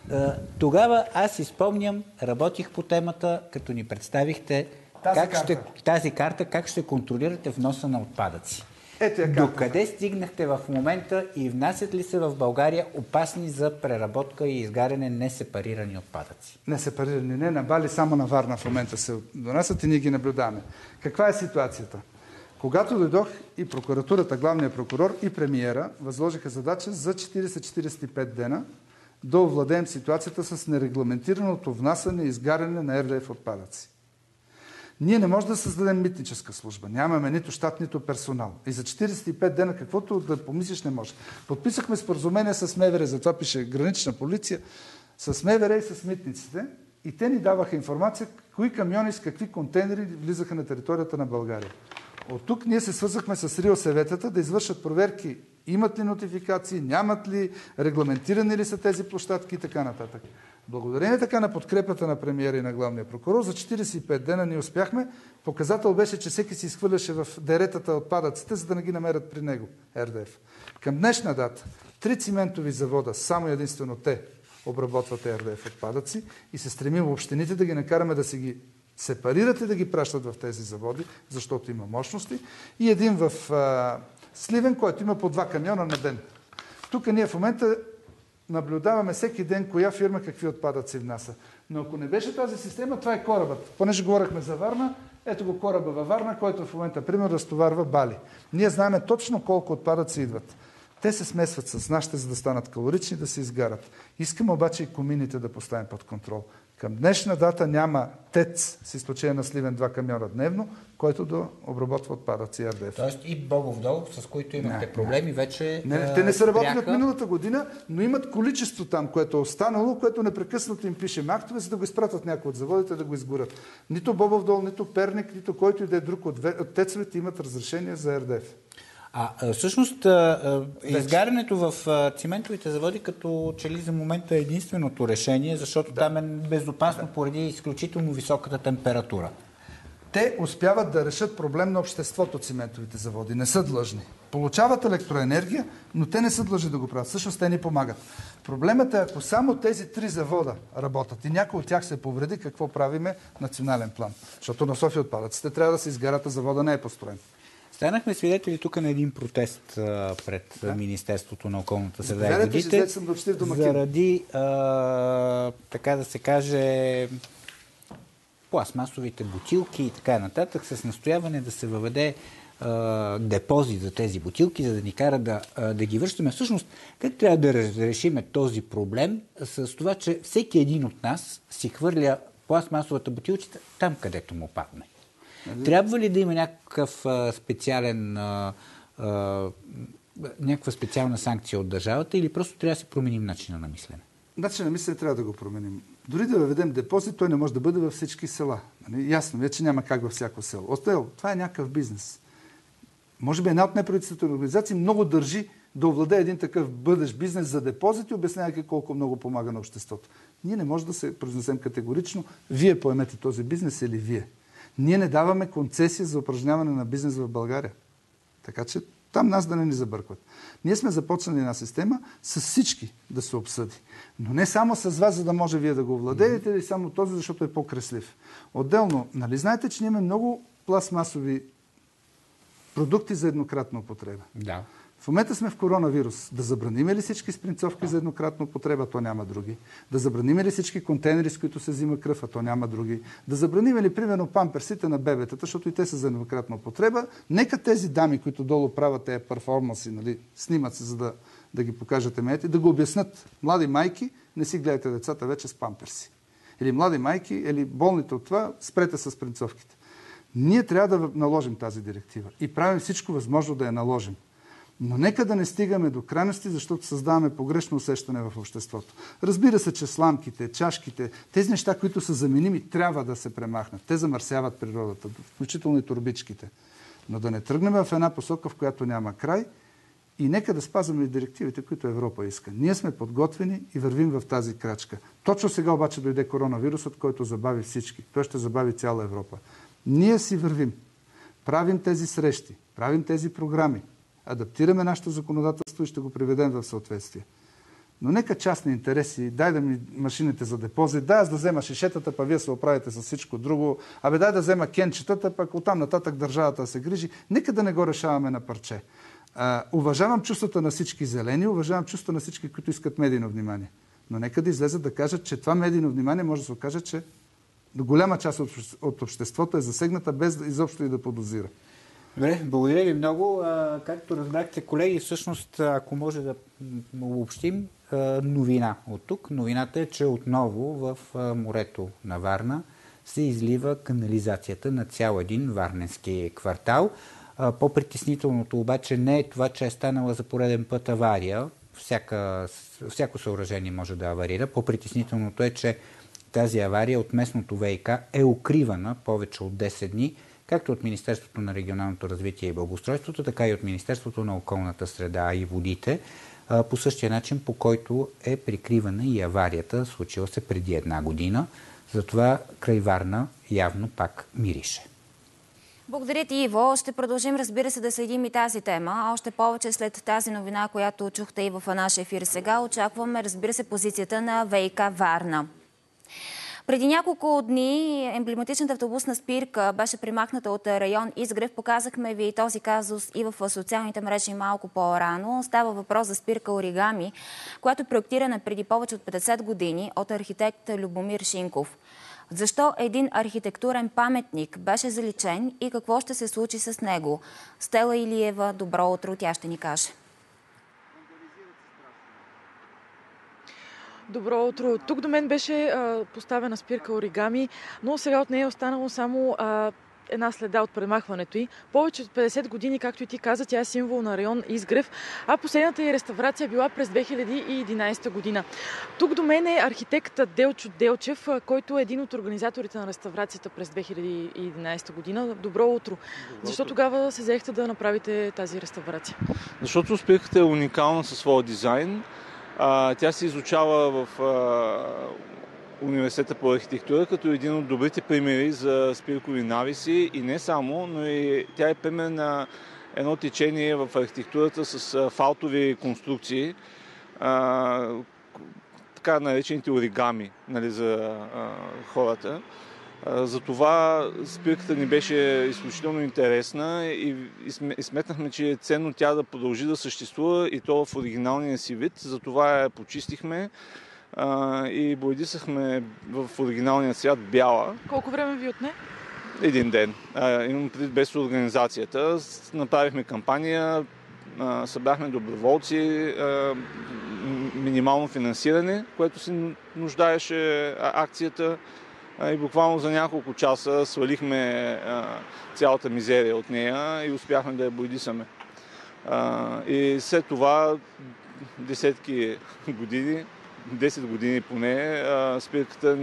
тогава аз си спомням, работих по темата, като ни представихте тази, как карта. Ще, тази карта, как ще контролирате вноса на отпадъци. Докъде стигнахте в момента и внасят ли се в България опасни за преработка и изгаряне несепарирани отпадъци? Несепарирани, не, на Бали, само на Варна в момента се донасят и ние ги наблюдаваме. Каква е ситуацията? Когато дойдох и прокуратурата, главният прокурор и премиера възложиха задача за четирийсет до четирийсет и пет дена да овладеем ситуацията с нерегламентираното внасяне и изгаряне на Р Д Ф отпадъци. Ние не можем да създадем митническа служба. Нямаме нито щат, нито персонал. И за четирийсет и пет дена каквото да помислиш не може. Подписахме споразумение с МВР, затова пише гранична полиция, с МВР и с митниците. И те ни даваха информация кои камиони с какви контейнери влизаха на територията на България. От тук ние се свързахме с РИО-съветата да извършат проверки имат ли нотификации, нямат ли, регламентирани ли са тези площадки и така нататък. Благодарение така на подкрепата на премиера и на главния прокурор, за четирийсет и пет дена ние успяхме. Показател беше, че всеки си изхвърляше в деретата отпадъците, за да не ги намерят при него Р Д Ф. Към днешна дата три циментови завода, само единствено те обработват Р Д Ф отпадъци и се стремим общините да ги накараме да си ги сепарират и да ги пращат в тези заводи, защото има мощности. И един в а, Сливен, който има по два камиона на ден. Тук ние в момента наблюдаваме всеки ден коя фирма какви отпадъци внася. Но ако не беше тази система, това е корабът. Понеже говорихме за Варна, ето го кораба във Варна, който в момента, примерно, разтоварва Бали. Ние знаем точно колко отпадъци идват. Те се смесват с нашите, за да станат калорични, да се изгарят. Искаме обаче и комините да поставим под контрол. Към днешна дата няма ТЕЦ, с изключение на Сливен, два камиона дневно, който да обработва отпадъци Р Д Ф. Тоест и Богов дол, с които имахте не, проблеми, не. вече не, а, те не са работили от миналата година, но имат количество там, което е останало, което непрекъснато им пишем актове, за да го изпратят някои от заводите да го изгорят. Нито Богов дол, нито Перник, нито който и да е друг от, от тецовете имат разрешение за Р Д Ф. А всъщност а, изгарянето в а, циментовите заводи като че ли за момента е единственото решение, защото да. там е безопасно да. поради изключително високата температура. Те успяват да решат проблем на обществото, циментовите заводи. Не са длъжни. Получават електроенергия, но те не са длъжни да го правят. Всъщност те ни помагат. Проблемът е, ако само тези три завода работят и някой от тях се повреди, какво правиме национален план? Защото на София отпадъците трябва да се изгарят, а завода не е построен. Станахме свидетели тук на един протест а, пред да. Министерството на околната среда и водите, заради, а, така да се каже, пластмасовите бутилки и така нататък, с настояване да се въведе а, депозит за тези бутилки, за да ни кара да, а, да ги връщаме. Всъщност, как трябва да разрешим този проблем с това, че всеки един от нас си хвърля пластмасовата бутилчета там, където му падне? Трябва ли да има някакъв а, специален а, а, някаква специална санкция от държавата или просто трябва да си променим начина на мислене? Начин на мислене трябва да го променим. Дори да въведем депозит, той не може да бъде във всички села. Ясно, вече няма как във всяко село. Отделно, това е някакъв бизнес. Може би една от неправителствените организации много държи да овладее един такъв бъдещ бизнес за депозит и обяснявайки колко много помага на обществото. Ние не можем да се произнесем категорично, вие поемете този бизнес или вие. Ние не даваме концесия за упражняване на бизнес в България. Така че там нас да не ни забъркват. Ние сме започнали една система с всички да се обсъди. Но не само с вас, за да може вие да го владеете, или само този, защото е по-креслив. Отделно, нали знаете, че ние имаме много пластмасови продукти за еднократна употреба? Да. В момента сме в коронавирус. Да забраним ли всички спринцовки за еднократна употреба, то няма други. Да забраним ли всички контейнери, с които се взима кръв, а то няма други. Да забраним ли, примерно, памперсите на бебетата, защото и те са за еднократна употреба. Нека тези дами, които долу правят тези перформанси, нали, снимат се, за да, да ги покажете медиите, да го обяснат. Млади майки, не си гледайте децата вече с памперси. Или млади майки, или болните от това, спрете с спринцовките. Ние трябва да наложим тази директива. И правим всичко възможно да я наложим. Но нека да не стигаме до крайности, защото създаваме погрешно усещане в обществото. Разбира се, че сламките, чашките, тези неща, които са заменими, трябва да се премахнат. Те замърсяват природата, включително и турбичките. Но да не тръгнем в една посока, в която няма край, и нека да спазваме директивите, които Европа иска. Ние сме подготвени и вървим в тази крачка. Точно сега обаче дойде коронавирусът, който забави всички. Той ще забави цяла Европа. Ние си вървим. Правим тези срещи, правим тези програми. Адаптираме нашето законодателство и ще го приведем в съответствие. Но нека частни интереси, дай да ми машините за депозит, дай аз да взема шишетата, па вие се оправите с всичко друго, абе дай да взема кенчетата, пък оттам нататък държавата се грижи. Нека да не го решаваме на парче. А, уважавам чувствата на всички зелени, уважавам чувствата на всички, които искат медийно внимание. Но нека да излезат да кажат, че това медийно внимание може да се окаже, че голяма част от, от обществото е засегната, без да изобщо и да подозира. Добре, благодаря ви много. А, както разбрахте, колеги, всъщност, ако може да обобщим, новина от тук. Новината е, че отново в морето на Варна се излива канализацията на цял един варненски квартал. По-притеснителното обаче не е това, че е станала за пореден път авария. Всяка, всяко съоръжение може да аварира. По-притеснителното е, че тази авария от местното ВиК е укривана повече от десет дни, както от Министерството на регионалното развитие и благоустройството, така и от Министерството на околната среда и водите, по същия начин, по който е прикривана и аварията, случила се преди една година. Затова край Варна явно пак мирише. Благодаря ти, Иво. Ще продължим, разбира се, да следим и тази тема. Още повече след тази новина, която чухте и в нашия ефир сега, очакваме, разбира се, позицията на ВиК Варна. Преди няколко дни емблематичната автобусна спирка беше премахната от район Изгрев. Показахме ви този казус и в социалните мрежи малко по-рано. Става въпрос за спирка Оригами, която е проектирана преди повече от петдесет години от архитект Любомир Шинков. Защо един архитектурен паметник беше заличен и какво ще се случи с него? Стела Илиева, добро утро, тя ще ни каже. Добро утро. Тук до мен беше а, поставена спирка Оригами, но сега от нея е останало само а, една следа от премахването й. Повече от петдесет години, както и ти каза, тя е символ на район Изгрев, а последната й реставрация била през две хиляди и единадесета година. Тук до мен е архитектът Делчо Делчев, който е един от организаторите на реставрацията през две хиляди и единадесета година. Добро утро. Добро Защо утро. Тогава се взехте да направите тази реставрация? Защото спирката е уникална със своя дизайн. А, тя се изучава в а, университета по архитектура като един от добрите примери за спиркови навеси и не само, но и тя е пример на едно течение в архитектурата с а, фалтови конструкции, а, така наречените оригами, нали, за а, хората. Затова спирката ни беше изключително интересна и, и сметнахме, че е ценно тя да продължи да съществува и то в оригиналния си вид. Затова я почистихме а, и боядисахме в оригиналния цвят бяла. Колко време ви отне? Един ден. А, имам предвид без организацията. Направихме кампания, а, събрахме доброволци, а, минимално финансиране, което се нуждаеше акцията. И буквално за няколко часа свалихме а, цялата мизерия от нея и успяхме да я боядисаме. И след това десетки години, десет години поне, спирката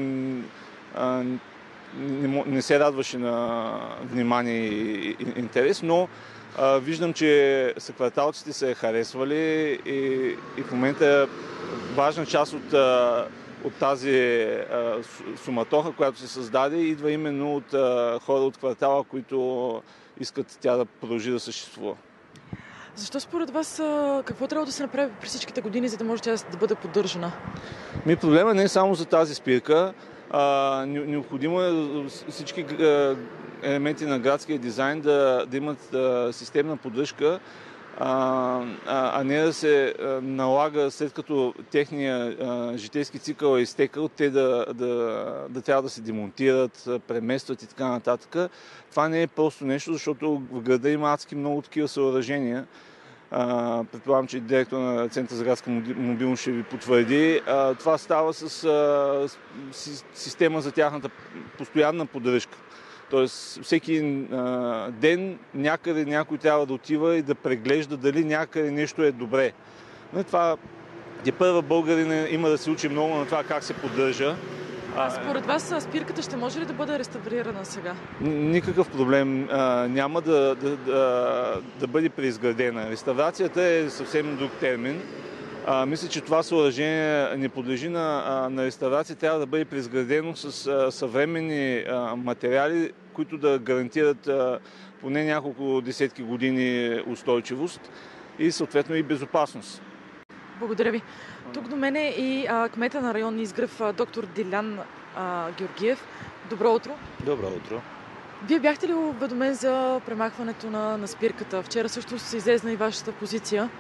не се радваше на внимание и интерес, но виждам, че съкварталците се харесвали и, и в момента важна част от, от тази суматоха, която се създаде, идва именно от хора от квартала, които искат тя да продължи да съществува. Защо според вас, какво трябва да се направи през всичките години, за да може тя да бъде поддържана? Ми, проблема не е само за тази спирка. А, необходимо е всички елементи на градския дизайн да, да имат а, системна поддръжка, а, а не да се налага, след като техния а, житейски цикъл е изтекал, те да, да, да трябва да се демонтират, преместват и така нататък. Това не е просто нещо, защото в града има адски много такива съоръжения. Uh, предполагам, че директор на Центъра за градска мобилност ще ви потвърди. Uh, това става с uh, си, система за тяхната постоянна поддръжка. Тоест всеки uh, ден някъде някой трябва да отива и да преглежда дали някъде нещо е добре. Но това де първа българин има да се учи много на това как се поддържа. А според вас спирката ще може ли да бъде реставрирана сега? Никакъв проблем а, няма да, да, да, да бъде преизградена. Реставрацията е съвсем друг термин. А, мисля, че това съоръжение не подлежи на, на реставрация. Трябва да бъде преизградено с а, съвременни а, материали, които да гарантират а, поне няколко десетки години устойчивост и съответно и безопасност. Благодаря ви. Тук до мен е и а, кмета на район Изгрев, доктор Дилян а, Георгиев. Добро утро. Добро утро. Вие бяхте ли уведомен за премахването на, на спирката? Вчера също се излезна и вашата позиция.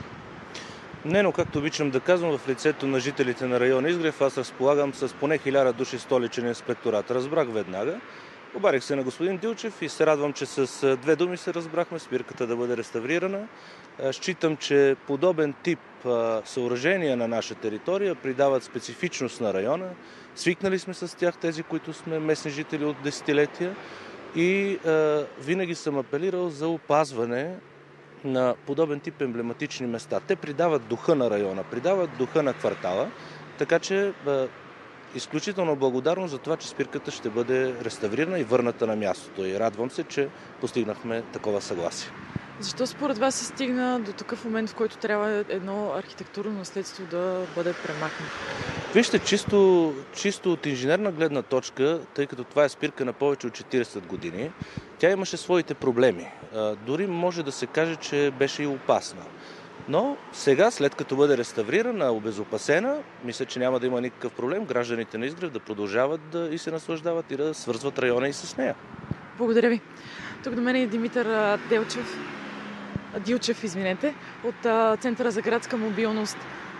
Не, но както обичам да казвам, в лицето на жителите на район Изгрев, аз разполагам с поне хиляда души столичен инспекторат. Разбрах веднага. Обарих се на господин Дилчев и се радвам, че с две думи се разбрахме спирката да бъде реставрирана. Считам, че подобен тип съоръжения на наша територия придават специфичност на района. Свикнали сме с тях, тези, които сме местни жители от десетилетия, и а, винаги съм апелирал за опазване на подобен тип емблематични места. Те придават духа на района, придават духа на квартала, така че а, изключително благодарно за това, че спирката ще бъде реставрирана и върната на мястото. И радвам се, че постигнахме такова съгласие. Защо според вас се стигна до такъв момент, в който трябва едно архитектурно наследство да бъде премахнато? Вижте, чисто, чисто от инженерна гледна точка, тъй като това е спирка на повече от четирийсет години, тя имаше своите проблеми. А, дори може да се каже, че беше и опасна. Но сега, след като бъде реставрирана, обезопасена, мисля, че няма да има никакъв проблем гражданите на Изгрев да продължават да и се наслаждават и да свързват района и с нея. Благодаря ви. Тук до мен е Димитър Делчев, Дилчев, извинете, от Центъра за градска мобилност.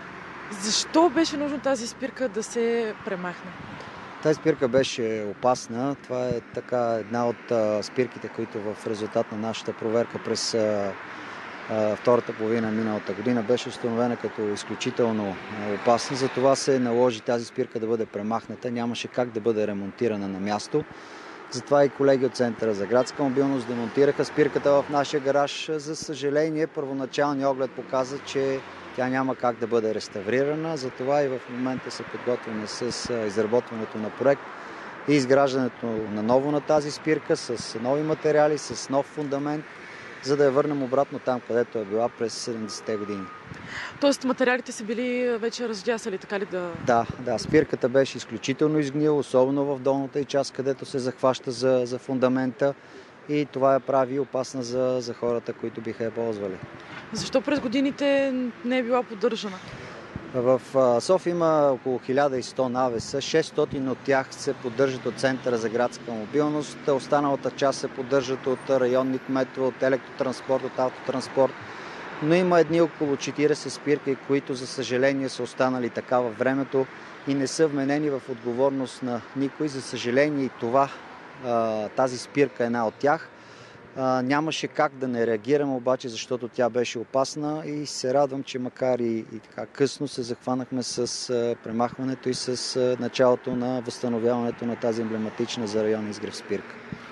Защо беше нужно тази спирка да се премахне? Тази спирка беше опасна. Това е така една от а, спирките, които в резултат на нашата проверка през а, а, втората половина миналата година беше установена като изключително опасна. Затова се наложи тази спирка да бъде премахната. Нямаше как да бъде ремонтирана на място. Затова и колеги от Центъра за градска мобилност демонтираха спирката в нашия гараж. За съжаление, първоначалният оглед показа, че тя няма как да бъде реставрирана. Затова и в момента се подготвяме с изработването на проект и изграждането на ново на тази спирка с нови материали, с нов фундамент, за да я върнем обратно там, където е била през седемдесетте години. Тоест материалите са били вече раздясали, така ли да... Да, да. Спирката беше изключително изгнила, особено в долната и част, където се захваща за, за фундамента, и това я прави опасна за, за хората, които биха я ползвали. Защо през годините не е била поддържана? В София има около хиляда и сто навеса, шестстотин от тях се поддържат от Центъра за градска мобилност, останалата част се поддържат от районни кметове, от електротранспорт, от автотранспорт, но има едни около четирийсет спирки, които за съжаление са останали така във времето и не са вменени в отговорност на никой. За съжаление и това, тази спирка е една от тях. Нямаше как да не реагирам обаче, защото тя беше опасна, и се радвам, че макар и, и така късно се захванахме с а, премахването и с а, началото на възстановяването на тази емблематична за район Изгрев спирка.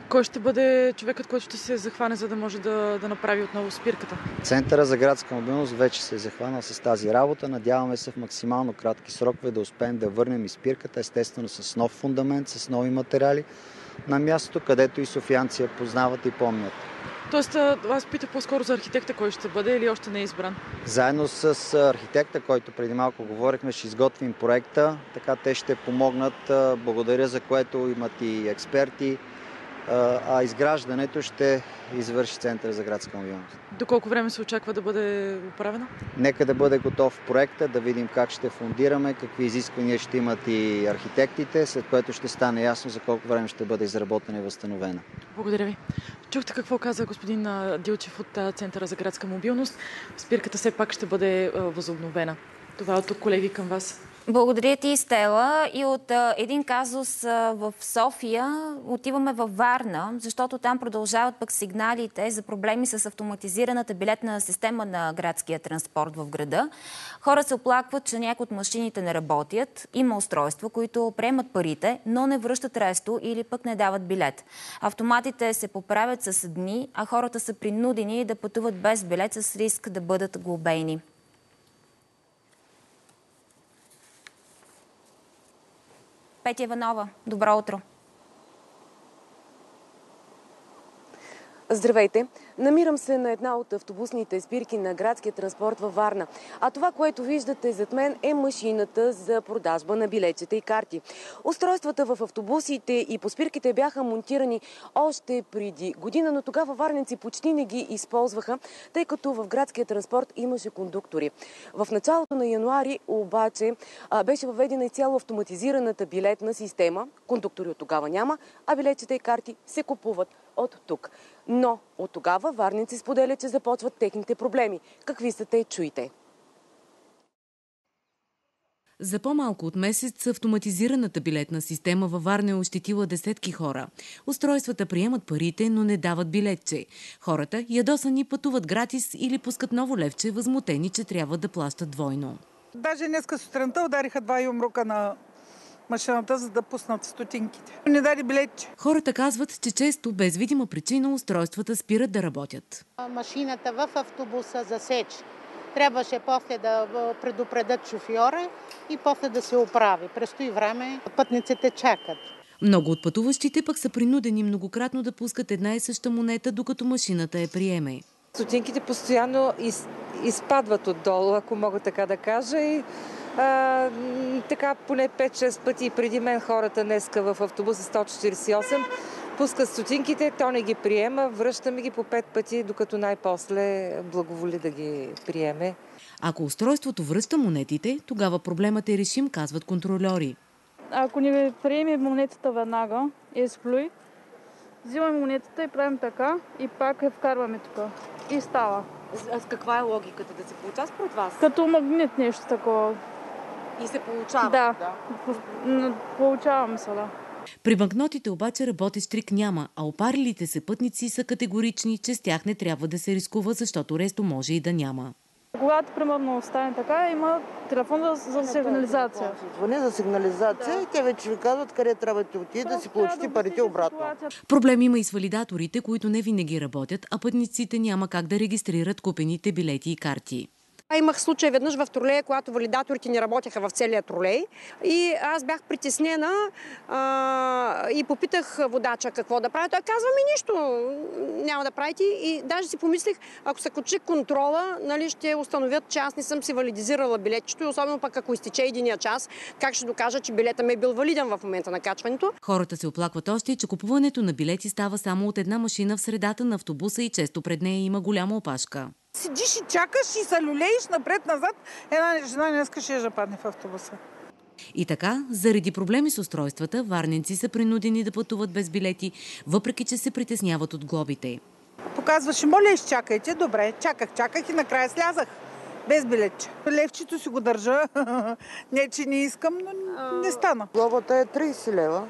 Кой ще бъде човекът, който ще се захване, за да може да, да направи отново спирката? Центъра за градска мобилност вече се е захванал с тази работа. Надяваме се в максимално кратки срокове да успеем да върнем и спирката, естествено с нов фундамент, с нови материали на мястото, където и софиянци я познават и помнят. Тоест, аз питах по-скоро за архитекта, кой ще бъде или още не е избран? Заедно с архитекта, който преди малко говорихме, ще изготвим проекта, така те ще помогнат, благодаря за което имат и експерти, а изграждането ще извърши Център за градска мобилност. До колко време се очаква да бъде оправена? Нека да бъде готов проекта, да видим как ще фундираме, какви изисквания ще имат и архитектите, след което ще стане ясно за колко време ще бъде изработена и възстановена. Благодаря ви. Чухте какво каза господин Дилчев от Центъра за градска мобилност. Спирката все пак ще бъде възобновена. Това е от тук, колеги, към вас. Благодаря ти, Стела. И от а, един казус а, в София отиваме във Варна, защото там продължават пък сигналите за проблеми с автоматизираната билетна система на градския транспорт в града. Хора се оплакват, че някои от машините не работят. Има устройства, които приемат парите, но не връщат ресто или пък не дават билет. Автоматите се поправят с дни, а хората са принудени да пътуват без билет с риск да бъдат глобени. Петя Иванова, добро утро. Здравейте! Намирам се на една от автобусните спирки на градския транспорт във Варна. А това, което виждате зад мен, е машината за продажба на билетчета и карти. Устройствата в автобусите и по спирките бяха монтирани още преди година, но тогава варненци почти не ги използваха, тъй като в градския транспорт имаше кондуктори. В началото на януари обаче беше въведена изцяло автоматизираната билетна система. Кондуктори от тогава няма, а билетчета и карти се купуват от тук. Но от тогава варненци споделят, че започват техните проблеми. Какви са те, чуйте. За по-малко от месец автоматизираната билетна система във Варна е ощетила десетки хора. Устройствата приемат парите, но не дават билетче. Хората, ядосани, пътуват гратис или пускат ново левче, възмутени, че трябва да плащат двойно. Даже днеска сутринта удариха два юмрука на машината, за да пуснат стотинките. Не даде билетче. Хората казват, че често без видима причина устройствата спират да работят. Машината в автобуса засече. Трябваше после да предупредят шофьора и после да се оправи. През това време пътниците чакат. Много от пътуващите пък са принудени многократно да пускат една и съща монета, докато машината я приеме. Стотинките постоянно из, изпадват отдолу, ако мога така да кажа. И, а, така поне пет-шест пъти преди мен хората днеска в автобуса сто четиридесет и осем пускат стотинките, то не ги приема, връщаме ги по пет пъти, докато най-после благоволи да ги приеме. Ако устройството връща монетите, тогава проблемът е решим, казват контрольори. Ако не приеме монетата веднага, е сплюй, взимаме монетата и правим така и пак я вкарваме тук. И става. А с каква е логиката? Да се получава според вас? Като магнит нещо такова. И се получава? Да. да. Получаваме се, да. При банкнотите обаче работещ трик няма, а опарилите се пътници са категорични, че с тях не трябва да се рискува, защото ресто може и да няма. Когато, примерно, стане така, има телефон за, за сигнализация. Звъни за сигнализация да. И те вече ви казват къде трябва да отиде да си получите парите обратно. Проблем има и с валидаторите, които не винаги работят, а пътниците няма как да регистрират купените билети и карти. Имах случай веднъж в тролея, когато валидаторите не работеха в целия тролей. И аз бях притеснена а, и попитах водача какво да правя. Той казва ми нищо, няма да правите. И даже си помислих, ако се качи контрола, нали, ще установят, че аз не съм си валидизирала билетчето. И особено пък ако изтече единия час, как ще докажа, че билета ми е бил валиден в момента на качването. Хората се оплакват още, че купуването на билети става само от една машина в средата на автобуса и често пред нея има голяма опашка. Седиш и чакаш и се люлееш напред-назад, една жена днеска ще я падне в автобуса. И така, заради проблеми с устройствата, варненци са принудени да пътуват без билети, въпреки че се притесняват от глобите. Показваше, моля, изчакайте. Добре, чаках, чаках и накрая слязах. Без билетче. Левчето си го държа. Не, че не искам, но не стана. Глобата е тридесет лева.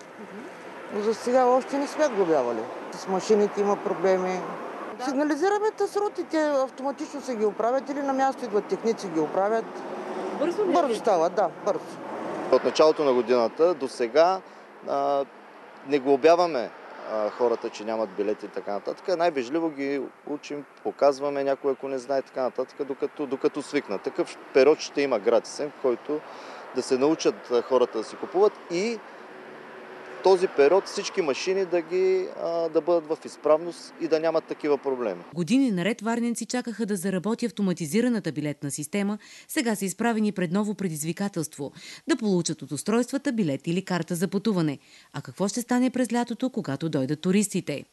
За сега още не сме глобявали. С машините има проблеми. Да. Сигнализираме тасрути, те автоматично се ги оправят или на място идват техници ги оправят. Бързо ли? Бързо става, да, бързо. От началото на годината до сега а, не глобяваме а, хората, че нямат билети и така нататък. Най-вежливо ги учим, показваме някой, ако не знае така нататък, докато, докато свикна. Такъв период ще има гратисен, в който да се научат хората да си купуват и този период всички машини да, ги, а, да бъдат в изправност и да нямат такива проблеми. Години наред варненци чакаха да заработи автоматизираната билетна система. Сега са изправени пред ново предизвикателство – да получат от устройствата билет или карта за пътуване. А какво ще стане през лятото, когато дойдат туристите?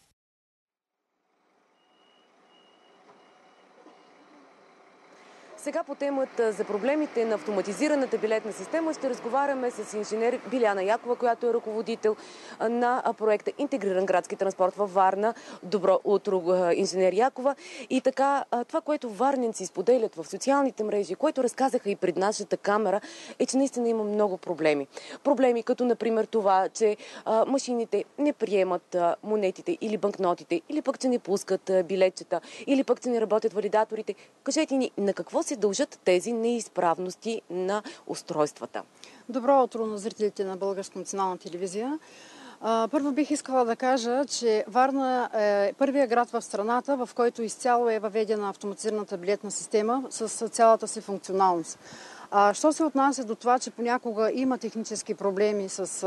Сега по темата за проблемите на автоматизираната билетна система ще разговаряме с инженер Биляна Якова, която е ръководител на проекта Интегриран градски транспорт във Варна. Добро утро, инженер Якова. И така, това, което варненци споделят в социалните мрежи, което разказаха и пред нашата камера, е, че наистина има много проблеми. Проблеми като, например, това, че а, машините не приемат а, монетите или банкнотите, или пък, че не пускат а, билетчета, или пък, че не работят валидаторите. Кажете ни, на какво се дължат тези неизправности на устройствата? Добро утро на зрителите на Българска национална телевизия. Първо бих искала да кажа, че Варна е първия град в страната, в който изцяло е въведена автоматизираната билетна система с цялата си функционалност. Що се отнася до това, че понякога има технически проблеми с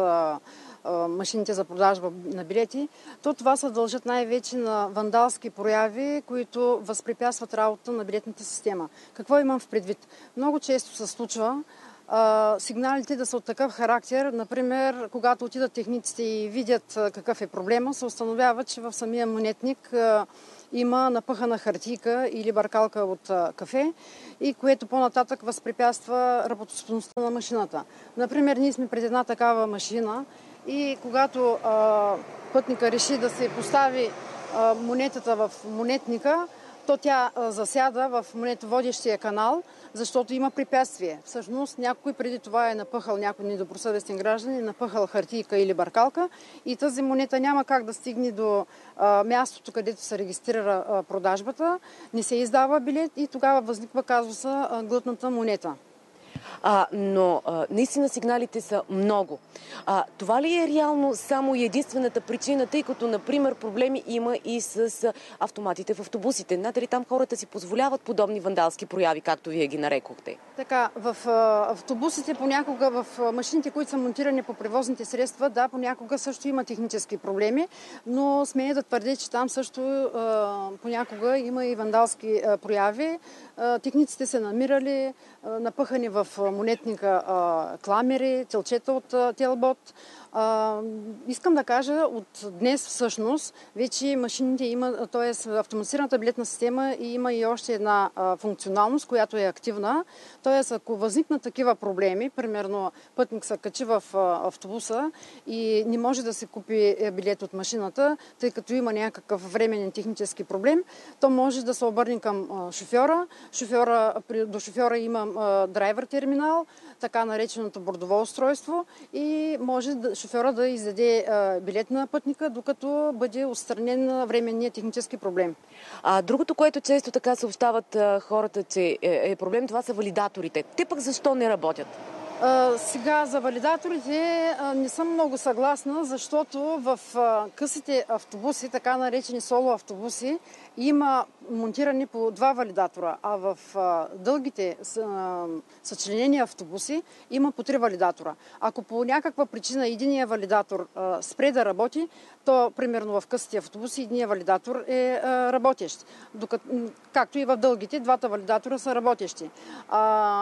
машините за продажба на билети, то това се дължат най-вече на вандалски прояви, които възпрепятстват работата на билетната система. Какво имам в предвид? Много често се случва а, сигналите да са от такъв характер. Например, когато отидат техниците и видят какъв е проблема, се установява, че в самия монетник а, има напъхана хартийка или баркалка от а, кафе, и което по-нататък възпрепятства работоспособността на машината. Например, ние сме пред една такава машина и когато а, пътника реши да се постави а, монетата в монетника, то тя а, засяда в монетоводещия канал, защото има препятствие. Всъщност някой преди това е напъхал, някой недобросъвестен граждан, е напъхал хартийка или баркалка и тази монета няма как да стигне до а, мястото, където се регистрира а, продажбата, не се издава билет и тогава възниква казуса а, глътната монета. А, но а, наистина сигналите са много. А, това ли е реално само и единствената причина, тъй като, например, проблеми има и с а, автоматите в автобусите? Надали там хората си позволяват подобни вандалски прояви, както вие ги нарекохте? Така, в а, автобусите понякога, в а, машините, които са монтирани по превозните средства, да, понякога също има технически проблеми, но смея да твърдя, че там също а, понякога има и вандалски а, прояви. А, техниците са намирали а, напъхани в монетника а, кламери, телчета от а, телбот. А, искам да кажа, от днес всъщност вече машините има, т.е. автоматизираната билетна система и има и още една а, функционалност, която е активна. Т.е. ако възникнат такива проблеми, примерно пътник се качи в а, автобуса и не може да се купи билет от машината, тъй като има някакъв временен технически проблем, то може да се обърне към а, шофьора. шофьора. До шофьора има а, драйвер терминал, така нареченото бордово устройство, и може да, шофьора да издаде а, билет на пътника, докато бъде отстранен временния технически проблем. А другото, което често така съобщават а, хората, че е, е проблем, това са валидаторите. Те пък защо не работят? А, сега за валидаторите а, не съм много съгласна, защото в а, късите автобуси, така наречени соло автобуси, има монтирани по два валидатора, а в а, дългите а, съчленени автобуси има по три валидатора. Ако по някаква причина единия валидатор а, спре да работи, то примерно в късите автобуси единия валидатор е а, работещ. Докато, както и в дългите, двата валидатора са работещи. А,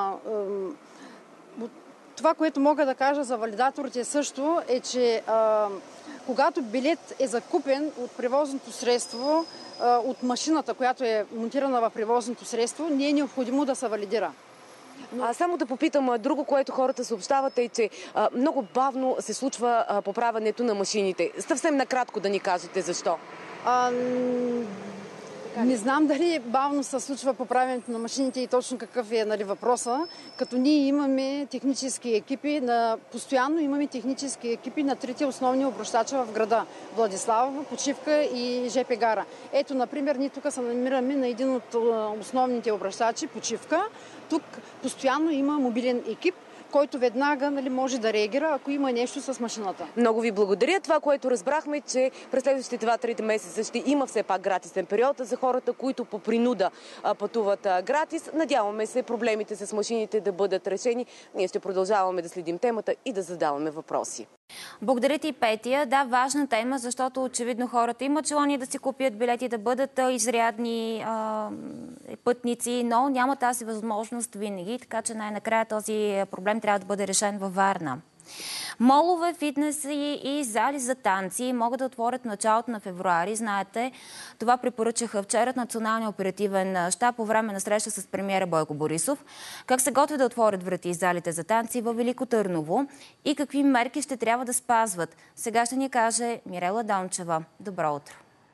а, Това, което мога да кажа за валидаторите също е, че а, когато билет е закупен от превозното средство, а, от машината, която е монтирана в превозното средство, не е необходимо да се валидира. Но... А само да попитам, друго, което хората съобщават е, че а, много бавно се случва а, поправянето на машините. Съвсем накратко да ни кажете защо. А, Не знам дали бавно се случва поправянето на машините и точно какъв е, нали, въпроса, като ние имаме технически екипи, на, постоянно имаме технически екипи на трите основни обръщача в града – Владиславова, Почивка и ЖП Гара. Ето, например, ние тук се намираме на един от основните обръщачи – Почивка. Тук постоянно има мобилен екип, който веднага, нали, може да реагира, ако има нещо с машината. Много ви благодаря. Това, което разбрахме, че през следващите два-три месеца ще има все пак гратисен период за хората, които по принуда пътуват гратис. Надяваме се проблемите с машините да бъдат решени. Ние ще продължаваме да следим темата и да задаваме въпроси. Благодаря ти, Петя. Да, важна тема, защото очевидно хората имат желание да си купят билети, да бъдат изрядни а, пътници, но няма тази възможност винаги, така че най-накрая този проблем трябва да бъде решен във Варна. Молове, фитнеси и зали за танци могат да отворят началото на февруари. Знаете, това препоръчаха вчера Националния оперативен щаб по време на среща с премиера Бойко Борисов. Как се готвят да отворят врати и залите за танци във Велико Търново и какви мерки ще трябва да спазват? Сега ще ни каже Мирела Дончева. Добро утро!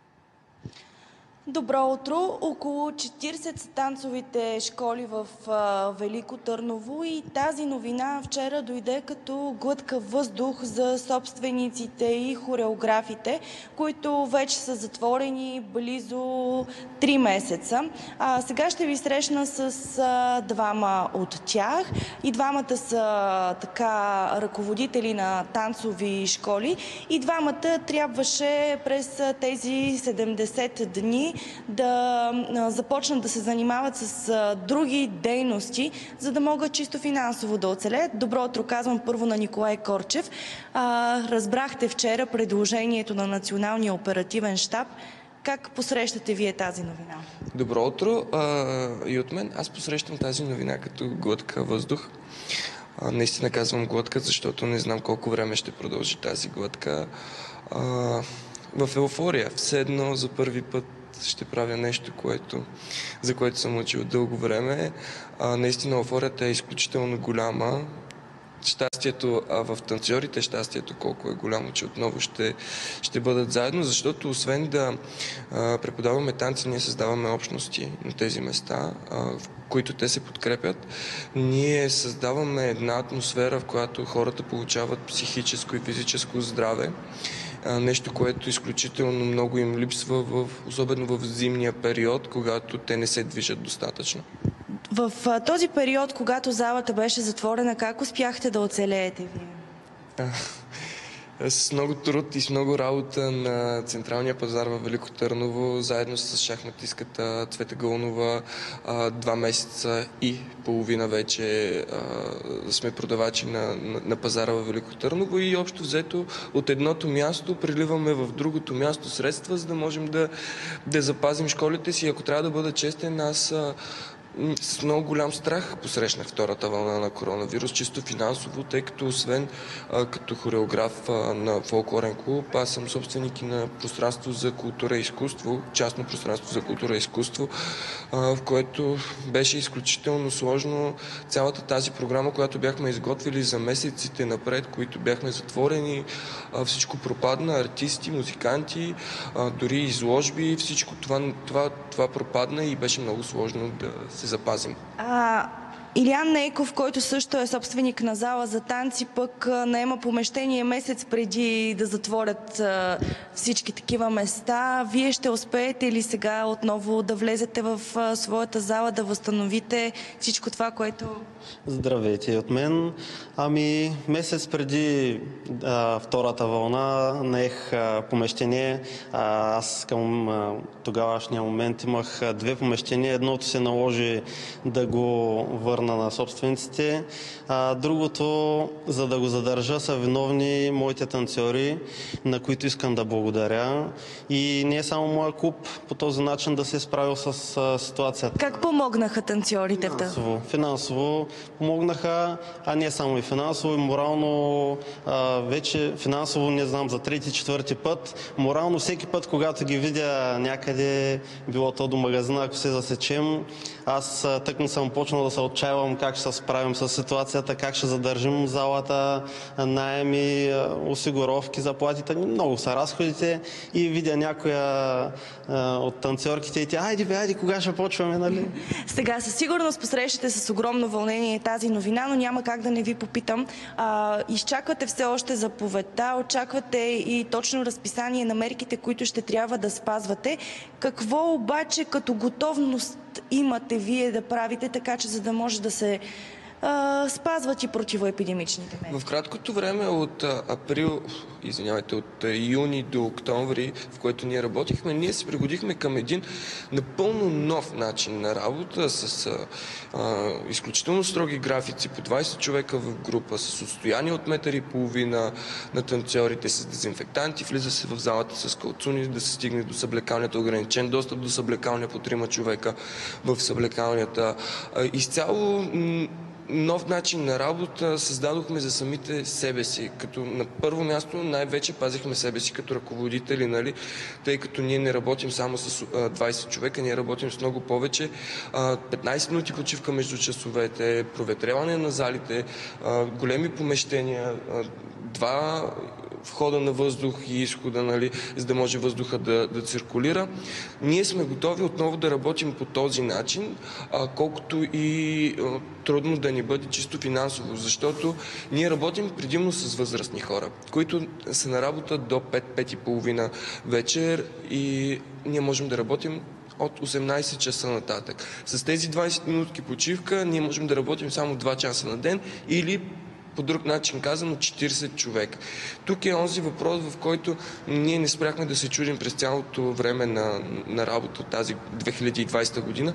Добро утро! Около четиридесет са танцовите школи в а, Велико Търново и тази новина вчера дойде като глътка въздух за собствениците и хореографите, които вече са затворени близо три месеца. А, сега ще ви срещна с а, двама от тях. И двамата са така ръководители на танцови школи и двамата трябваше през тези седемдесет дни да започнат да се занимават с други дейности, за да могат чисто финансово да оцелеят. Добро утро, казвам първо на Николай Корчев. А, разбрахте вчера предложението на Националния оперативен щаб. Как посрещате вие тази новина? Добро утро а, и от мен. Аз посрещам тази новина като глътка въздух. А, наистина казвам глътка, защото не знам колко време ще продължи тази глътка. А, в еуфория, все едно за първи път ще правя нещо, което, за което съм учил дълго време. А, наистина еуфорията е изключително голяма. Щастието а в танцорите, щастието колко е голямо, че отново ще, ще бъдат заедно, защото освен да а, преподаваме танци, ние създаваме общности на тези места, а, в които те се подкрепят. Ние създаваме една атмосфера, в която хората получават психическо и физическо здраве. Нещо, което изключително много им липсва, в, особено в зимния период, когато те не се движат достатъчно. В а, този период, когато залата беше затворена, как успяхте да оцелеете вие? С много труд и с много работа на Централния пазар във Велико Търново, заедно с шахматистката Цвета Гълнова, два месеца и половина вече сме продавачи на, на, на пазара във Велико Търново и общо взето от едното място приливаме в другото място средства, за да можем да, да запазим школите си. Ако трябва да бъда честен, аз с много голям страх посрещнах втората вълна на коронавирус, чисто финансово, тъй като освен а, като хореограф а, на фолклорен клуб, аз съм собственик и на пространство за култура и изкуство, частно пространство за култура и изкуство, а, в което беше изключително сложно цялата тази програма, която бяхме изготвили за месеците напред, които бяхме затворени, а, всичко пропадна, артисти, музиканти, а, дори изложби, всичко това, това, това пропадна и беше много сложно да се запазим. А, Илиян Нейков, който също е собственик на зала за танци, пък наема помещение месец преди да затворят а, всички такива места. Вие ще успеете ли сега отново да влезете в а, своята зала, да възстановите всичко това, което... Здравейте от мен. Ами, месец преди а, втората вълна наех а, помещение. А, аз към а, тогавашния момент имах а, две помещения. Едното се наложи да го върна на собствениците. А, другото, за да го задържа, са виновни моите танцори, на които искам да благодаря. И не е само моя клуб по този начин да се е справил с а, ситуацията. Как помогнаха танцорите? Финансово. Финансово помогнаха, а не само и финансово, и морално. А, вече финансово, не знам, за трети, четвърти път. Морално всеки път, когато ги видя някъде, било то до магазина, ако се засечем, аз тъкмо съм почнал да се отчаявам как ще се справим с ситуацията, как ще задържим залата, наеми, осигуровки, заплатите. Много са разходите и видя някоя а, от танцорките и тя, айде бе, айде, кога ще почваме, нали? Сега със сигурност посрещате с огромно вълнение тази новина, но няма как да не ви попитам. А, изчаквате все още заповедта, очаквате и точно разписание на мерките, които ще трябва да спазвате. Какво обаче като готовност имате вие да правите, така че за да може да се а, спазват и противоепидемичните мерки? В краткото време от април, извинявайте, от юни до октомври, в който ние работихме, ние се пригодихме към един напълно нов начин на работа с а, изключително строги графици, по двайсет човека в група, с отстояние от метър и половина на танцорите, с дезинфектанти, влиза се в залата с калцуни, да се стигне до съблекалнята, ограничен достъп до съблекалня по трима човека в съблекалнята. Изцяло нов начин на работа създадохме за самите себе си, като на първо място най-вече пазихме себе си като ръководители, нали? Тъй като ние не работим само с двайсет човека, ние работим с много повече. петнайсет минути почивка между часовете, проветряване на залите, големи помещения, два входа на въздух и изхода, нали, за да може въздуха да, да циркулира. Ние сме готови отново да работим по този начин, а, колкото и а, трудно да ни бъде чисто финансово, защото ние работим предимно с възрастни хора, които са на работа до пет-пет и половина вечер и ние можем да работим от осемнайсет часа нататък. С тези двайсет минутки почивка ние можем да работим само два часа на ден или по друг начин казано четирийсет човека. Тук е онзи въпрос, в който ние не спряхме да се чудим през цялото време на, на работа тази две хиляди и двайсета година.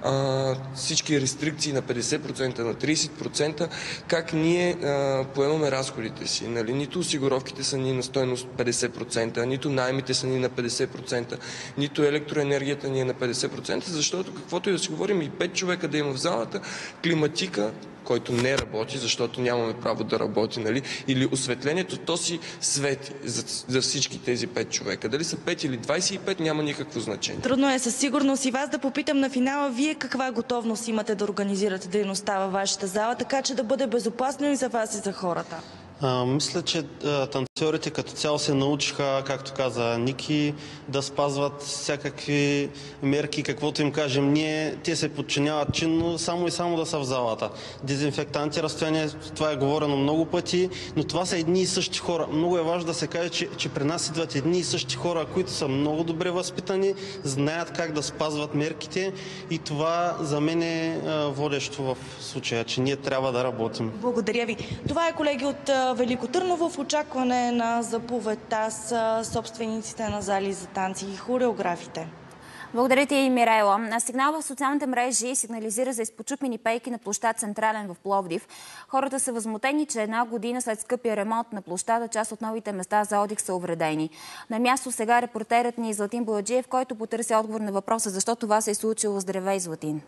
А, всички рестрикции на петдесет процента, на трийсет процента, как ние а, поемаме разходите си. Нали? Нито осигуровките са ни на стойност петдесет процента, нито наемите са ни на петдесет процента, нито електроенергията ни е на петдесет процента, защото каквото и да си говорим, и пет човека да има в залата, климатика, който не работи, защото нямаме право да работи, нали? Или осветлението, то си свети за, за всички тези пет човека. Дали са пет или двайсет и пет, няма никакво значение. Трудно е със сигурност и вас да попитам на финала, вие каква готовност имате да организирате дейността във вашата зала, така че да бъде безопасно и за вас и за хората? А, мисля, че а, танцорите като цяло се научиха, както каза Ники, да спазват всякакви мерки, каквото им кажем ние. Те се подчиняват чинно, само и само да са в залата. Дезинфектанти, разстояние, това е говорено много пъти, но това са едни и същи хора. Много е важно да се каже, че, че при нас идват едни и същи хора, които са много добре възпитани, знаят как да спазват мерките и това за мен е а, водещо в случая, че ние трябва да работим. Благодаря ви. Това е, колеги, от Велико Търново в очакване на заповедта с собствениците на зали за танци и хореографите. Благодаря ти, Мирайла. Сигнал в социалните мрежи сигнализира за изпочупени пейки на площад Централен в Пловдив. Хората са възмутени, че една година след скъпия ремонт на площада, част от новите места за отдих са увредени. На място сега репортерът ни Златин Бояджиев, който потърси отговор на въпроса защо това се е случило. Здравей, Златин!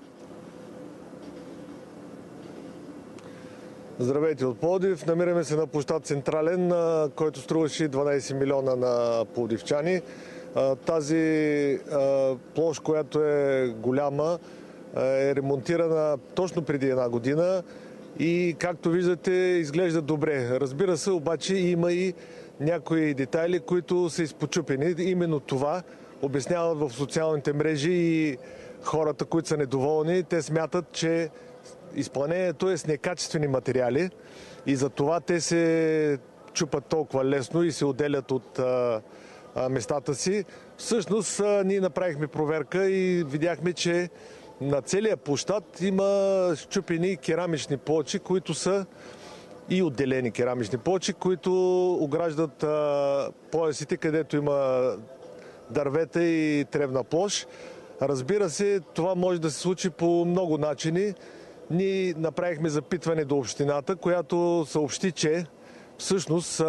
Здравейте от Пловдив. Намираме се на площад Централен, който струваше дванайсет милиона на пловдивчани. Тази площ, която е голяма, е ремонтирана точно преди една година и, както виждате, изглежда добре. Разбира се, обаче има и някои детайли, които са изпочупени. Именно това обясняват в социалните мрежи и хората, които са недоволни. Те смятат, че изпълнението е с некачествени материали и за това те се чупат толкова лесно и се отделят от а, а, местата си. Всъщност а, ние направихме проверка и видяхме, че на целия площад има счупени керамични плочи, които са и отделени керамични плочи, които ограждат а, поясите, където има дървета и тревна площ. Разбира се, това може да се случи по много начини. Ние направихме запитване до общината, която съобщи, че всъщност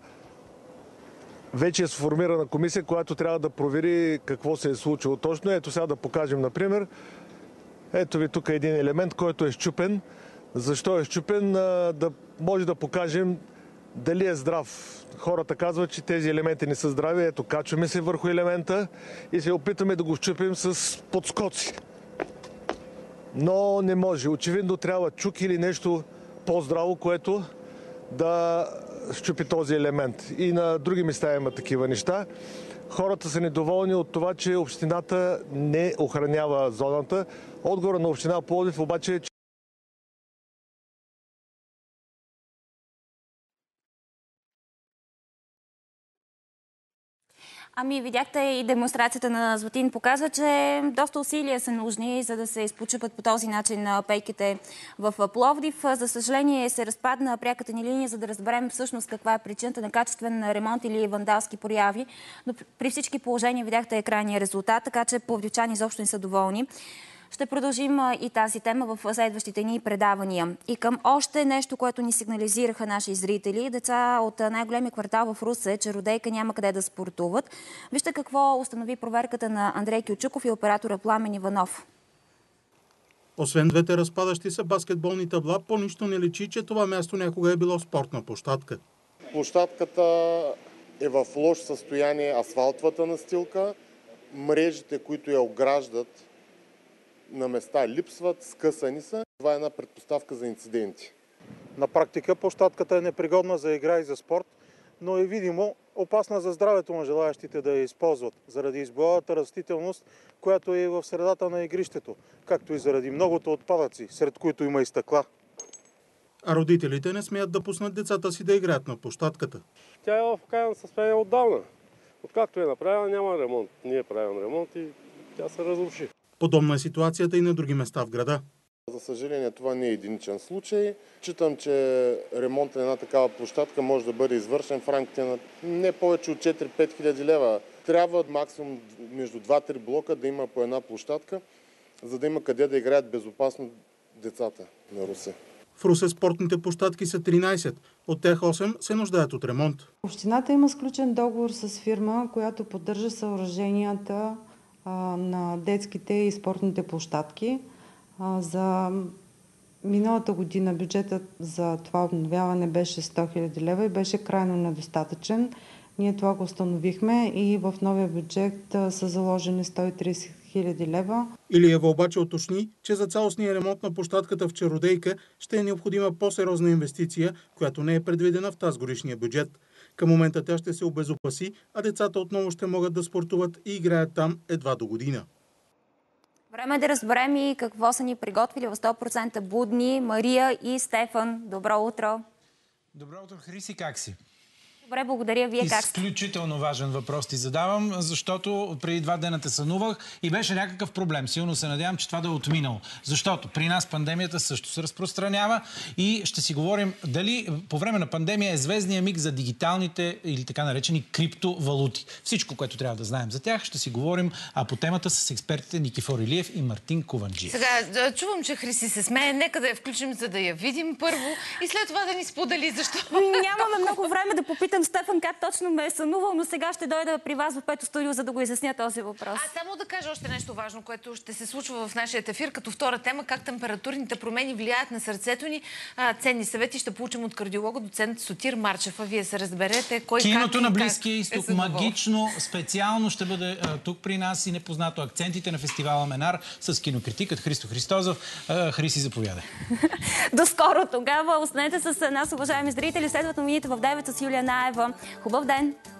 вече е сформирана комисия, която трябва да провери какво се е случило точно. Ето сега да покажем, например, ето ви тук един елемент, който е счупен. Защо е счупен? Да може да покажем дали е здрав. Хората казват, че тези елементи не са здрави. Ето, качваме се върху елемента и се опитаме да го счупим с подскоци. Но не може. Очевидно трябва чук или нещо по-здраво, което да счупи този елемент. И на други места има такива неща. Хората са недоволни от това, че общината не охранява зоната. Отговора на община Пловдив обаче е, че Ами, видяхте и демонстрацията на Златин показва, че доста усилия са нужни, за да се изпочупат по този начин пейките в Пловдив. За съжаление се разпадна пряката ни линия, за да разберем всъщност каква е причината на качествен ремонт или вандалски прояви. Но при всички положения видяхте крайния резултат, така че пловдивчани изобщо не са доволни. Ще продължим и тази тема в следващите ни предавания. И към още нещо, което ни сигнализираха наши зрители. Деца от най-големия квартал в Русе, че родейка няма къде да спортуват. Вижте какво установи проверката на Андрей Кючуков и оператора Пламен Иванов. Освен двете разпадащи се баскетболни табла, по нищо не личи, че това място някога е било спортна площадка. Площадката е в лошо състояние, асфалтовата настилка, мрежите, които я ограждат, на места липсват, скъсани са. Това е една предпоставка за инциденти. На практика площадката е непригодна за игра и за спорт, но е видимо опасна за здравето на желаящите да я използват, заради избоялата растителност, която е в средата на игрището, както и заради многото отпадъци, сред които има и стъкла. А родителите не смеят да пуснат децата си да играят на площадката. Тя е в окаяно състояние отдавна. Откакто е направена, няма ремонт. Ние правим ремонт и тя се разруши. Подобна е ситуацията и на други места в града. За съжаление, това не е единичен случай. Читам, че ремонт на една такава площадка може да бъде извършен в рамките на не повече от четири-пет хиляди лева. Трябва максимум между два-три блока да има по една площадка, за да има къде да играят безопасно децата на Русе. В Русе спортните площадки са тринайсет. От тях осем се нуждаят от ремонт. Общината има сключен договор с фирма, която поддържа съоръженията на детските и спортните площадки. За миналата година бюджетът за това обновяване беше сто хиляди лева и беше крайно недостатъчен. Ние това го установихме и в новия бюджет са заложени сто и трийсет хиляди лева. Илиева обаче уточни, че за цялостния ремонт на площадката в Чародейка ще е необходима по-сериозна инвестиция, която не е предвидена в тазгодишния бюджет. Към момента тя ще се обезопаси, а децата отново ще могат да спортуват и играят там едва до година. Време е да разберем и какво са ни приготвили в сто процента будни Мария и Стефан. Добро утро! Добро утро, Хриси, как си? Добре, благодаря. Вие как сте? Изключително важен въпрос ти задавам, защото преди два дена те сънувах и беше някакъв проблем. Силно се надявам, че това да е отминало. Защото при нас пандемията също се разпространява и ще си говорим дали по време на пандемия е звездния миг за дигиталните или така наречени криптовалути. Всичко, което трябва да знаем за тях, ще си говорим а по темата с експертите Никифор Илиев и Мартин Кованджиев. Сега, чувам, че Хриси се смее. Нека да я включим, за да я видим първо и след това да ни сподели защо. Нямаме много време да попитам Стефан как точно ме е сънувал, но сега ще дойда при вас в Пето студио, за да го изясня този въпрос. А само да кажа още нещо важно, което ще се случва в нашия ефир, като втора тема, как температурните промени влияят на сърцето ни. А, ценни съвети ще получим от кардиолога доцент Сотир Марчев. А вие се разберете кой как Киното и на Близкия изток е магично, специално ще бъде а, тук при нас и непознато акцентите на фестивала Менар с кинокритикът Христо Христозов. А, Хриси, заповядай. До скоро тогава. Останете с нас, уважаеми зрители. Следват новините в девет с Юлия Наева. Хубав ден!